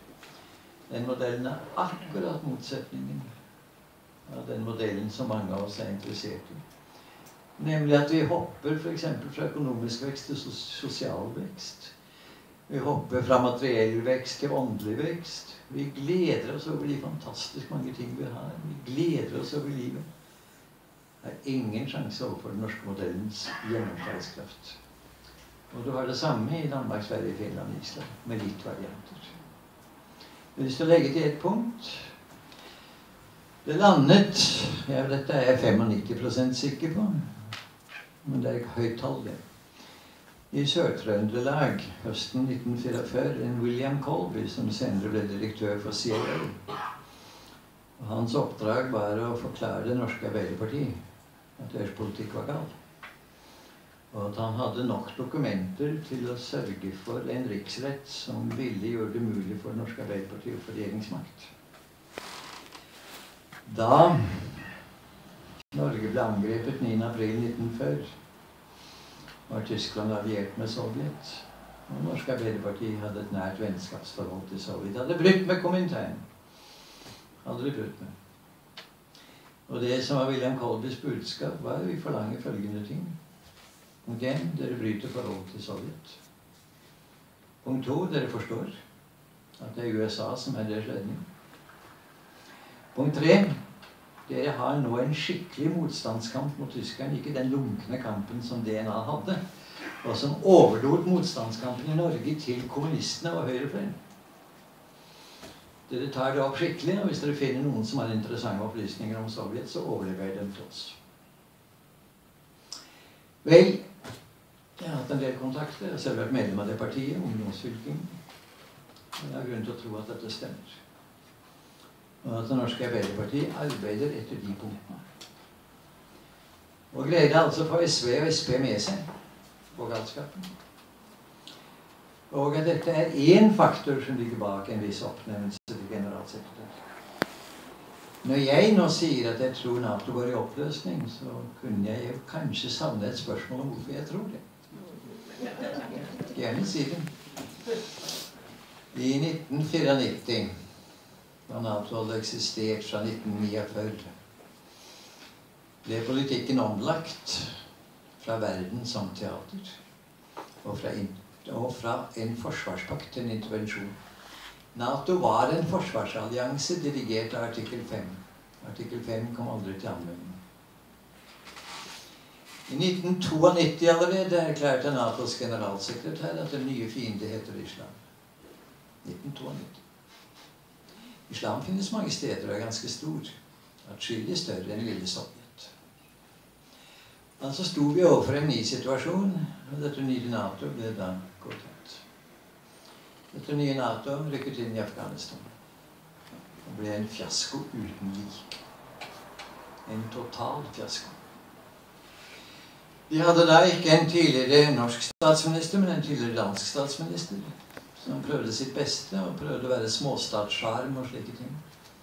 er akkurat motsetningen av den modellen som mange av oss er interessert i. Nemlig at vi hopper for eksempel fra økonomisk vekst til sosial vekst. Vi hopper fra materiell vekst til åndelig vekst. Vi gleder oss over de fantastisk mange ting vi har. Vi gleder oss over livet. Det er ingen sjanse overfor den norske modellens gjennomslagskraft. Og du har det samme i Danmark, Sverige, Finland og Island, med litt varianter. Hvis du legger til et punkt, det landet, ja, dette er jeg 95% sikker på, men det er ikke høyt tall det. I Sør-Trøndelag, høsten 1944, en William Colby, som senere ble direktør for CIA. Og hans oppdrag var å forklare det norske Arbeiderpartiet at deres politikk var gal. Og at han hadde nok dokumenter til å sørge for en riksrett som ville gjøre det mulig for det norske Arbeiderpartiet å få regjeringsmakt. Da Norge ble angrepet 9. april 1940, var Tyskland alliert med Sovjet. Og det norske Arbeiderpartiet hadde et nært vennskapsforhold til Sovjet. Hadde brutt med Komintern. Aldri brutt med. Og det som var William Colbys budskap var vi forlanger følgende ting. Punkt 1, dere bryter forhold til Sovjet. Punkt 2, dere forstår at det er USA som er deres ledning. Punkt 3, dere har nå en skikkelig motstandskamp mot tyskerne, ikke den lunkne kampen som DNA hadde, og som overdot motstandskampen i Norge til kommunistene og høyrefløyen. Dere tar det opp skikkelig, og hvis dere finner noen som har interessante opplysninger om Sovjet, så overleverer dem til oss. Vel, jeg har hatt en del kontakter. Jeg har selv vært medlem av det partiet, ungdomsfylking. Jeg har grunn til å tro at dette stemmer. Og at det norske Arbeiderpartiet arbeider etter de punktene. Og greide altså for SV og SP med seg på galskapen. Og at dette er én faktor som ligger bak en viss oppnevnelse til generalsekretær. Når jeg nå sier at jeg tror NATO går i oppløsning, så kunne jeg jo kanskje savne et spørsmål om hvorfor jeg tror det. Gjerne si det. I 1994, da NATO hadde eksistert fra 1949, ble politikken omlagt fra verden som teater og fra en forsvarspakt til en intervensjon. NATO var en forsvarsallianse dirigert av artikkel 5. Artikkel 5 kom aldri til anvending. I 1992 allerede erklærte NATOs generalsekretær at den nye fiende heter Islam. 1992. Islam finnes mange steder og er ganske stor. Atskillig større enn lille Sovjet. Altså sto vi overfor en ny situasjon, og dette nye NATO ble da gått ut. Dette nye NATO rykket inn i Afghanistan. Det ble en fiasko uten like. En total fiasko. De hadde da ikke en tidligere norsk statsminister, men en tidligere dansk statsminister, som prøvde sitt beste og prøvde å være småstatssjarm og slike ting.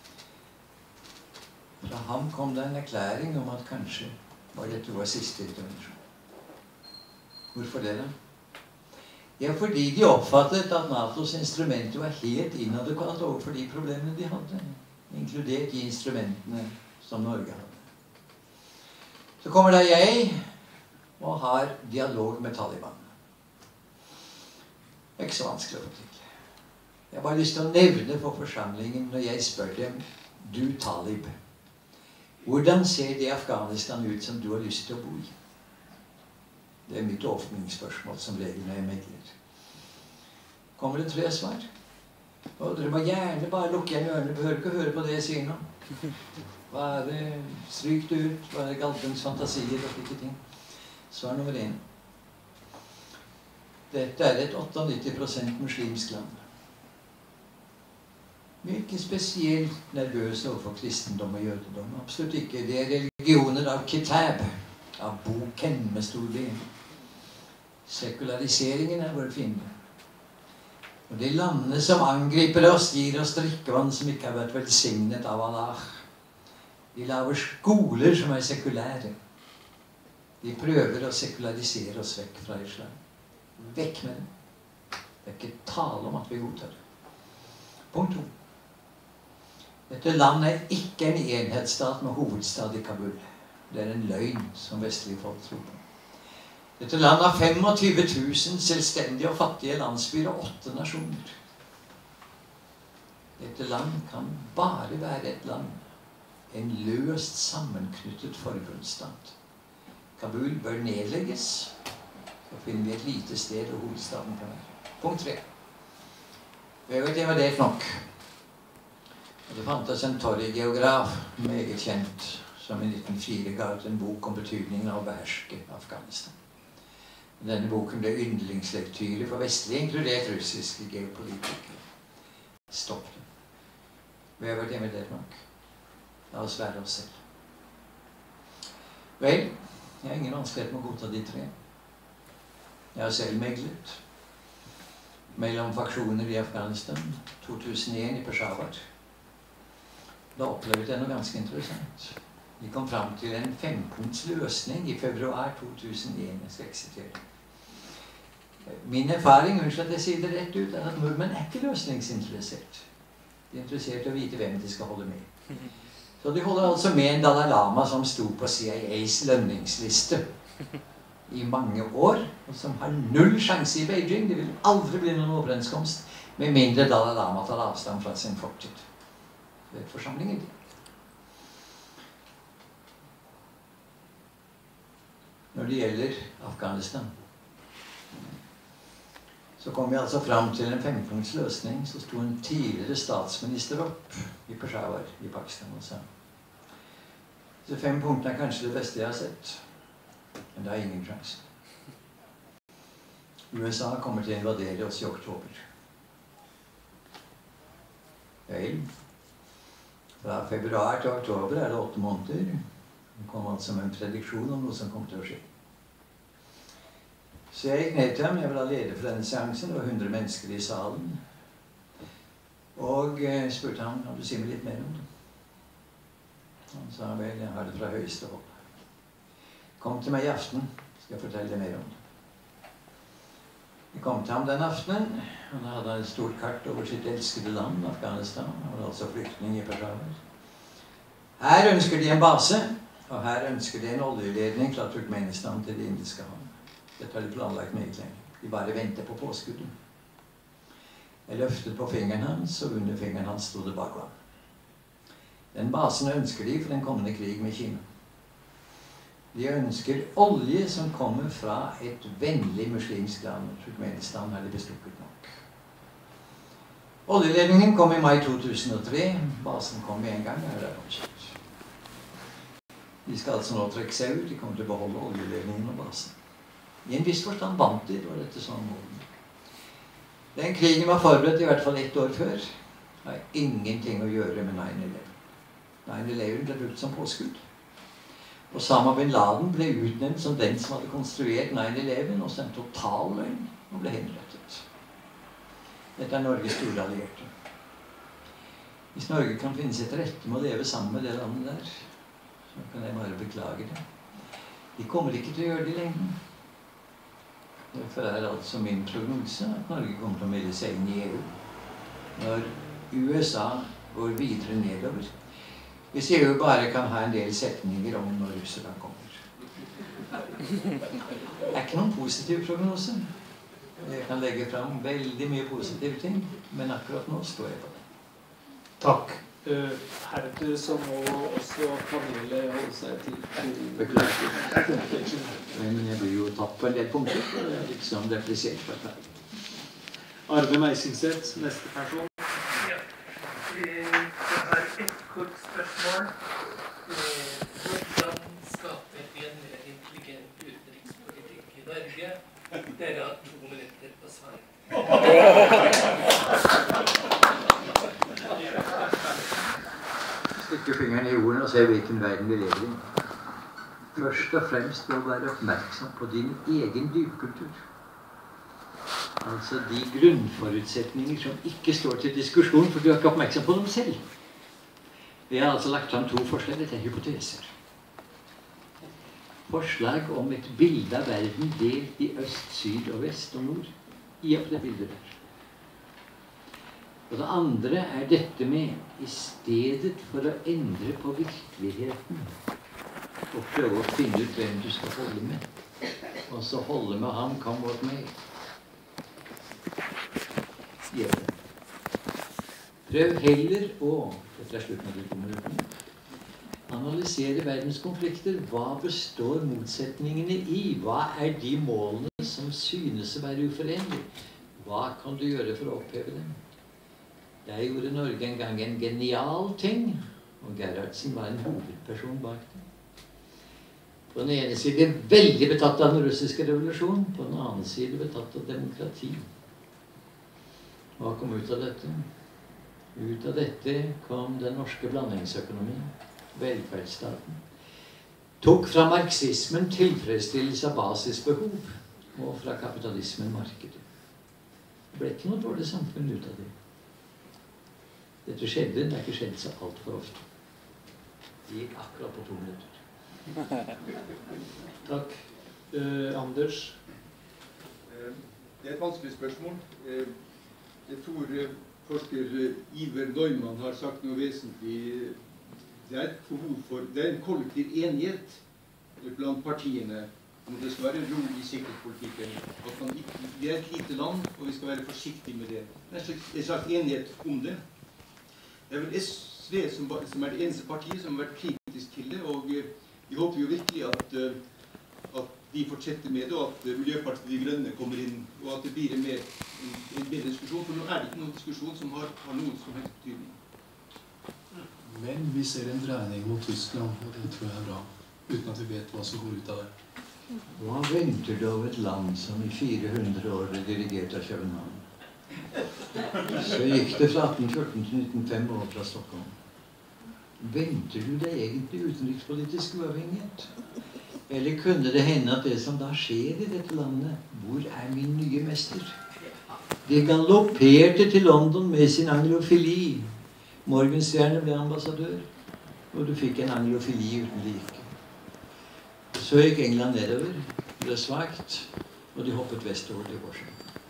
Fra ham kom det en erklæring om at kanskje var dette vår siste intervensjon. Hvorfor det da? Ja, fordi de oppfattet at NATOs instrumenter var helt inadekvat overfor de problemene de hadde, inkludert de instrumentene som Norge hadde. Så kommer da jeg og har dialog med Taliban. Det er ikke så vanskelig å få til. Jeg har bare lyst til å nevne for forsamlingen når jeg spør dem, du Talib, hvordan ser det Afghanistan ut som du har lyst til å bo i? Det er mitt åpningsspørsmål som regel når jeg megler. Kommer det 3 svar? Og dere må gjerne bare lukke igjen ørene, behøver ikke høre på det jeg sier nå. Bare stryk det ut, bare galtens fantasier og slike ting. Svar nummer 1. Dette er et 98% muslimsk land. Vi er ikke spesielt nervøse overfor kristendom og jødedom. Absolutt ikke. Det er religioner av kitab, av boken med stor B. Sekulariseringen er vår fiende. Og de landene som angriper oss, gir oss drikkevann som ikke har vært velsignet av Allah. De lager skoler som er sekulære. De prøver å sekularisere oss vekk fra islam. Vekk med det. Det er ikke tale om at vi godtar det. Punkt 2. Dette landet er ikke en enhetsstat med hovedstad i Kabul. Det er en løgn som vestlige folk tror på. Dette landet har 25 000 selvstendige og fattige landsbyer og 8 nasjoner. Dette land kan bare være et land, en løst sammenknyttet forbundsstat. Kabul bør nedlegges, så finner vi et lite sted hvor hovedstaden kan være. Punkt 3. Jeg vet det var det nok. Det fantes en Torrey-geograf, meget kjent, som i 1904 ga ut en bok om betydningen av å beherske Afghanistan. Denne boken ble yndlingslektyre for vestlige, inkludert russiske geopolitikere. Stopp det. Vi har vært hjemme det nok. La oss være oss selv. Vel, jeg har ingen vanskelighet med å godta de 3. Jeg har selv meglet mellom faksjoner i Afghanistan, 2001 i Peshawar. Da opplevde jeg noe ganske interessant. Vi kom frem til en 5-punkts løsning i februar 2001. Jeg skal ikke sitere. Min erfaring, unnskyld at jeg sier det rett ut, er at nordmenn er ikke løsningsinteressert. De er interessert i å vite hvem de skal holde med. Så de holder altså med en Dalai Lama som sto på CIAs lønningsliste i mange år, og som har 0 sjanse i Beijing. Det vil aldri bli noen overenskomst, med mindre Dalai Lama tar avstand fra sin fortid. Det er forsamlingen. Når det gjelder Afghanistan, så kom vi altså frem til en 5-punkts løsning. Så sto en tidligere statsminister opp i Peshawar i Pakistan og sa: så 5 punktene er kanskje det beste jeg har sett, men det er ingen sjanse. USA kommer til å invadere oss i oktober. Vel, fra februar til oktober er det 8 måneder. Det kom altså med en prediksjon om noe som kom til å skje. Så jeg gikk ned til ham. Jeg var leder for denne seansen. Det var 100 mennesker i salen. Og spurte ham, kan du si meg litt mer om det? Han sa, vel, jeg har det fra høyeste hold. Kom til meg i aften, skal jeg fortelle deg mer om det. Jeg kom til ham den aftenen, og da hadde han et stort kart over sitt elskede land, Afghanistan. Han var altså flyktning i Peshawar. Her ønsker de en base, og her ønsker de en oljeledning fra Turkmenistan til det indiske hav. Dette har de planlagt meget lenge. De bare venter på påskuddet. Jeg løftet på fingeren hans, og under fingeren hans stod det Bagwan. Den basen ønsker de for den kommende krig med Kina. De ønsker olje som kommer fra et vennlig muslimsk land. Turkmenistan har de bestukket nok. Oljeledningen kom i mai 2003. Basen kom med en gang. De skal altså nå trekke seg ut. De kommer til å beholde oljeledningen og basen. I en viss forstand vant de, var dette sånn måten. Den krigen var forberedt i hvert fall 1 år før. Det har ingenting å gjøre med 9/11. 9/11 ble brukt som påskudd. Osama bin Laden ble utnevnt som den som hadde konstruert 9/11, og som en total løgn, og ble henrettet. Dette er Norges store allierte. Hvis Norge kan finne seg til rette med å leve sammen med det landet der, så kan jeg bare beklage det. De kommer ikke til å gjøre det i lengden. Derfor er altså min prognose at Norge kommer til å melde seg inn i EU. Når USA går videre nedover, hvis EU bare kan ha en del setninger om når Russland kommer. Det er ikke noen positiv prognose. Jeg kan legge fram veldig mye positive ting, men akkurat nå står jeg på det. Takk. Heretter så må også panelet holde seg til Beklager. Men jeg blir jo tatt på en del punkter, og det er liksom replisert på et her. Arve Meisingseth, neste person. Ja. Jeg har et kort spørsmål. Hvordan skaper vi en mer intelligent utenrikspolitikk i Norge? Dere har 2 minutter på svar. Stikke fingeren i jorden og se hvilken verden vi lever i. Først og fremst å være oppmerksom på din egen dypkultur. Altså de grunnforutsetninger som ikke står til diskusjon, for du er ikke oppmerksom på dem selv. Vi har altså lagt fram 2 forslag, dette er hypoteser. Forslag om et bilde av verden delt i øst, syd og vest og nord. Gi opp det bildet der. Og det andre er dette med, i stedet for å endre på virkeligheten, og prøve å finne ut hvem du skal holde med, og så holde med ham, come what may. Gjør det. Prøv heller å, dette er slutten av de 2 minuttene, analysere verdens konflikter. Hva består motsetningene i? Hva er de målene som synes å være uforenlige? Hva kan du gjøre for å oppheve dem? Jeg gjorde Norge en gang en genial ting, og Gerhardsen var en hovedperson bak det. På den ene side veldig betatt av den russiske revolusjonen, på den andre side betatt av demokrati. Hva kom ut av dette? Ut av dette kom den norske blandingsøkonomien, velferdsstaten. Tok fra marxismen tilfredsstillelse av basisbehov, og fra kapitalismen markedet. Det ble ikke noe dårlig samfunn ut av det. Dette skjedde, det er ikke skjedd så alt for ofte. Det gikk akkurat på 2 minutter. Takk. Anders? Det er et vanskelig spørsmål. Jeg tror forsker Iver Neumann har sagt noe vesentlig. Det er et behov for, det er en kollektiv enighet blant partiene om det skal være ro i sikkerhetspolitikken. Vi er et lite land, og vi skal være forsiktige med det. Det er en slags enighet om det. Det er vel SV som er det eneste partiet som har vært kritisk til det, og vi håper jo virkelig at de fortsetter med det, og at Miljøpartiet De Grønne kommer inn, og at det blir en bedre diskusjon, for nå er det ikke noen diskusjon som har noen som helst betydning. Men vi ser en dreining mot Tyskland, og det tror jeg er bra, uten at vi vet hva som går ut av det. Hva venter du av et land som i 400 år ble dirigert av København? Så gikk det fra 1814 til 1905 år fra Stockholm. Venter du deg egentlig utenrikspolitisk uavhengighet? Eller kunne det hende at det som da skjer i dette landet, hvor er min nye mester? De galopperte til London med sin anglofili. Morgenstjerne ble ambassadør, og du fikk en anglofili uten like. Så gikk England nedover, ble svagt, og de hoppet vestover til Washington.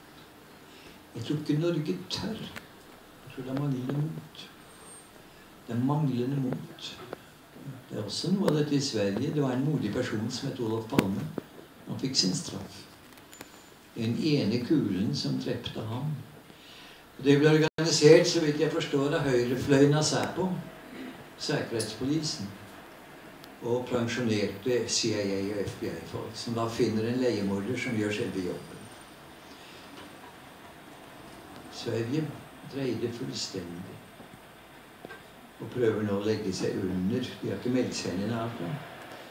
Jeg tror ikke Norge tør. Jeg tror det er manglende mot. Det er manglende mot. Det er også noe av dette i Sverige. Det var en modig person som het Olof Palme. Han fikk sin straff. Den ene kulen som drepte ham. Det ble organisert, så vidt jeg forstår, av høyrefløyen av SÄPO, Sikkerhetspolisen, og pensjonerte CIA og FBI-folk, som da finner en leiemorder som gjør selve jobben. Sverige dreide fullstendig, og prøver nå å legge seg under. De har ikke meldt seg inn i NATO.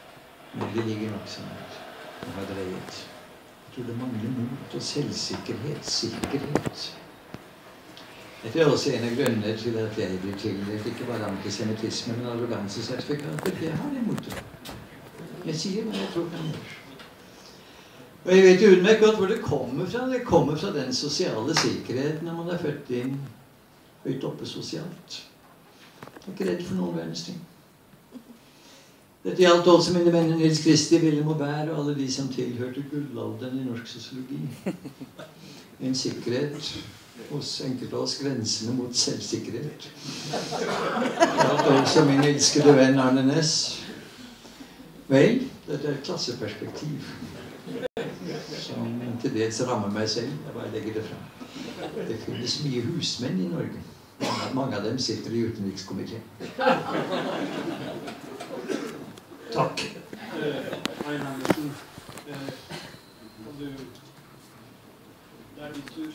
Men det ligger nok sånn her. Det har dreiet. Jeg tror det mangler mot og selvsikkerhet, sikkerhet. Dette er også en av grunnene til at jeg blir tildelt ikke bare antisemittisme, men arrogansesertifikater. Det har jeg mot det. Jeg sier hva jeg tror kan gjøre. Og jeg vet jo utmerket godt hvor det kommer fra. Det kommer fra den sosiale sikkerheten når man er født inn høyt oppe sosialt. Jeg er ikke redd for noen verdens ting. Dette gjaldt også mine venner Nils Kristi, Willem Aubert og alle de som tilhørte gullalderen i norsk sosiologi. En sikkerhet hos enkelte av oss grensene mot selvsikkerhet. Det gjaldt også min elskede venn Arne Næss. Vel, dette er et klasseperspektiv som til dels rammer meg selv. Jeg bare legger det frem. Det finnes mye husmenn i Norge. Mange av dem sitter i utenrikskomiteen. Takk. Ein Andersen, kan du... Det er din tur.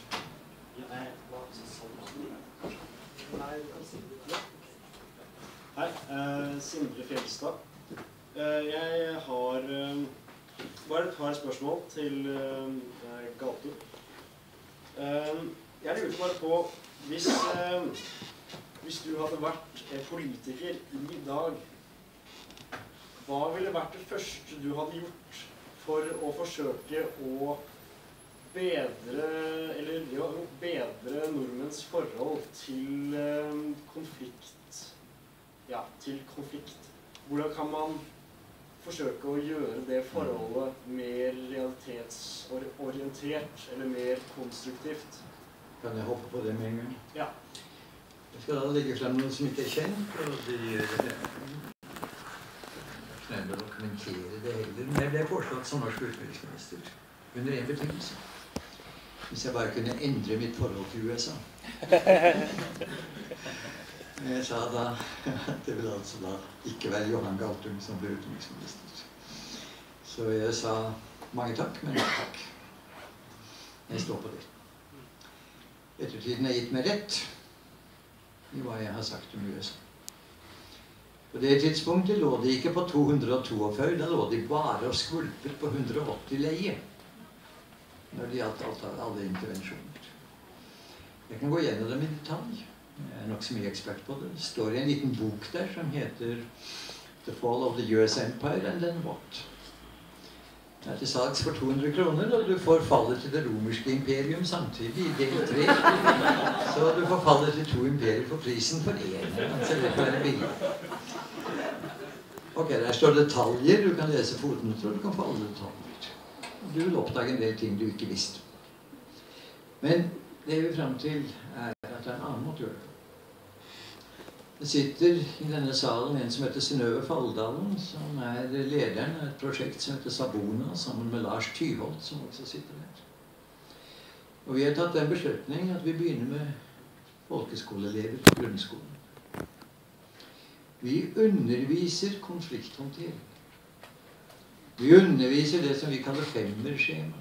Hei, Sindre Fjellstad. Jeg har bare et par spørsmål til Galtung. Jeg lurer bare på, hvis du hadde vært politiker i dag, hva ville vært det første du hadde gjort for å forsøke å bedre nordmenns forhold til konflikt? Ja, til konflikt. Hvordan kan man forsøke å gjøre det forholdet mer realitetsorientert, eller mer konstruktivt? Kan jeg hoppe på det med en gang? Ja. Jeg skal da legge frem noe som ikke er kjent, og det gjør det. Jeg kan dokumentere det heller, men jeg ble foreslått som norsk utenriksminister under en betingelse. Hvis jeg bare kunne endre mitt forhold til USA. Jeg sa da at det ville altså da ikke være Johan Galtung som ble utenriksminister. Så jeg sa mange takk, men takk. Jeg står på det. Ettertiden har gitt meg rett i hva jeg har sagt om USA. På det tidspunktet lå de ikke på 242, da lå de bare og skvulpet på 180 leie. Når det gjaldt alle intervensjoner. Jeg kan gå gjennom dem i detalj. Jeg er nok så mye ekspert på det. Det står i en liten bok der som heter The Fall of the US Empire and then What? Det er til salgs for 200 kroner, og du får fallet til det romerske imperium samtidig i del 3. Så du får fallet til 2 imperier for prisen for 1. Altså det får være billig. Ok, der står detaljer. Du kan lese fotnoter, og du kan få alle detaljer. Du vil oppdage en del ting du ikke visste. Men det vi frem til er at det er en annen måte å gjøre det. Det sitter i denne salen en som heter Synnøve Falldalen, som er lederen av et prosjekt som heter Sabona, sammen med Lars Tyholt, som også sitter der. Og vi har tatt den beslutningen at vi begynner med folkeskoleelever på grunnskolen. Vi underviser konflikthåndtering. Vi underviser det som vi kaller femmerskjema.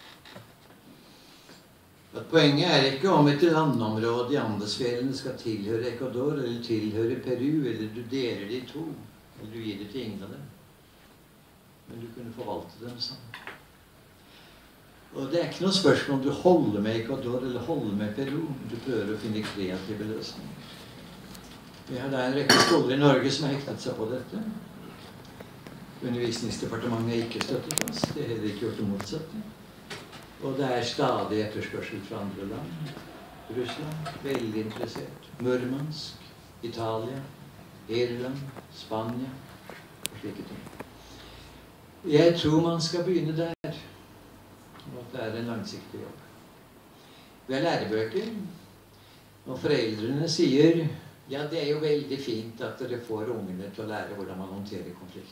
At poenget er ikke om et landområde i Andesfjellene skal tilhøre Ecuador, eller tilhøre Peru, eller du deler de i 2, eller du gir det til ingen av dem. Men du kunne forvalte dem sammen. Og det er ikke noe spørsmål om du holder med Ecuador, eller holder med Peru. Du prøver å finne kreative løsninger. Vi har da en rekke skoler i Norge som har hektet seg på dette. Undervisningsdepartementet har ikke støttet oss. Det har heller ikke gjort det motsatte. Og det er stadig etterspørsel fra andre land. Russland, veldig interessert. Murmansk, Italia, Irland, Spania og slike ting. Jeg tror man skal begynne der, og at det er en langsiktig jobb. Vi har lærebøker, og foreldrene sier, ja, det er jo veldig fint at dere får ungene til å lære hvordan man håndterer konflikter.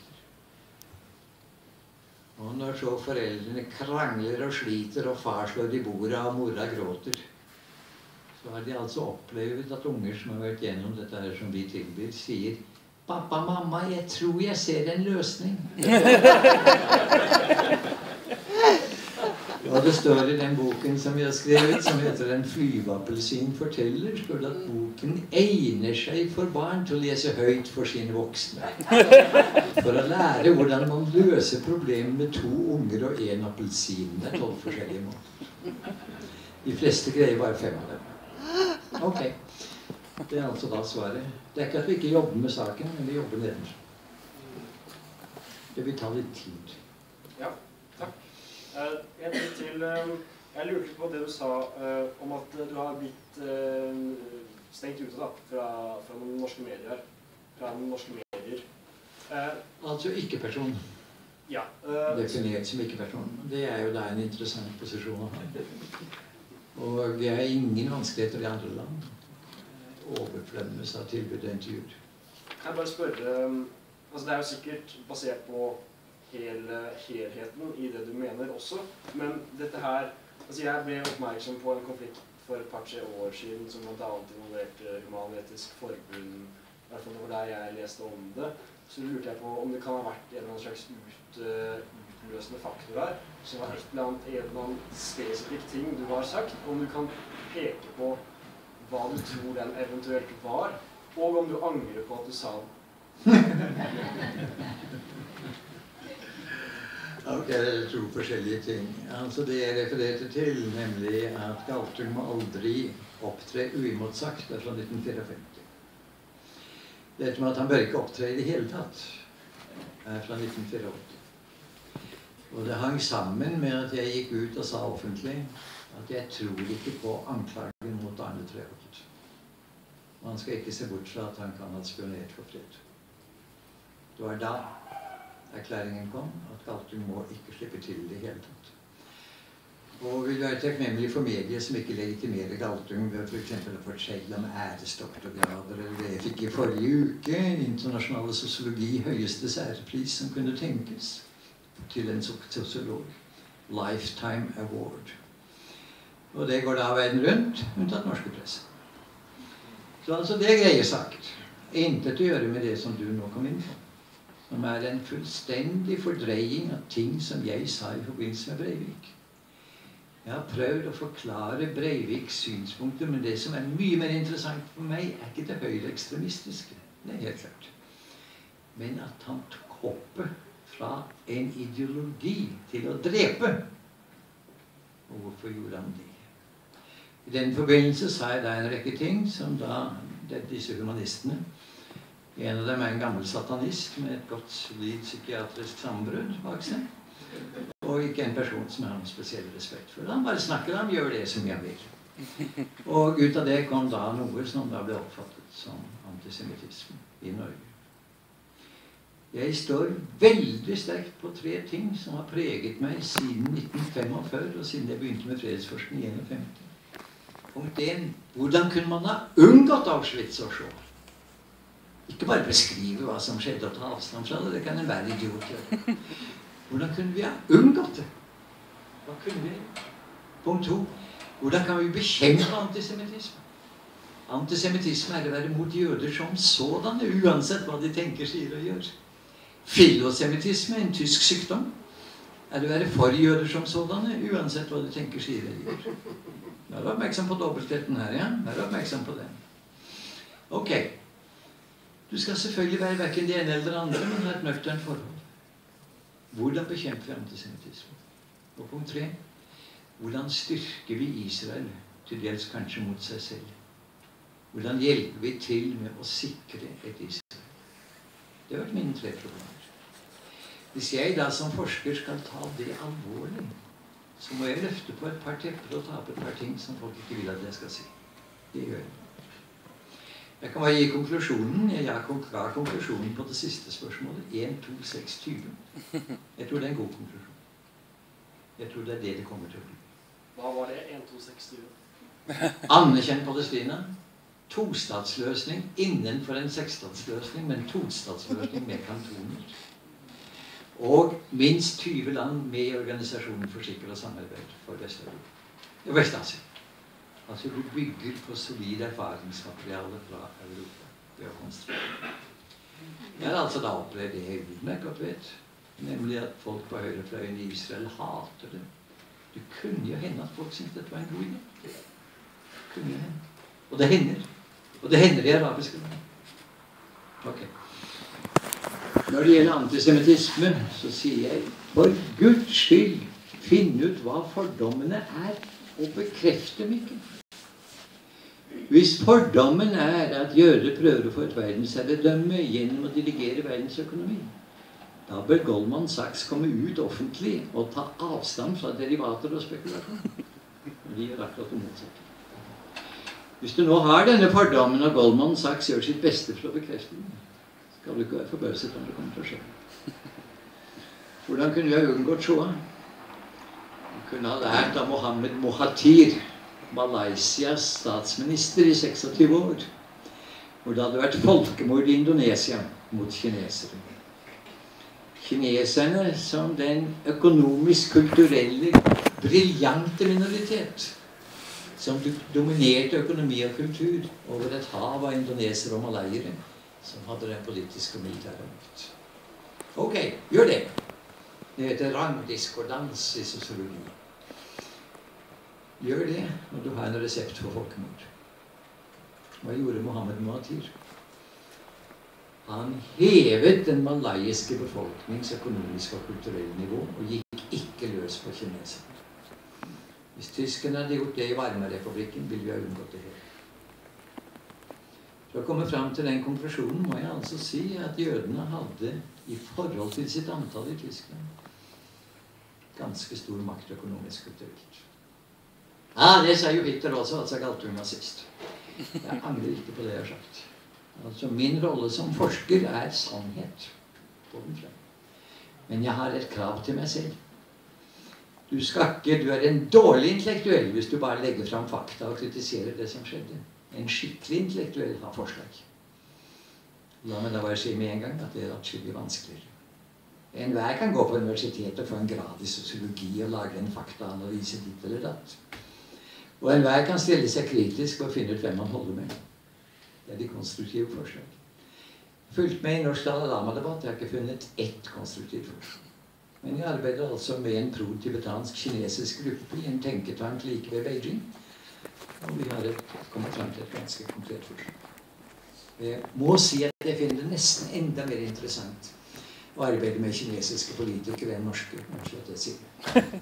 Og når så foreldrene krangler og sliter, og far slår i bordet og mora gråter, så har de altså opplevd at unger som har vært gjennom dette her som vi tilbyr, sier, «Pappa, mamma, jeg tror jeg ser en løsning». Og det står i den boken som vi har skrevet, som heter En flyveappelsin forteller, står det at boken egner seg for barn til å lese høyt for sine voksne. For å lære hvordan man løser problemet med 2 unger og 1 appelsin. Det er 12 forskjellige måter. De fleste greier bare 5 av dem. Ok. Det er altså da svaret. Det er ikke at vi ikke jobber med saken, men vi jobber nedenfor. Det vil ta litt tid. Ja, takk. En ting til. Jeg lurte på det du sa om at du har blitt stengt ute da, fra noen norske medier. Altså ikke-person. Ja. Definert som ikke-person. Det er jo da en interessant posisjon å ha. Og det er ingen vanskeligheter i andre land. Overflømmes av tilbud og intervjuer. Kan jeg bare spørre, altså det er jo sikkert basert på helheten i det du mener også, men dette her, altså jeg ble oppmerksom på en konflikt for et par-tre år siden som blant annet involverte Human-Etisk Forbund, i hvert fall det var der jeg leste om det, så lurte jeg på om det kan ha vært en eller annen slags utløsende faktor her, som var en eller annen spesifikk ting du har sagt, om du kan peke på hva du tror den eventuelt var, og om du angrer på at du sa den. Ok, det er 2 forskjellige ting. Altså det jeg refererte til, nemlig at Galtung må aldri opptre uimotsagt, det er fra 1954. Dette med at han bør ikke opptre i det hele tatt, er fra 1984. Og det hang sammen med at jeg gikk ut og sa offentlig at jeg tror ikke på anklagen mot Arne Treholt. Man skal ikke se bort fra at han kan ha spionert for fred. Det var da erklæringen kom, at Galtung må ikke slippe til det hele tatt. Og vi er takknemlige for medier som ikke legitimerer Galtung ved for eksempel å fortelle om æresdoktorgrader, eller det jeg fikk i forrige uke, internasjonale sosiologi, høyeste særpris som kunne tenkes, til en sosiolog. Lifetime Award. Og det går da verden rundt, unntatt norske presse. Så altså det er greie sagt. Intet å gjøre med det som du nå kom inn på. Som er en fullstendig fordreiing av ting som jeg sa i forbindelse med Breivik. Jeg har prøvd å forklare Breiviks synspunkter, men det som er mye mer interessant for meg, er ikke det høyreekstremistiske. Det er helt klart. Men at han tok hoppet fra en ideologi til å drepe. Og hvorfor gjorde han det? I den forbindelse sa jeg da en rekke ting som da disse humanistene, en av dem er en gammel satanist med et godt solid psykiatrisk sammenbrudd bak seg, og ikke en person som jeg har en spesiell respekt for. Han bare snakker, han gjør det som jeg vil. Og ut av det kom da noe som da ble oppfattet som antisemittisme i Norge. Jeg står veldig sterkt på 3 ting som har preget meg siden 1945, og siden jeg begynte med fredsforskning i 1951. Punkt 1. Hvordan kunne man ha unngått Auschwitz og så? Ikke bare beskrive hva som skjedde og ta avstand fra det, det kan en være idiot gjøre. Hvordan kunne vi ha unngått det? Hva kunne vi? Punkt 2. Hvordan kan vi bekjempe antisemittisme? Antisemittisme er å være mot jøder som sådanne, uansett hva de tenker, sier og gjør. Filosemittisme, en tysk sykdom, er å være for jøder som sådanne, uansett hva de tenker, sier og gjør. Vær oppmerksom på dobbeltheten her, ja? Vær oppmerksom på det. Ok. Du skal selvfølgelig være hverken det ene eller det andre, men ha et nøkternt forhold. Hvordan bekjemper vi antisemittisme? Og punkt 3. Hvordan styrker vi Israel, til dels kanskje mot seg selv? Hvordan hjelper vi til med å sikre et Israel? Det har vært mine 3 problemer. Hvis jeg da som forsker skal ta det alvorlig, så må jeg løfte på et par tepper og ta på et par ting som folk ikke vil at jeg skal si. Det gjør jeg. Jeg kan bare gi konklusjonen. Jeg ga konklusjonen på det siste spørsmålet. 1, 2, 6, 20. Jeg tror det er en god konklusjon. Jeg tror det er det det kommer til å bli. Hva var det? 1, 2, 6, 20? Anerkjenn Palestina. Tostatsløsning innenfor en 6-statsløsning, men tostatsløsning med kantoner. Og minst 20 land med i Organisasjonen for sikker og samarbeid for Vest-Europa. Vest-Asia. Altså du bygger på solid erfaringsmateriale fra Europa ved å konstruere. Jeg har altså da opplevd det jeg godt vet, nemlig at folk på høyrefløyen i Israel hater det. Det kunne jo hende at folk syntes dette var en god idé. Det kunne jo hende. Og det hender. Og det hender i arabiske land. Ok. Når det gjelder antisemittisme, så sier jeg, for Guds skyld, finn ut hva fordommene er, og bekreft dem ikke. Hvis fordommen er at jøder prøver å få et verdensherredømme gjennom å dirigere verdensøkonomi, da bør Goldman Sachs komme ut offentlig og ta avstand fra derivater og spekulasjon. De gjør akkurat det motsatte. Hvis du nå har denne fordommen, og Goldman Sachs gjør sitt beste for å bekrefte den, skal du ikke være forbauset om det kommer til å skje. Hvordan kunne vi ha unngått Shoah? Vi kunne ha lært av Mohammed Mohatir, Malaysias statsminister i 26 år, hvor det hadde vært folkemord i Indonesia mot kinesere. Kineserne som den økonomisk-kulturelle, briljante minoritet, som dominerte økonomi og kultur over et hav av indonesere og malayere, som hadde den politiske og militære makt. Ok, gjør det. Det heter rangdiskordans i sosiologi. Gjør det når du har en resept for folkemord. Hva gjorde Mohammed Mohatir? Han hevet den malayiske befolknings økonomiske og kulturelle nivå og gikk ikke løs på kineserne. Hvis tyskerne hadde gjort det i Weimar-republikken, ville vi ha unngått det hele. For å komme frem til den konklusjonen må jeg altså si at jødene hadde, i forhold til sitt antall i Tyskland, ganske stor makt økonomisk kulturelt. Ja, det sa jo Hitler også, altså Galtung nazist. Jeg angrer ikke på det jeg har sagt. Altså, min rolle som forsker er sannhet på den frem. Men jeg har et krav til meg selv. Du er en dårlig intellektuell hvis du bare legger frem fakta og kritiserer det som skjedde. En skikkelig intellektuell har forslag. La meg da bare si med en gang at det er atskillig vanskeligere. Enhver kan gå på universitetet og få en grad i sosiologi og lage en faktaanalyse ditt eller datt. Og enhver kan stille seg kritisk og finne ut hvem man holder med. Det er de konstruktive forslag. Fulgt med i norsk Dalai Lama-debatt, jeg har ikke funnet ett konstruktivt forslag. Men jeg arbeider altså med en pro-tibetansk-kinesisk gruppe i en tenketank like ved Beijing. Og vi har kommet frem til et ganske konkret forslag. Jeg må si at jeg finner det nesten enda mer interessant å arbeide med kinesiske politikere enn norske. Kanskje at jeg sier det.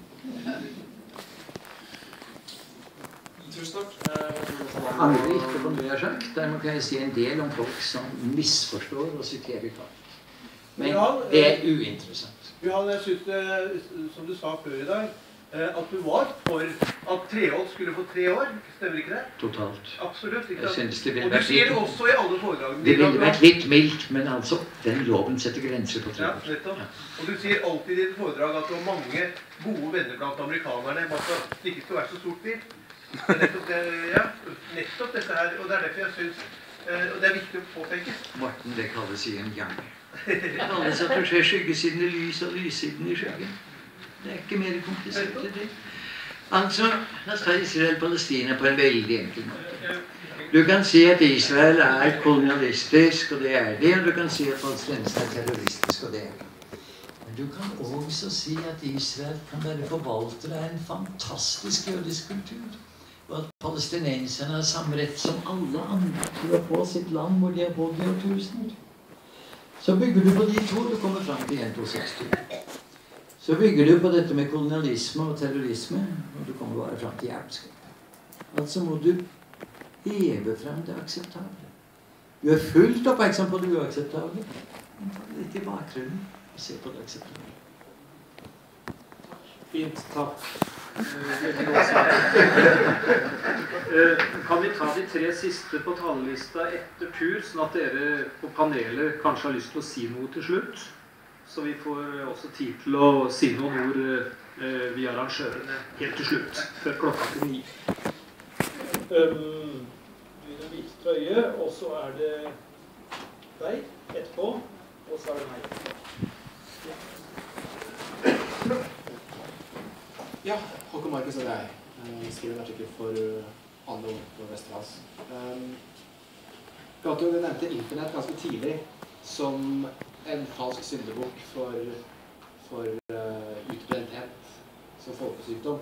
Tusen takk. Jeg angrer ikke på noe jeg har sagt. Dermed kan jeg si en del om folk som misforstår og siterer klart. Men det er uinteressant. Johan, jeg synes det, som du sa før i dag, at du var for at Treholt skulle få 3 år. Stemmer ikke det? Totalt. Absolutt. Ikke Jeg sant? synes det ville Og du vært sier litt, også i alle foredragene det ville vært litt mildt, men altså, den loven setter grenser på 3 Ja, år. nettopp. Og du sier alltid i ditt foredrag at du har mange gode venner blant amerikanerne, men at det ikke skal være så sort-hvitt. Det er nettopp, nettopp dette her, og det er derfor jeg synes, og det er viktig å påpeke. Morten, det kalles igjen yang. Det kalles at du ser skyggesiden i lys og lyssiden i skyggen. Det er ikke mer komplisert enn det. Altså, la oss ta Israel-Palestina på en veldig enkel måte. Du kan si at Israel er kolonialistisk, og det er det, og du kan si at palestinenserne er terroristisk, og det er det. Men du kan også si at Israel kan være forvalter av en fantastisk jødisk kultur, og at palestinenserne har samme rett som alle andre til å få sitt land hvor de har bodd i årtusener. Så bygger du på de to, og du kommer frem til 1,62. Så bygger du på dette med kolonialisme og terrorisme, og du kommer bare frem til jævelskap. Altså må du heve frem det akseptable. Du er fullt oppmerksom på det uakseptable. Men ta det litt i bakgrunnen og se på det akseptable. Fint, takk. Kan vi ta de 3 siste på talerlista etter tur, sånn at dere på panelet kanskje har lyst til å si noe til slutt? Så vi får også tid til å si noen ord via arrangørene helt til slutt, før klokka til 9. Du i den hvite trøye, og så er det deg etterpå, og så er det meg. Ja, Håkon Markus er jeg. Jeg skriver en artikkel for Anno på Vesterålen. Gato, du nevnte internett ganske tidlig som en falsk syndebukk for utbrenthet, som folkesykdom.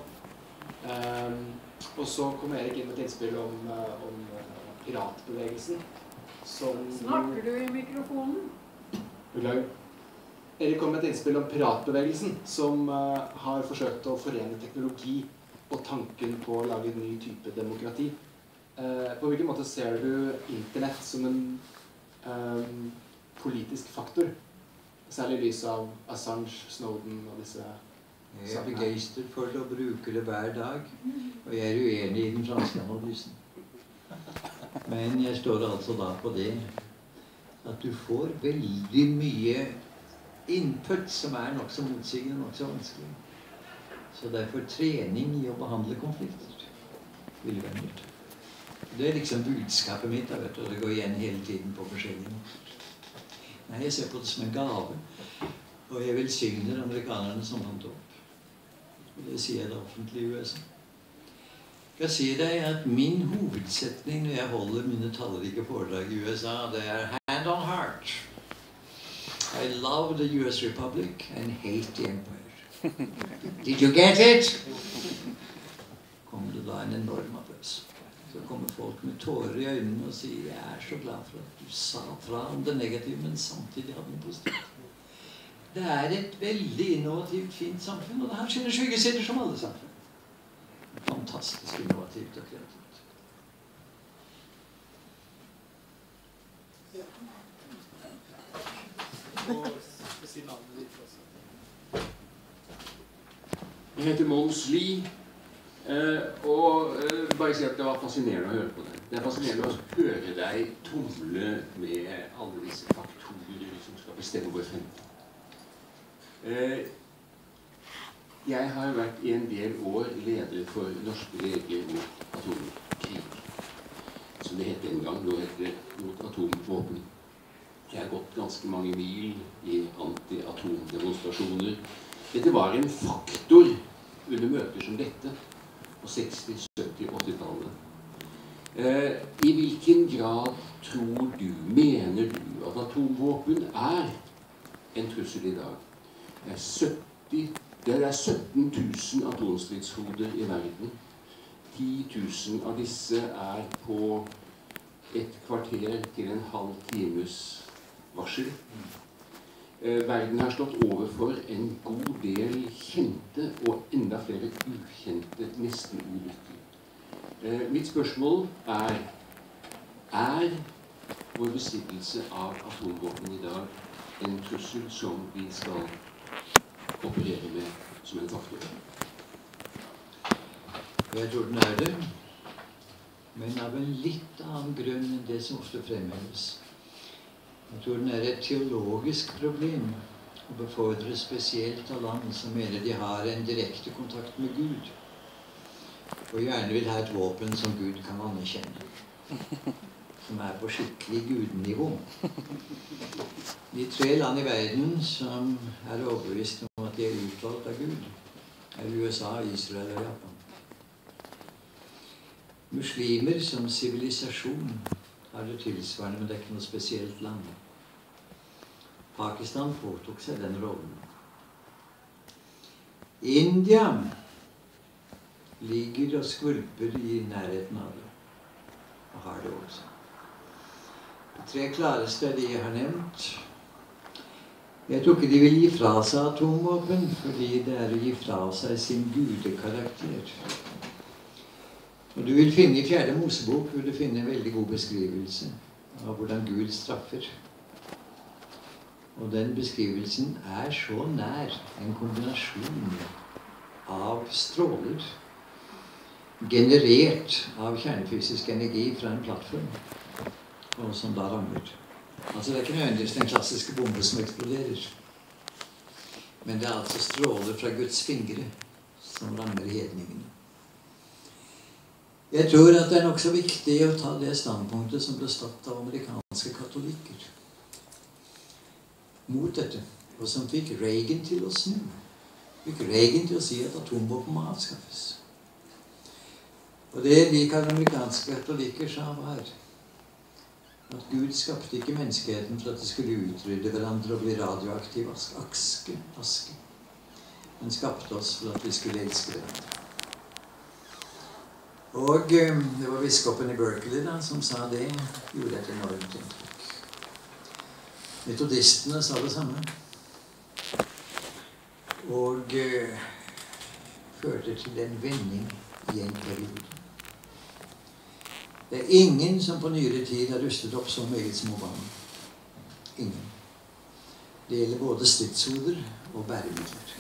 Og så kom Erik inn med et innspill om piratbevegelsen, som... Snakker du i mikrofonen? Beklager. Erik kom med et innspill om piratbevegelsen, som har forsøkt å forene teknologi og tanken på å lage en ny type demokrati. På hvilken måte ser du internett som en politisk faktor, særlig i lys av Assange, Snowden og disse Jeg er begeistret for å bruke det hver dag, og jeg er uenig i den franske analysen. Men jeg står altså da på det at du får veldig mye input som nok så motsigende, nok så vanskelig. Så derfor trening i å behandle konflikter vil være nytt. Det er liksom budskapet mitt, og det går igjen hele tiden på forskjellige måter. Nei, jeg ser på det som en gave, og jeg velsigner amerikanerne som fant opp. Og det sier jeg da offentlig i USA. Jeg kan si deg at min hovedsetning når jeg holder mine tallrike foredrag i USA, det er hand on heart. I love the US Republic and hate the Empire. Did you get it? Kommer det da en enorm applaus. Så kommer folk med tårer i øynene og sier jeg er så glad for at du sa fra om det negative, men samtidig hadde det positivt. Det er et veldig innovativt, fint samfunn, og det har sine skyggesider som alle samfunn. Fantastisk innovativt og kreativt. Jeg heter Mons Lie, og bare si at det var fascinerende å høre på det. Det er fascinerende å høre deg tumle med alle disse faktorer som skal bestemme vår fremtid. Jeg har vært i en del år leder for Norske leger mot atomkrig, som det het en gang. Nå heter det mot atomvåpen. Jeg har gått ganske mange mil i anti-atomdemonstrasjoner. Dette var en faktor under møter som dette på 60-, 70-, 80-tallet. I hvilken grad mener du at atomvåpen er en trussel i dag? Det er 17 000 atomstridshoder i verden. 10 000 av disse er på et kvarter til en halv times varsel. Verden har stått overfor en god del kjente og enda flere ukjente nesten-ulykker. Mitt spørsmål er vår besittelse av atomvåpen i dag en trussel som vi skal operere med som en faktor? Jeg tror den er det, men av en litt annen grunn enn det som ofte fremheves. Jeg tror den er et teologisk problem å befordre spesielt av land som mener de har en direkte kontakt med Gud, og gjerne vil ha et våpen som Gud kan anerkjenne, som er på skikkelig gudenivå. De 3 land i verden som er overbevist om at de er utvalgt av Gud, er USA, Israel og Japan. Muslimer som sivilisasjon har det tilsvarende, men det er ikke noe spesielt land. Pakistan påtok seg den rollen. India ligger og skvulper i nærheten av det, og har det også. De 3 klareste er de jeg har nevnt. Jeg tror ikke de vil gi fra seg atomvåpen, fordi det er å gi fra seg sin gudekarakter. Og du vil finne i 4. Mosebok, vil du finne en veldig god beskrivelse av hvordan Gud straffer. Og den beskrivelsen er så nær en kombinasjon av stråler generert av kjernefysisk energi fra en plattform, og som da rammer. Altså det er ikke nødvendigvis den klassiske bombe som eksploderer, men det er altså stråler fra Guds fingre som rammer hedningene. Jeg tror at det er nok så viktig å ta det standpunktet som ble stått av amerikanske katolikker mot dette, og som fikk Reagan til å snu. Fikk Reagan til å si at atomvåpen må avskaffes. Og det de amerikanske katolikker sa var at Gud skapte ikke menneskeheten for at de skulle utrydde hverandre og bli radioaktiv aske. Den skapte oss for at vi skulle elske hverandre. Og det var biskopen i Berkeley da, som sa det, gjorde et enormt inntrykk. Metodistene sa det samme. Og førte til en vending i en periode. Det er ingen som på nyere tid har rustet opp så meget små barn. Ingen. Det gjelder både stridshoder og bæremidler.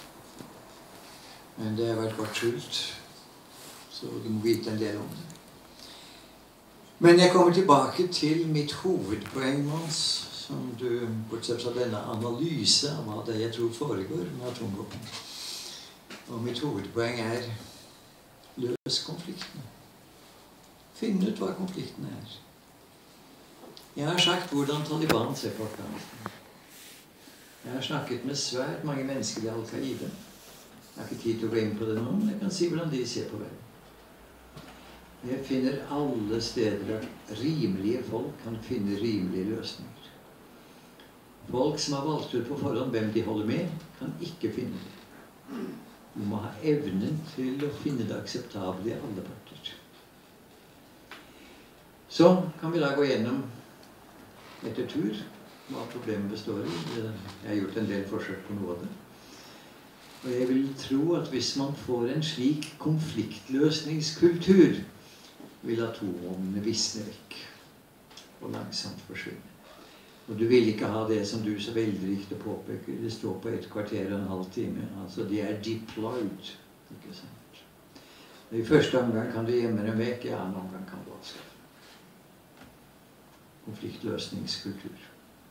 Men det har vært godt skjult, så du må vite en del om det. Men jeg kommer tilbake til mitt hovedpoeng, Mons, som du, bortsett fra denne analyse av hva det jeg tror foregår med atomvåpen. Og mitt hovedpoeng er løs konfliktene. Finn ut hva konflikten er. Jeg har sagt hvordan Taliban ser på Afghanistan. Jeg har snakket med svært mange mennesker i Al-Qaida. Jeg har ikke tid til å gå inn på det nå, men jeg kan si hvordan de ser på verden. Jeg finner alle steder at rimelige folk kan finne rimelige løsninger. Folk som har valgt ut på forhånd hvem de holder med, kan ikke finne det. Du må ha evnen til å finne det akseptable i alle parter. Så kan vi da gå gjennom etter tur hva problemet består i. Jeg har gjort en del forsøk på noe av det. Og jeg vil tro at hvis man får en slik konfliktløsningskultur, vil atomvåpnene visne vekk og langsomt forsvinne. Og du vil ikke ha det som du så veldig riktig påpeker. Det står på 1 kvarter og en halv time. Altså, de er deployed. Ikke sant? Og i første omgang kan du gjemme dem vekk, i annen omgang kan du avskaffe. Konfliktløsningskultur.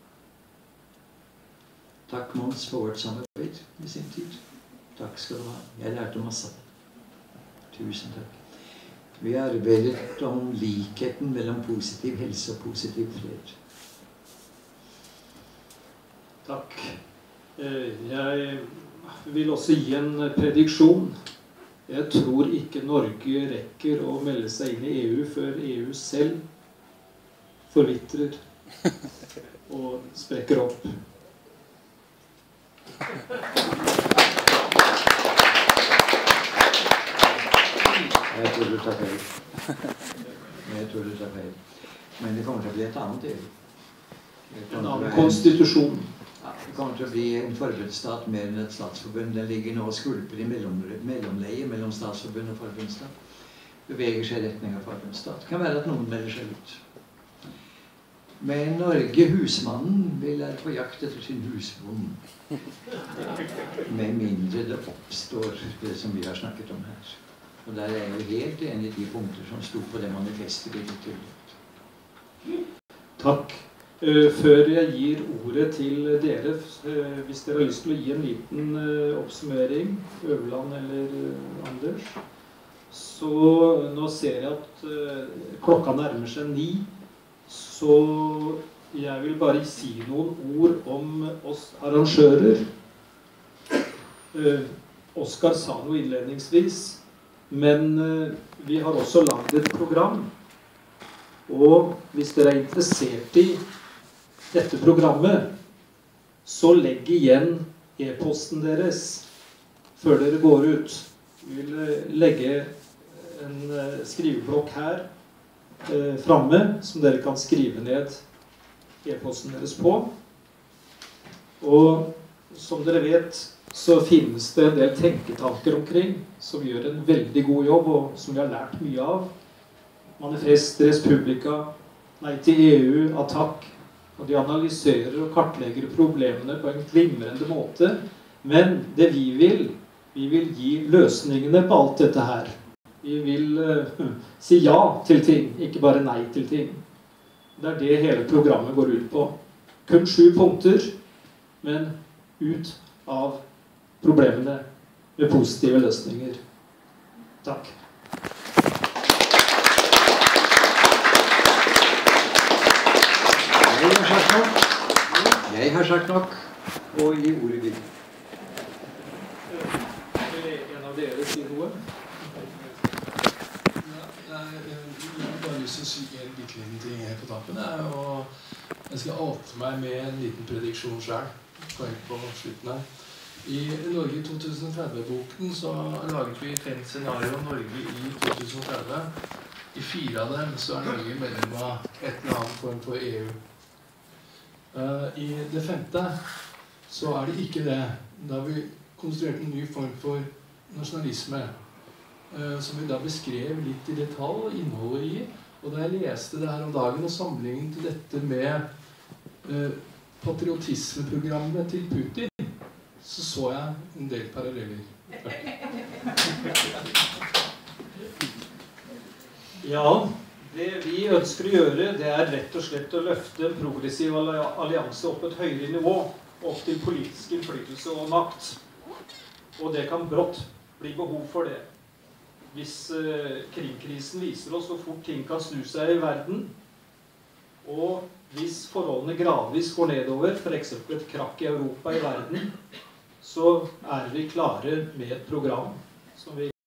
Takk, Mons, for vårt samarbeid i sin tid. Takk skal du ha. Jeg lærte masse. Tusen takk. Vi har arbeidet om likheten mellom positiv helse og positiv fred. Takk. Jeg vil også gi en prediksjon. Jeg tror ikke Norge rekker å melde seg inn i EU før EU selv forvitrer og sprekker opp. Jeg tror du tar feil. Men det kommer til å bli et annet EU. En annen konstitusjon. Ja, det kommer til å bli en forbundsstat mer enn et statsforbund. Den ligger nå og skulper i mellomleie mellom statsforbund og forbundsstat. Beveger seg i retning av forbundsstat. Det kan være at noen melder seg ut. Men Norge, husmannen, vil være på jakt etter sin husbond. Med mindre det oppstår det som vi har snakket om her. Og der er jeg jo helt enig i de punkter som sto på det manifestet vi fikk til. Takk. Før jeg gir ordet til dere, hvis dere har lyst til å gi en liten oppsummering, Øverland eller Anders, så nå ser jeg at klokka nærmer seg 9, så jeg vil bare si noen ord om oss arrangører. Oskar sa noe innledningsvis, men vi har også laget et program, og hvis dere er interessert i dette programmet, så legg igjen e-posten deres før dere går ut. Vi vil legge en skriveblokk her framme, som dere kan skrive ned e-posten deres på. Og som dere vet, så finnes det en del tenketanker omkring, som gjør en veldig god jobb, og som vi har lært mye av. Manifest, Respublika, Nei til EU, Attakk. Og de analyserer og kartlegger problemene på en glimrende måte. Men det vi vil gi løsningene på alt dette her. Vi vil si ja til ting, ikke bare nei til ting. Det er det hele programmet går ut på. Kun 7 punkter, men ut av problemene med positive løsninger. Takk. Jeg har sagt nok, og gi ordet videre. Vil en av dere si noe? Jeg har bare lyst til å si en bitte liten ting her på tappen, og jeg skal åpne meg med en liten prediksjon selv, poeng på slutten her. I Norge i 2030-boken så laget vi 5 scenarioer om Norge i 2030. I 4 av dem så Norge medlem av et eller annet form for EU. I det 5. så det ikke det. Da har vi konstruert en ny form for nasjonalisme, som vi da beskrev litt i detalj innholdet i. Og da jeg leste det her om dagen og sammenlignet til dette med patriotismeprogrammet til Putin, så jeg en del paralleller. Ja, det vi ønsker å gjøre, det rett og slett å løfte en progressiv allianse opp et høyere nivå, opp til politisk innflytelse og makt. Og det kan brått bli behov for det. Hvis krigkrisen viser oss hvor fort ting kan snu seg i verden, og hvis forholdene gradvis går nedover, for eksempel et krakk i Europa i verden, så vi klare med et program som vi